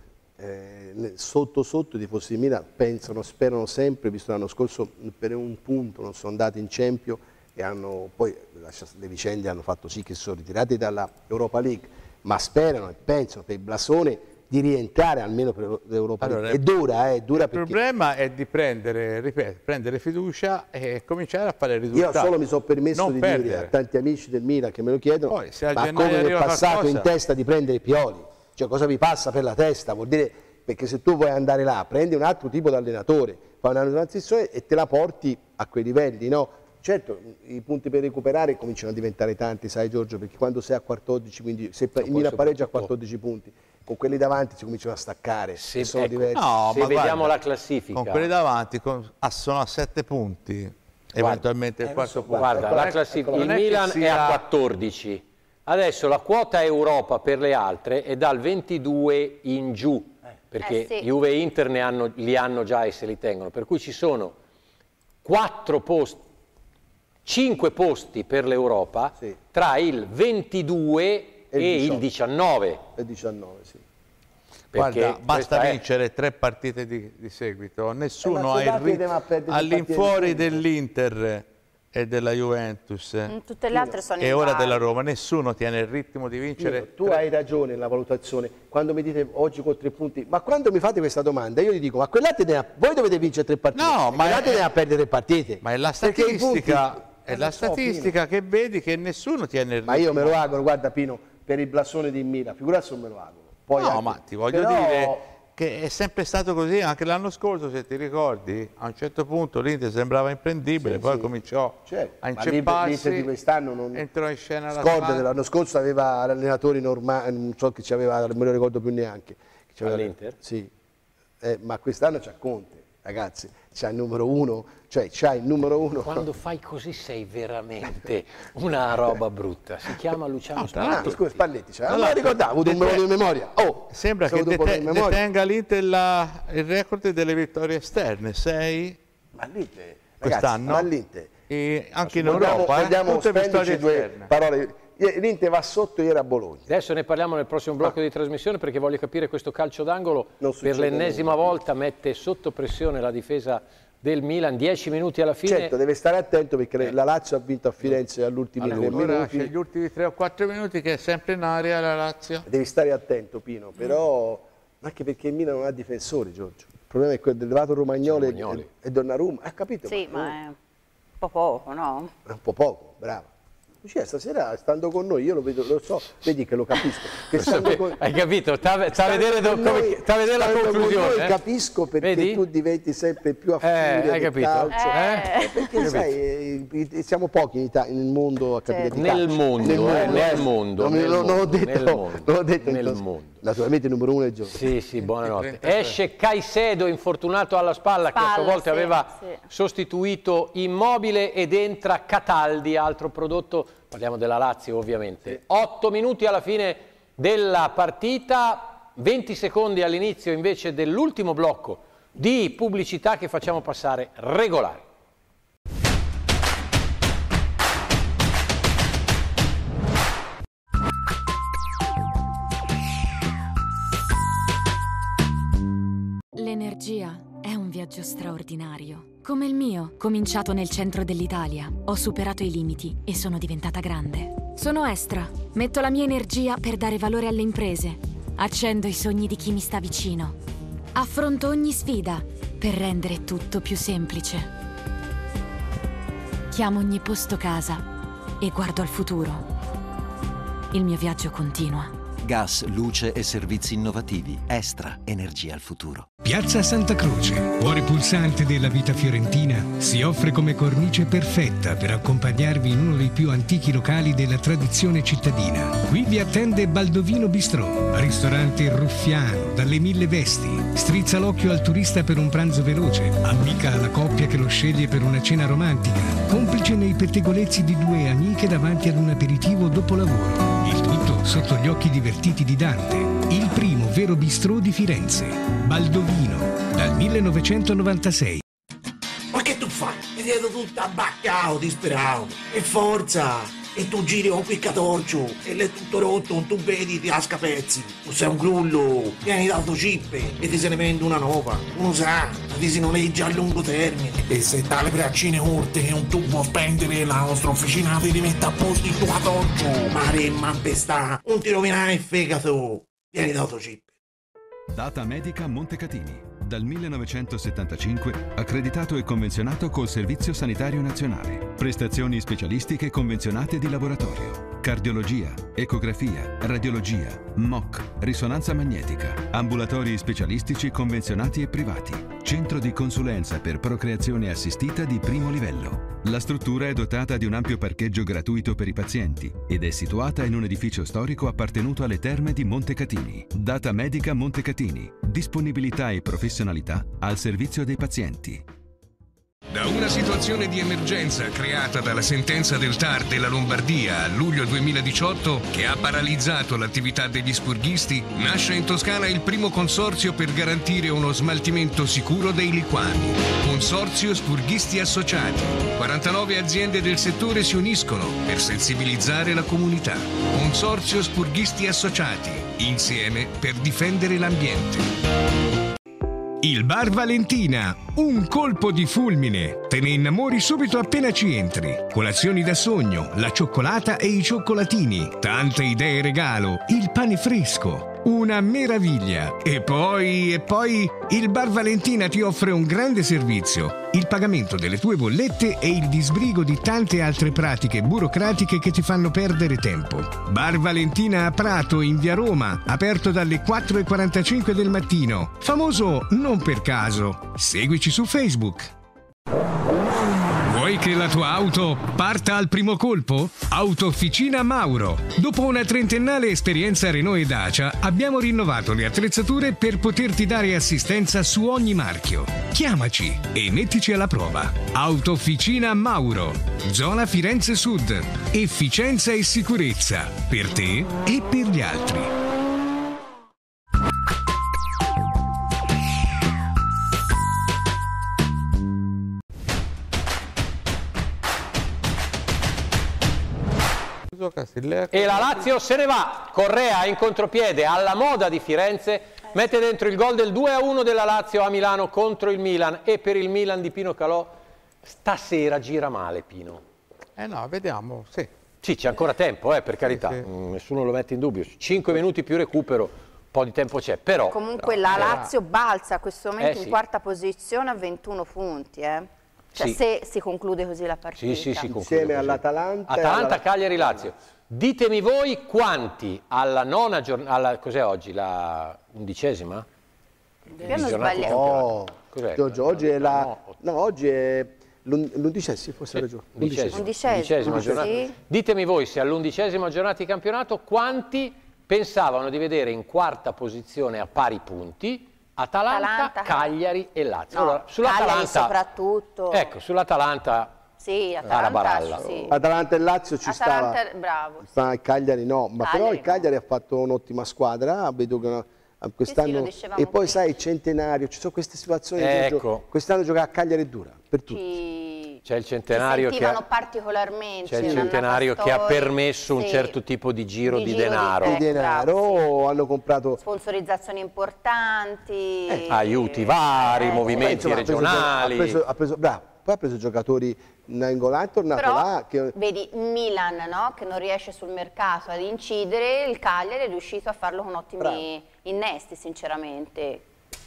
eh, sotto sotto i tifosi del Milan pensano, sperano sempre, visto l'anno scorso per un punto non sono andati in Champions e hanno poi le vicende hanno fatto sì che sono ritirati dalla Europa League, ma sperano e pensano per il blasone di rientrare almeno per l'Europa allora, League. È dura, eh, dura il perché... problema è di prendere, ripeto, prendere fiducia e cominciare a fare risultati. Io solo mi sono permesso non di perdere. dire a tanti amici del Milan che me lo chiedono, poi, se ma come vi è passato qualcosa... in testa di prendere Pioli? Cioè cosa vi passa per la testa? Vuol dire, perché se tu vuoi andare là, prendi un altro tipo di allenatore, fai una transizione e te la porti a quei livelli, no? Certo, i punti per recuperare cominciano a diventare tanti, sai Giorgio, perché quando sei a quattordici, quindi se il Milan pareggia a quattordici punti, con quelli davanti si cominciano a staccare, se, sono ecco, diversi. No, se ma vediamo guarda, la classifica. Con quelli davanti con, ah, sono a sette punti, guarda, eventualmente il quarto so, punto. Guarda, ecco, la classifica, ecco, il Milan sia... è a quattordici, adesso la quota Europa per le altre è dal ventidue in giù, perché eh sì. Juve e Inter ne hanno, li hanno già e se li tengono, per cui ci sono quattro posti, cinque posti per l'Europa sì. tra il ventidue e, e il diciannove. E diciannove, sì. Guarda, basta vincere è... tre partite di, di seguito, nessuno eh, ha il ritmo all'infuori dell'Inter e della Juventus tutte le altre sono e ora della Roma, nessuno tiene il ritmo di vincere. Io, tu tre... hai ragione nella valutazione quando mi dite oggi con tre punti, ma quando mi fate questa domanda io gli dico ma quell'altro ne ha... voi dovete vincere tre partite, no, ma è... ne ha perdere tre partite, ma è la statistica è la statistica che vedi che nessuno tiene il ritmo. Ma io me lo auguro, guarda Pino, per il blasone di Milan, figurati se non me lo auguro. Poi no, anche... ma ti voglio Però... dire che è sempre stato così, anche l'anno scorso, se ti ricordi, a un certo punto l'Inter sembrava imprendibile, sì, poi sì. cominciò certo. a incepparsi, l'Inter di quest'anno non... entrò in scena la Scorda, l'anno scorso aveva allenatori normali, non so chi ci aveva, non me lo ricordo più neanche. All'Inter? Sì, eh, ma quest'anno c'ha Conte, ragazzi, c'ha il numero uno, cioè c'ha il numero uno. Quando fai così sei veramente una roba brutta. Si chiama Luciano Spalletti. Ah, scusa, Spalletti, cioè, allora, non mi ricordavo, ho avuto un numero di memoria. Oh, sembra che dete detenga l'Inter il record delle vittorie esterne, sei quest'anno, e anche in Europa. Andiamo a spenderci due parole. L'Inter va sotto ieri a Bologna. Adesso ne parliamo nel prossimo blocco ah. di trasmissione perché voglio capire questo calcio d'angolo. Per l'ennesima volta mette sotto pressione la difesa del Milan, dieci minuti alla fine. Certo, deve stare attento perché eh. la Lazio ha vinto a Firenze all'ultimi allora, tre minuti. C'è gli ultimi tre o quattro minuti che è sempre in aria la Lazio. Devi stare attento Pino, però mm. anche perché il Milan non ha difensori, Giorgio. Il problema è quello dell'elevato Romagnoli e, e Donnarumma. Ha capito? Sì, ma, ma è un po' poco, no? È un po' poco, bravo. Lucia stasera stando con noi, io lo vedo, lo so, vedi che lo capisco. Che lo con... Hai capito? Sta, sta a vedere, do, noi, sta a vedere la conclusione. Noi, eh? Capisco perché vedi? Tu diventi sempre più a furia eh, hai capito? calcio. Eh? Eh, perché sai, siamo pochi in Italia, nel mondo a capire di calcio. Nel mondo, nel mondo. Eh, nel mondo. Non, nel non, mondo, non ho detto, nel mondo. Non ho detto nel mondo. Naturalmente il numero uno è Giorgio. Sì, sì, buonanotte. Esce Caicedo, infortunato alla spalla, spalla che a sua volta sì, aveva sì. sostituito Immobile, ed entra Cataldi, altro prodotto, parliamo della Lazio ovviamente. Sì. Otto minuti alla fine della partita, venti secondi all'inizio invece dell'ultimo blocco di pubblicità che facciamo passare regolare. L'energia è un viaggio straordinario. Come il mio, cominciato nel centro dell'Italia. Ho superato i limiti e sono diventata grande. Sono Estra. Metto la mia energia per dare valore alle imprese. Accendo i sogni di chi mi sta vicino. Affronto ogni sfida per rendere tutto più semplice. Chiamo ogni posto casa e guardo al futuro. Il mio viaggio continua. Gas, luce e servizi innovativi. Estra, energia al futuro. Piazza Santa Croce, cuore pulsante della vita fiorentina, si offre come cornice perfetta per accompagnarvi in uno dei più antichi locali della tradizione cittadina. Qui vi attende Baldovino Bistrò, ristorante ruffiano, dalle mille vesti. Strizza l'occhio al turista per un pranzo veloce, amica alla coppia che lo sceglie per una cena romantica, complice nei pettegolezzi di due amiche davanti ad un aperitivo dopo lavoro. Il tutto sotto gli occhi divertiti di Dante, il primo vero bistrò di Firenze. Baldovino, dal millenovecentonovantasei. Ma che tu fai? Ti vedo tutto abbaccato, disperato. E forza! E tu giri con quel catorcio e l'è tutto rotto, non tu vedi, ti asca pezzi. Tu sei un grullo, vieni d'autocippe e ti se ne vende una nuova. Uno sa, ma ti si noleggia a lungo termine. E se dalle braccine corte che non tu vuoi spendere, la nostra officina ti rimette a posto il tuo catorcio. Ma remma impestà, non ti rovinare il fegato. Vieni d'autocippe. Data Medica Montecatini. Dal millenovecentosettantacinque accreditato e convenzionato col Servizio Sanitario Nazionale. Prestazioni specialistiche convenzionate di laboratorio. Cardiologia, ecografia, radiologia, M O C, risonanza magnetica. Ambulatori specialistici convenzionati e privati. Centro di consulenza per procreazione assistita di primo livello. La struttura è dotata di un ampio parcheggio gratuito per i pazienti ed è situata in un edificio storico appartenuto alle terme di Montecatini. Data Medica Montecatini. Disponibilità e professionalità al servizio dei pazienti. Da una situazione di emergenza creata dalla sentenza del T A R della Lombardia a luglio duemiladiciotto, che ha paralizzato l'attività degli spurghisti, nasce in Toscana il primo consorzio per garantire uno smaltimento sicuro dei liquami. Consorzio Spurghisti Associati. quarantanove aziende del settore si uniscono per sensibilizzare la comunità. Consorzio Spurghisti Associati. Insieme per difendere l'ambiente. Il Bar Valentina, un colpo di fulmine. Te ne innamori subito appena ci entri. Colazioni da sogno, la cioccolata e i cioccolatini, tante idee regalo, il pane fresco. Una meraviglia. E poi, e poi, il Bar Valentina ti offre un grande servizio. Il pagamento delle tue bollette e il disbrigo di tante altre pratiche burocratiche che ti fanno perdere tempo. Bar Valentina a Prato, in via Roma, aperto dalle quattro e quarantacinque del mattino. Famoso non per caso. Seguici su Facebook. Vuoi che la tua auto parta al primo colpo? Autofficina Mauro. Dopo una trentennale esperienza Renault e Dacia, abbiamo rinnovato le attrezzature per poterti dare assistenza su ogni marchio. Chiamaci e mettici alla prova. Autofficina Mauro. Zona Firenze Sud. Efficienza e sicurezza. Per te e per gli altri. E la Lazio se ne va. Correa in contropiede alla moda di Firenze mette dentro il gol del due a uno della Lazio a Milano contro il Milan. E per il Milan di Pino Calò stasera gira male, Pino. Eh no, vediamo, sì. Sì, c'è ancora tempo, eh, per carità, sì, sì. Nessuno lo mette in dubbio. cinque minuti più recupero, un po' di tempo c'è, però... Comunque la Lazio balza a questo momento eh, in sì. quarta posizione a ventuno punti, eh. Cioè sì. se si conclude così la partita. Sì, sì, si insieme all'Atalanta. Atalanta, alla... Cagliari, Lazio. Ditemi voi quanti alla nona giornata, cos'è oggi, la undicesima? Io non sbaglio. No, Giorgio, oggi è la... No, oggi è l'undicesima, forse ha ragione. Undicesima, undicesima giornata. Sì. Ditemi voi se all'undicesima giornata di campionato quanti pensavano di vedere in quarta posizione a pari punti Atalanta, Atalanta Cagliari e Lazio. No, allora, sull'Atalanta soprattutto. Ecco, sull'Atalanta sì, Atalanta, sì. Atalanta e Lazio ci Atalanta, stava. Bravo. Ma il Cagliari no, ma Cagliari però il Cagliari no. ha fatto un'ottima squadra, vedo che quest'anno sì, sì, e poi prima. sai il centenario, ci sono queste situazioni ecco. quest'anno giocare a Cagliari è dura per tutti. Ci... C'è il centenario ci che ha... particolarmente. C'è il centenario che ha permesso sì. un certo tipo di giro di, di, giro denaro. Di, di denaro, hanno comprato sponsorizzazioni importanti, eh, aiuti vari, eh, movimenti insomma, regionali. Ha preso, ha preso, bravo, poi ha preso giocatori Nainggolan, è tornato però, là. Che... vedi, Milan, no? Che non riesce sul mercato ad incidere, il Cagliari è riuscito a farlo con ottimi bravo. innesti, sinceramente.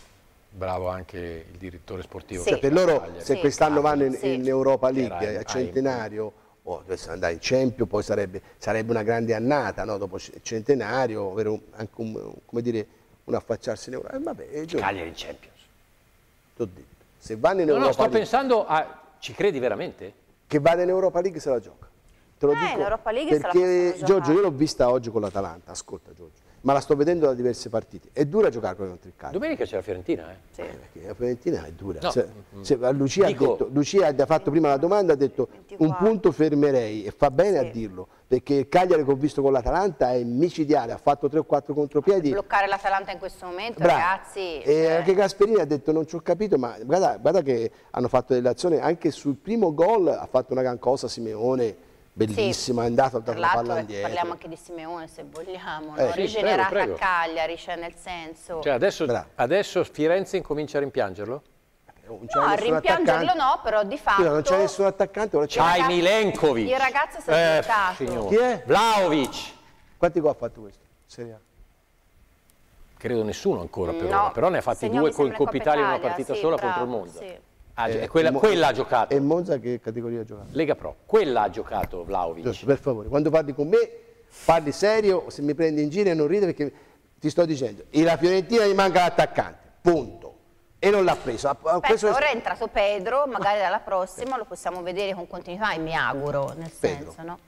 Bravo anche il direttore sportivo. Sì. Cioè, per loro, se sì. quest'anno vanno in, sì. in Europa League a Centenario, o dovessero andare in Champions, poi sarebbe, sarebbe una grande annata, no? Dopo il Centenario, avere anche un, come dire, un affacciarsi in Europa. Eh, vabbè, Cagliari in Champions. T'ho detto. Se vanno in no, Europa no, sto League, pensando a... Ci credi veramente? Che vada in Europa League se la gioca. Te lo eh, dico in Europa League perché se la Giorgio, io l'ho vista oggi con l'Atalanta, ascolta Giorgio, ma la sto vedendo da diverse partite. È dura giocare contro il Cagliari. Domenica c'è la Fiorentina, eh? Sì. eh perché la Fiorentina è dura. No. Se, se, Lucia, dico, ha detto, Lucia ha fatto prima la domanda, ha detto ventiquattro un punto fermerei, e fa bene sì. a dirlo, perché il Cagliari che ho visto con l'Atalanta è micidiale, ha fatto tre o quattro contropiedi. Bloccare l'Atalanta in questo momento, bravo. ragazzi. E cioè... anche Gasperini ha detto non ci ho capito, ma guarda, guarda che hanno fatto delle azioni, anche sul primo gol ha fatto una gran cosa Simeone. Bellissima, sì. è andato a dare la palla indietro. Parliamo anche di Simeone se vogliamo, eh, no? sì, rigenerata prego, prego. a Cagliari, cioè nel senso... Cioè adesso, adesso Firenze incomincia a rimpiangerlo? No, a rimpiangerlo no, però di fatto... Non c'è nessun attaccante. C'hai Milenkovic. Il ragazzo si è svoltato. Eh, Chi è? Vlahovic. Quanti gol ha fatto questo? Serie A? Credo nessuno ancora per no, ora, però ne ha fatti due con il Coppa Italia in una partita sì, sola bravo, contro il Monza. Sì. Ah, eh, quella, Mo quella ha giocato. E Monza che categoria ha giocato? Lega Pro. Quella ha giocato Vlahovic. Giusto, per favore, quando parli con me, parli serio, se mi prendi in giro e non ride perché ti sto dicendo, la Fiorentina gli manca l'attaccante, punto. E non l'ha preso. Aspetta, Questo ora è entrato Pedro, magari dalla prossima lo possiamo vedere con continuità e mi auguro, nel Pedro. senso, no?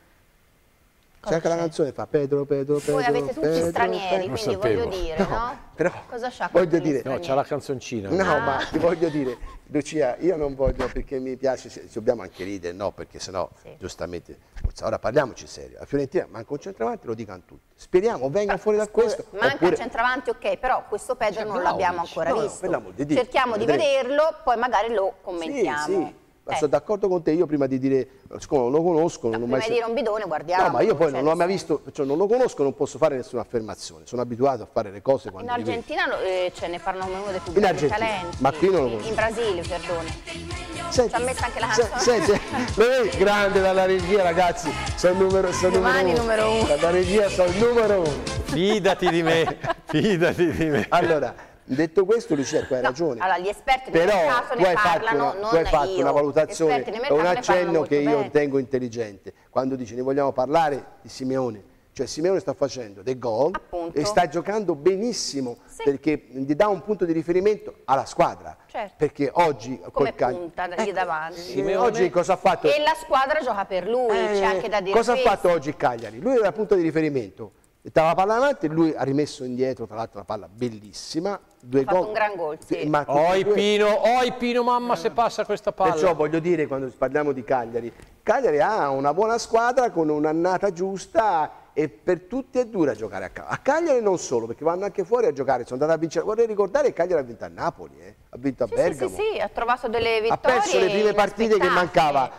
C'è anche la canzone fa Pedro, Pedro, Pedro. Voi avete tutti Pedro, stranieri, Pedro. quindi voglio dire, no? no? Però, cosa c'ha voglio dire, no, c'ha la canzoncina. No, ah. ma ti voglio dire, Lucia, io non voglio perché mi piace, se dobbiamo anche ridere, no, perché sennò sì. giustamente, ora parliamoci serio. La Fiorentina manca un centravanti, lo dicano tutti. Speriamo venga fuori da questo. Manca oppure... un centravanti, ok, però questo Pedro non l'abbiamo ancora no, visto. No, di Cerchiamo di vederlo, poi magari lo commentiamo. Sì, sì. Ma eh. sono d'accordo con te, io prima di dire, siccome non lo conosco, non no, ho mai... Prima di dire un bidone, guardiamo. No, ma io poi non l'ho mai visto, cioè non lo conosco, non posso fare nessuna affermazione, sono abituato a fare le cose quando... In Argentina lo, eh, ce ne parlano uno dei più grandi talenti. Ma qui non lo conosco. In Brasile, perdone. Senti, ci ha messo anche la canzone. Senti, senti, grande dalla regia, ragazzi, sono il numero, sono Domani numero uno. Dalla regia sono il numero uno. Fidati di me, fidati di me. Allora... Detto questo, Lucia, tu hai no, ragione. Allora, gli esperti Però nel mercato ne parlano, una, non tu hai fatto io. una valutazione e un accenno che io bene. ritengo intelligente. Quando dici ne vogliamo parlare di Simeone, cioè Simeone sta facendo dei gol Appunto. e sta giocando benissimo sì. perché gli dà un punto di riferimento alla squadra. Certo. Perché oggi come col punta lì eh, davanti. Simeone... Oggi cosa ha fatto? E la squadra gioca per lui, eh, c'è anche da dire cosa questo. ha fatto oggi il Cagliari? Lui era il punto di riferimento. Stava la palla avanti e lui ha rimesso indietro, tra l'altro una palla bellissima. Due ha fatto gol. un gran gol, sì. Ma oi due... Pino, oi Pino, mamma se passa questa palla. Perciò voglio dire, quando parliamo di Cagliari, Cagliari ha una buona squadra con un'annata giusta e per tutti è dura giocare a Cagliari. A Cagliari non solo, perché vanno anche fuori a giocare, sono andati a vincere. Vorrei ricordare che Cagliari ha vinto a Napoli, eh? ha vinto a sì, Bergamo. Sì, sì, sì, ha trovato delle vittorie. Ha perso le prime partite che mancava.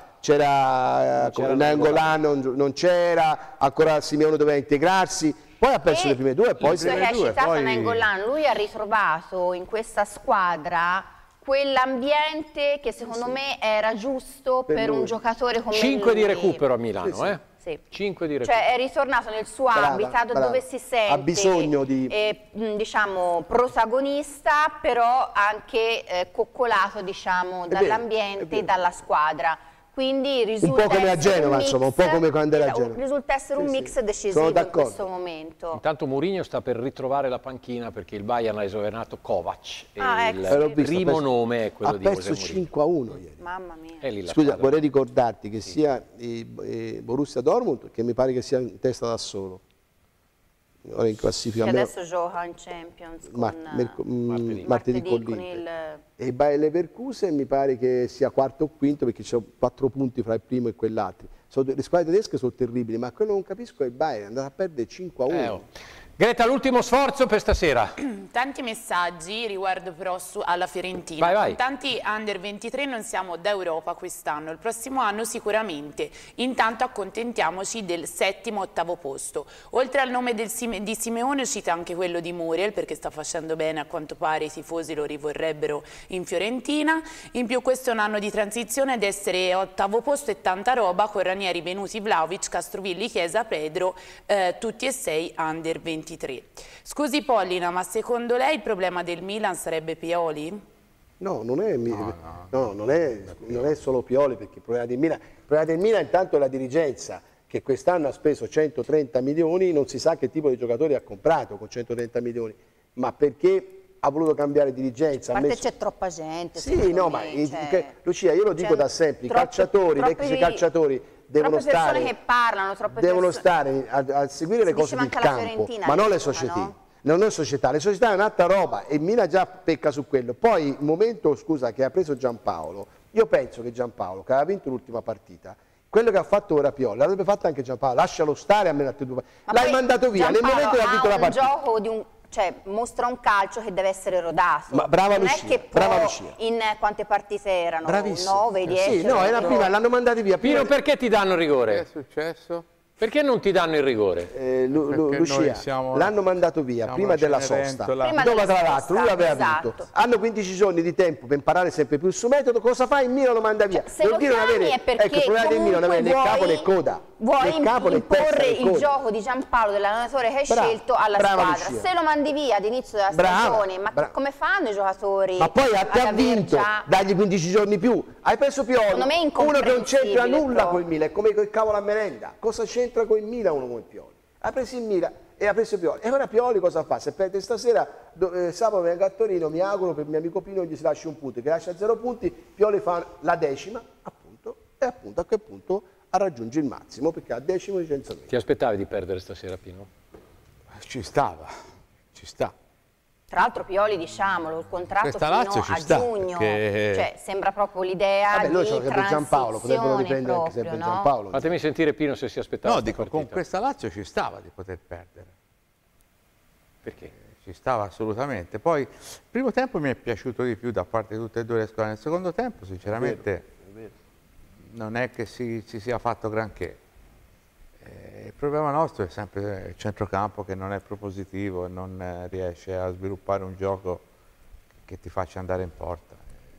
C'era Nainggolan, non, non c'era, ancora Simeone doveva integrarsi, poi ha perso e le prime due e poi se ne due. Poi... Nainggolan, lui ha ritrovato in questa squadra quell'ambiente che secondo sì, sì. me era giusto per, per un giocatore come cinque lui. di recupero a Milano, sì, sì. eh? Sì. cinque di recupero. Cioè è ritornato nel suo brava, habitat brava. dove si sente ha bisogno di... eh, diciamo protagonista, però anche eh, coccolato diciamo dall'ambiente e dalla squadra. Quindi risulta un po' come a Genova, insomma, un po' come quando era a Genova. Risulta essere un sì, mix sì. decisivo in questo momento. Intanto Mourinho sta per ritrovare la panchina perché il Bayern ha esonerato Kovac e ah, il ecco, visto, primo perso, nome è quello di José Mourinho. Ha perso cinque a uno ieri. Mamma mia. Scusa, squadra. vorrei ricordarti che sì. sia eh, eh, Borussia Dortmund, che mi pare che sia in testa da solo. Ora in classifica che adesso gioca in Champions con, Mar merc martedì, martedì con, con il... e il Bayer Leverkusen mi pare che sia quarto o quinto perché c'è quattro punti fra il primo e quell'altro. Le squadre tedesche sono terribili, ma quello non capisco è il Bayern, è andato a perdere cinque a uno. Eh, oh. Greta, l'ultimo sforzo per stasera. Tanti messaggi riguardo però su, alla Fiorentina. Vai, vai. Con tanti under ventitré non siamo d'Europa quest'anno, il prossimo anno sicuramente. Intanto accontentiamoci del settimo, ottavo posto. Oltre al nome del Sime, di Simeone cita anche quello di Muriel, perché sta facendo bene, a quanto pare i tifosi lo rivorrebbero in Fiorentina. In più questo è un anno di transizione ed essere ottavo posto è tanta roba, con Ranieri, Venuti, Vlahovic, Castrovilli, Chiesa, Pedro, eh, tutti e sei under ventitré. Scusi Pollina, ma secondo lei il problema del Milan sarebbe Pioli? No, non è, no, no. No, non è, non è solo Pioli, perché il problema del Milan, il problema del Milan intanto è la dirigenza, che quest'anno ha speso centotrenta milioni, non si sa che tipo di giocatori ha comprato con centotrenta milioni, ma perché ha voluto cambiare dirigenza. A parte messo... c'è troppa gente. Sì, no, me, ma cioè... Lucia, io lo dico da sempre, troppi, i calciatori, gli ex calciatori devono troppe persone stare, che parlano, troppe devono persone... stare a, a seguire si le cose del campo, ma non le società. No? Non è società, le società è un'altra roba e Mina già pecca su quello. Poi il momento, scusa, che ha preso Giampaolo, io penso che Giampaolo, che aveva vinto l'ultima partita, quello che ha fatto ora Pioli, l'avrebbe fatto anche Giampaolo, lascialo stare almeno a te due. L'hai mandato via, nel momento che ha vinto la partita. Un gioco di un... Cioè, mostra un calcio che deve essere rodato. Ma brava non Lucia, è che brava Lucia. In quante partite erano? Bravissimo. nove, dieci? Sì, no, era prima, l'hanno mandati via. Pino, perché ti danno il rigore? Che è successo? Perché non ti danno il rigore? Eh, Lu, Lu, Lucia, siamo, l'hanno mandato via prima della sosta, prima dove tra l'altro lui aveva esatto. vinto. Hanno quindici giorni di tempo per imparare sempre più il suo metodo. Cosa fa? Il Milan lo manda via. Cioè, se lo chiami avere, è perché ecco, il problema del Milan non avere né capo né coda. Vuoi né capo, né imporre il coda. gioco di Giampaolo, dell'allenatore che hai brava, scelto, alla squadra. Lucia. Se lo mandi via all'inizio della stagione, ma brava. come fanno i giocatori? Ma poi a te ha vinto, dagli quindici giorni più. Hai preso Pioli, uno che non c'entra nulla con il Milan, è come quel cavolo a merenda. Cosa c'entra con il Milan uno con il Pioli? Ha preso il Milan e ha preso Pioli. E ora Pioli cosa fa? Se perde stasera, eh, sabato venga a Torino, mi auguro per il mio amico Pino gli si lasci un punto, che lascia zero punti, Pioli fa la decima, appunto, e appunto a quel punto raggiunge il massimo, perché ha decimo licenziamento. Ti aspettavi di perdere stasera, Pino? Ci stava, ci sta. Tra l'altro Pioli, diciamolo, il contratto Questa fino Lazio ci a sta, giugno, perché... cioè sembra proprio l'idea di transizione Giampaolo, potrebbero riprendere proprio, anche sempre no? Giampaolo. Fatemi sentire Pino se si aspettava. No, dico, con questa Lazio ci stava di poter perdere. Perché? Ci stava assolutamente. Poi il primo tempo mi è piaciuto di più da parte di tutte e due le squadre, nel secondo tempo sinceramente... È vero, è vero. Non è che si, si sia fatto granché. Eh, il problema nostro è sempre il centrocampo che non è propositivo e non eh, riesce a sviluppare un gioco che ti faccia andare in porta.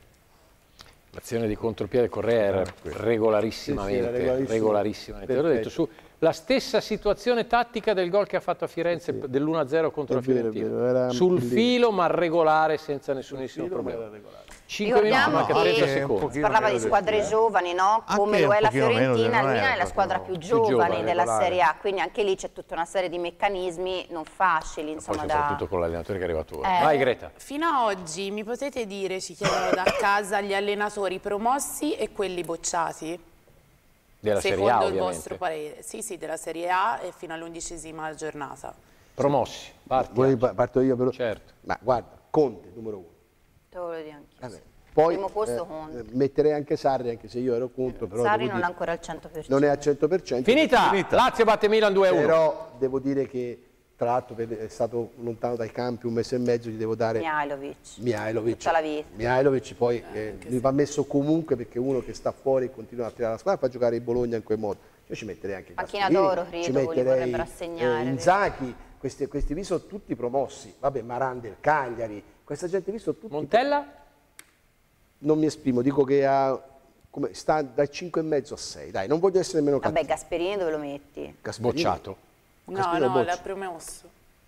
L'azione di contropiede Correa era regolarissimamente, sì, sì, era regolarissimamente. L'ho detto, su la stessa situazione tattica del gol che ha fatto a Firenze, sì, dell'uno a zero contro la Fiorentina. Sul filo ma regolare senza nessunissimo problema. cinque minuti, manca trenta secondi. Si parlava di squadre giovani, no? Come lo è la Fiorentina, il Milan è la squadra più giovane della Serie A, quindi anche lì c'è tutta una serie di meccanismi non facili, insomma, poi da... soprattutto con l'allenatore che è arrivato ora. Eh. Vai Greta. Fino a oggi mi potete dire, ci chiedono da casa, gli allenatori promossi e quelli bocciati? Della Secondo Serie A, il ovviamente. vostro parere? Sì, sì, della Serie A e fino all'undicesima giornata. Promossi, parti. Vuoi, parto io però? Certo. Ma guarda, Conte, numero uno. Te lo dico anch'io. Vabbè. Poi primo posto eh, Conte. metterei anche Sarri, anche se io ero contro. Però Sarri non dire, è ancora al cento per cento. Non è al cento per cento. Finita! Finita. Lazio batte Milan due a uno. Però devo dire che, tra l'altro, è stato lontano dai campi un mese e mezzo, gli devo dare... Mihajlovic. Mihajlovic. Tutta la vita. Mihajlovic poi eh, mi va messo comunque, perché uno che sta fuori e continua a tirare la squadra fa giocare il Bologna in quel modo. Io ci metterei anche Panchina d'oro, credo, ci metterei eh, Inzaghi, questi, questi vi sono tutti promossi. Vabbè, Maran del Cagliari, questa gente vi sono tutti... Montella? Non mi esprimo, dico che ha come, sta dai cinque e mezzo a sei, dai, non voglio essere meno cattivo. Vabbè, Gasperini dove lo metti? Gasperini. Bocciato. No, Gasperini no, boccia. l'ha promosso.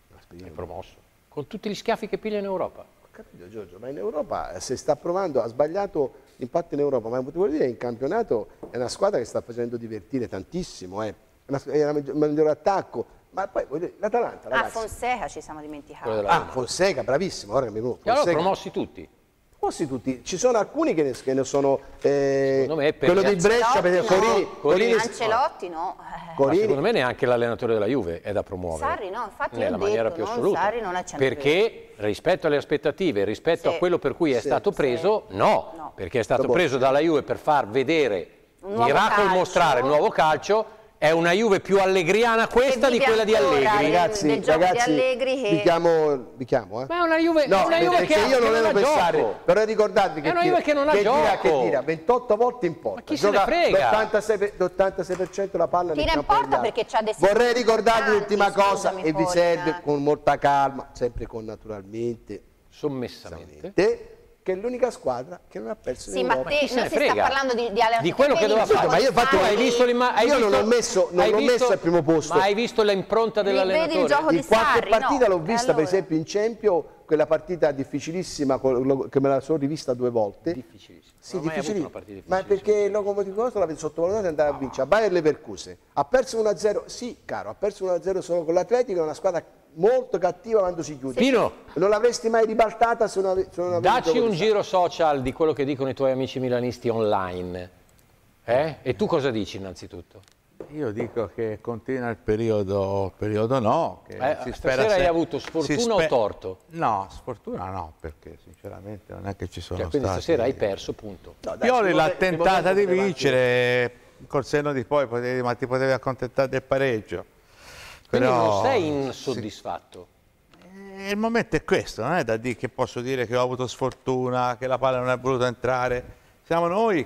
È promosso. Con tutti gli schiaffi che piglia in Europa. Ho capito, Giorgio, ma in Europa se sta provando, ha sbagliato l'impatto in Europa, ma vuol dire in campionato è una squadra che sta facendo divertire tantissimo, eh. È un migliore attacco, ma poi l'Atalanta, Ah, Fonseca ci siamo dimenticati. Ah, Fonseca, bravissimo, ora che mi E allora promossi tutti. Promossi tutti, ci sono alcuni che ne, che ne sono, eh, secondo me, quello di Brescia, per Ancelotti, Corini, no. Corini, Ancelotti no. Ma secondo me neanche l'allenatore della Juve è da promuovere. Sarri no, infatti nella io ho maniera detto, più non, assoluta. Sarri non è cento Perché rispetto alle aspettative, rispetto Sì. a quello per cui è Sì, stato preso, sì. no, No. perché è stato Dopo- preso dalla Juve per far vedere, Un nuovo miracolo calcio. mostrare il nuovo calcio. È una Juve più allegriana questa Che di vive quella di ancora Allegri. del- ragazzi, del gioco di ragazzi, Allegri che- vi chiamo, vi chiamo, eh? Ma è una Juve, No, una Juve perché che, io che non non ero ha pensare, gioco. però ricordatevi che È una tira, Juve che non ha che tira, gioco. che tira ventotto volte in porta. Ma chi se ne frega? l'ottantasei per cento la palla nel Tira in campo porta degli altri. perché c'ha dei Vorrei secondi ricordarvi l'ultima importanti, cosa scusami, e vi poi, serve eh. con molta calma, sempre con naturalmente, Sommessamente. te, che è l'unica squadra che non ha perso Sì, in ma Europa. te chi se non ne si sta frega? parlando di, di Di quello che doveva fare. Ma io infatti hai visto l'imma- hai io non visto- ho messo, non hai l'ho visto- messo al primo posto. Ma hai visto l'impronta Vedi il dell'allenatore? gioco Di di qualche Sarri, partita no? l'ho vista, Allora. per esempio in Champions, quella partita difficilissima con- che me la sono rivista due volte. Difficilissima. Sì, Non ho mai avuto difficilissima. una partita Ma difficilissima. perché il Lokomotiv Mosca l'aveva sottovalutato e andava a vincere. A Bayer Leverkusen ha perso uno a zero, sì, caro, ha perso uno a zero solo con l'Atletico, è una squadra molto cattiva quando si chiude. Pino, non l'avresti mai ribaltata se non, ave- se non avevi dacci gioco un di giro social di quello che dicono i tuoi amici milanisti online. Eh? E tu cosa dici innanzitutto? Io dico che continua il periodo, periodo no. Che Eh, si spera stasera hai se- avuto si sfortuna o torto? No, sfortuna no, perché sinceramente non è che ci sono Cioè, quindi stati... stasera hai perso, punto. No, dai, Pioli si l'ha poteva- si tentata poteva di poteva anche- vincere, col senno di poi, potevi, ma ti potevi accontentare del pareggio. Quindi Però, non sei sì. insoddisfatto. Eh, il momento è questo, non è da dire che posso dire che ho avuto sfortuna, che la palla non è voluta entrare. Siamo noi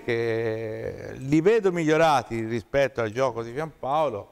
che li vedo migliorati rispetto al gioco di Giampaolo,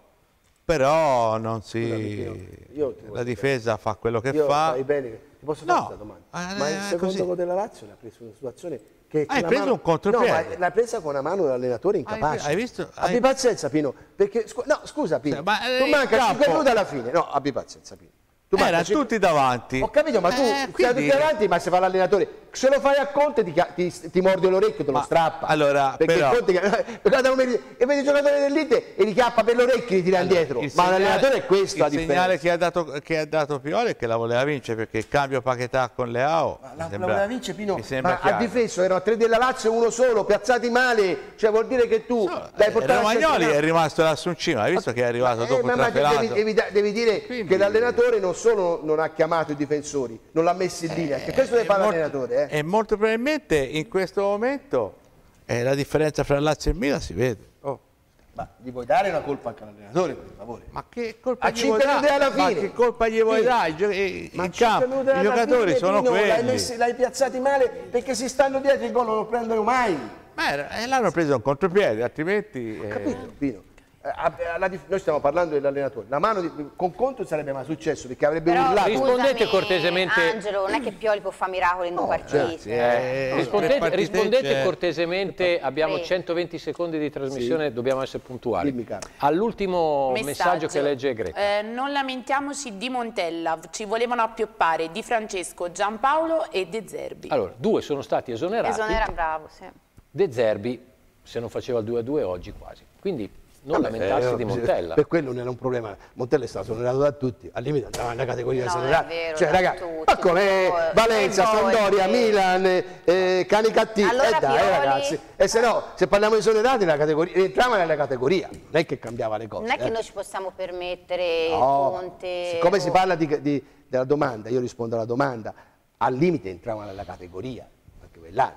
però non si... Scusami, io ti la posso difesa fa quello che Io fa. sai bene, che- ti posso fare No, questa domanda? eh, Ma il eh, secondo così. gol della Lazio l'ha preso in una situazione che Hai la preso mano- un contropiede. No, ma l'ha presa con una mano dell'allenatore incapace. Hai visto- Abbi hai- pazienza, Pino, perché scu- no, scusa Pino, ma, eh, tu in manca campo- cinque minuti alla fine. No, abbi pazienza, Pino. Tu Erano manca cinque- tutti davanti. Ho capito, ma tu Eh, sei quindi- tutti davanti, ma se fa l'allenatore, se lo fai a Conte ti, chia- ti, ti morde l'orecchio, te lo Ma strappa. allora, perché però- Conte, guarda come li- e vedi i giocatori dell'Inter e li chiappa per l'orecchio e li tira indietro. Il Ma segnale- l'allenatore è questo la il differenza. segnale che ha dato, che ha dato Pioli è che la voleva vincere, perché il cambio Paquetà con Leao La, mi la sembra- voleva vincere Pino, mi sembra ma ha chiaro. difeso, erano tre della Lazio e uno solo, piazzati male, cioè vuol dire che tu l'hai Eh, portato a Romagnoli centrocampo. è rimasto lassù in cima, hai visto che è arrivato Eh, dopo ma, il ma trafelato? devi, devi da- devi dire Quindi- che l'allenatore non solo non ha chiamato i difensori, non l'ha messo in linea, che questo deve fare molto- l'allenatore. Eh. E molto probabilmente in questo momento eh, la differenza fra Lazio e Milan si vede. Oh. Ma gli vuoi dare una colpa anche all'allenatore, per favore? Ma che colpa A gli cinque vuoi minuti dare? alla Ma fine. che colpa gli vuoi Sì. dare? I gio- i- Ma in cinque campo, minuti i alla giocatori fine, sono Pino, L'hai, quelli. messi- l'hai piazzati male perché si stanno dietro, i gol non lo prendono mai. Ma era- e l'hanno preso un contropiede, altrimenti... eh, Capito, Pino? Eh, a- alla dif- noi stiamo parlando dell'allenatore, la mano di, con Conte non sarebbe mai successo perché avrebbe Però, urlato. Rispondete scusami, cortesemente- Angelo, non è che Pioli può fare miracoli in due partite. grazie, eh. Rispondete, tre partite rispondete c'è. cortesemente, abbiamo Sì. centoventi secondi di trasmissione, dobbiamo essere puntuali. Dimmi, caro. All'ultimo messaggio. che legge Greta. Eh, non lamentiamoci di Montella, ci volevano appioppare Di Francesco, Giampaolo e De Zerbi. Allora, due sono stati esonerati. Esonera, bravo, sì. De Zerbi, se non faceva il due a due oggi quasi. Quindi non Vabbè, lamentarsi eh, di Montella. Per quello non era un problema. Montella è stato esonerato da tutti, al limite andava nella categoria No, esonerata. non è vero, Cioè, da raga, tutti, ma come poi- Valenza, e poi- Sampdoria, Milan, eh, Cani cattivi. Allora, eh dai, Pioli- ragazzi. E se no, se parliamo di esonerati, nella categoria, entriamo nella categoria. Non è che cambiava le cose. Non è che eh. noi ci possiamo permettere No, Conte. siccome si o- parla di, di- della domanda, io rispondo alla domanda, al limite entriamo nella categoria, perché quell'anno.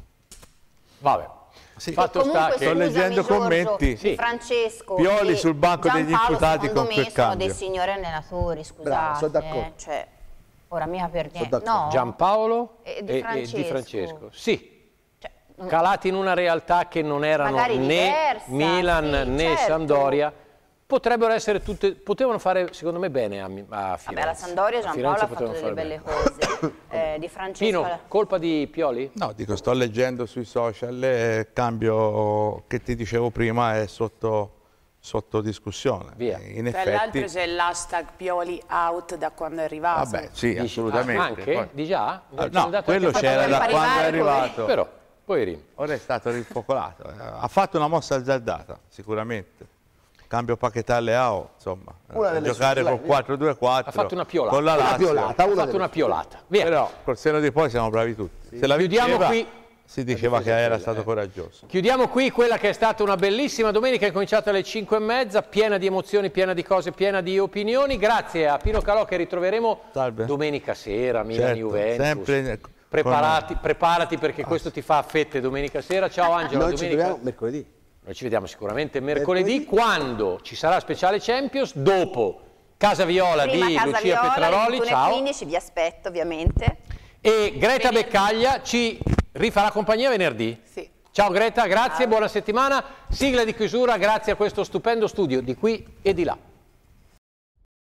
Vabbè. Sì. Fatto Comunque, sta che... sto scusami, leggendo Giorgio, commenti. Di Sì. Francesco Pioli e sul banco degli Giampaolo, imputati secondo con me quel sono cambio. dei signori allenatori, scusate. Bravo, sono d'accordo. eh, cioè, ora mica per niente. d'accordo. No. Giampaolo E e, Di e Francesco. Di Francesco. Sì, Cioè, non- calati in una realtà che non erano Magari né diversa, Milan sì, né certo. Sampdoria, potrebbero essere tutte, potevano fare secondo me bene a, a Firenze. Vabbè, la Sampdoria Giampaolo ha fatto delle belle cose. eh, di Francesco... Pino, colpa di Pioli? No, dico, sto leggendo sui social e il cambio che ti dicevo prima è sotto, sotto discussione. Via. In Tra effetti... l'altro c'è l'hashtag Pioli out da quando è arrivato. Vabbè, sì, Dici, assolutamente. ah, anche? Poi... Di già? Ah, no, quello c'era da quando è arrivato. Però, poi ora è stato rinfocolato. Ha fatto una mossa azzardata, sicuramente. Cambio Paquetá Leao, insomma, giocare con quattro due quattro. Ha fatto una piolata. Con la Lazio. Una piolata, ha fatto una piolata. Via. Però col seno di poi siamo bravi tutti. Sì. Se la Chiudiamo vinceva, qui. si diceva che era stato coraggioso. Chiudiamo qui quella che è stata una bellissima domenica, è cominciata alle cinque e mezza, piena di emozioni, piena di cose, piena di opinioni. Grazie a Pino Calò che ritroveremo Salve. domenica sera, Milan-Juventus. Certo, sempre... Preparati, preparati perché questo ti fa a fette domenica sera. Ciao Angelo. Noi domenica... ci troviamo mercoledì. Noi ci vediamo sicuramente mercoledì, mercoledì quando ci sarà speciale Champions, dopo Casa Viola Prima di Casa Lucia Viola, Petraroli. Ciao. quindici vi aspetto ovviamente. E Greta venerdì. Beccaglia ci rifarà compagnia venerdì. Sì. Ciao Greta, grazie, ciao. Buona settimana. Sigla di chiusura, grazie a questo stupendo studio di qui e di là.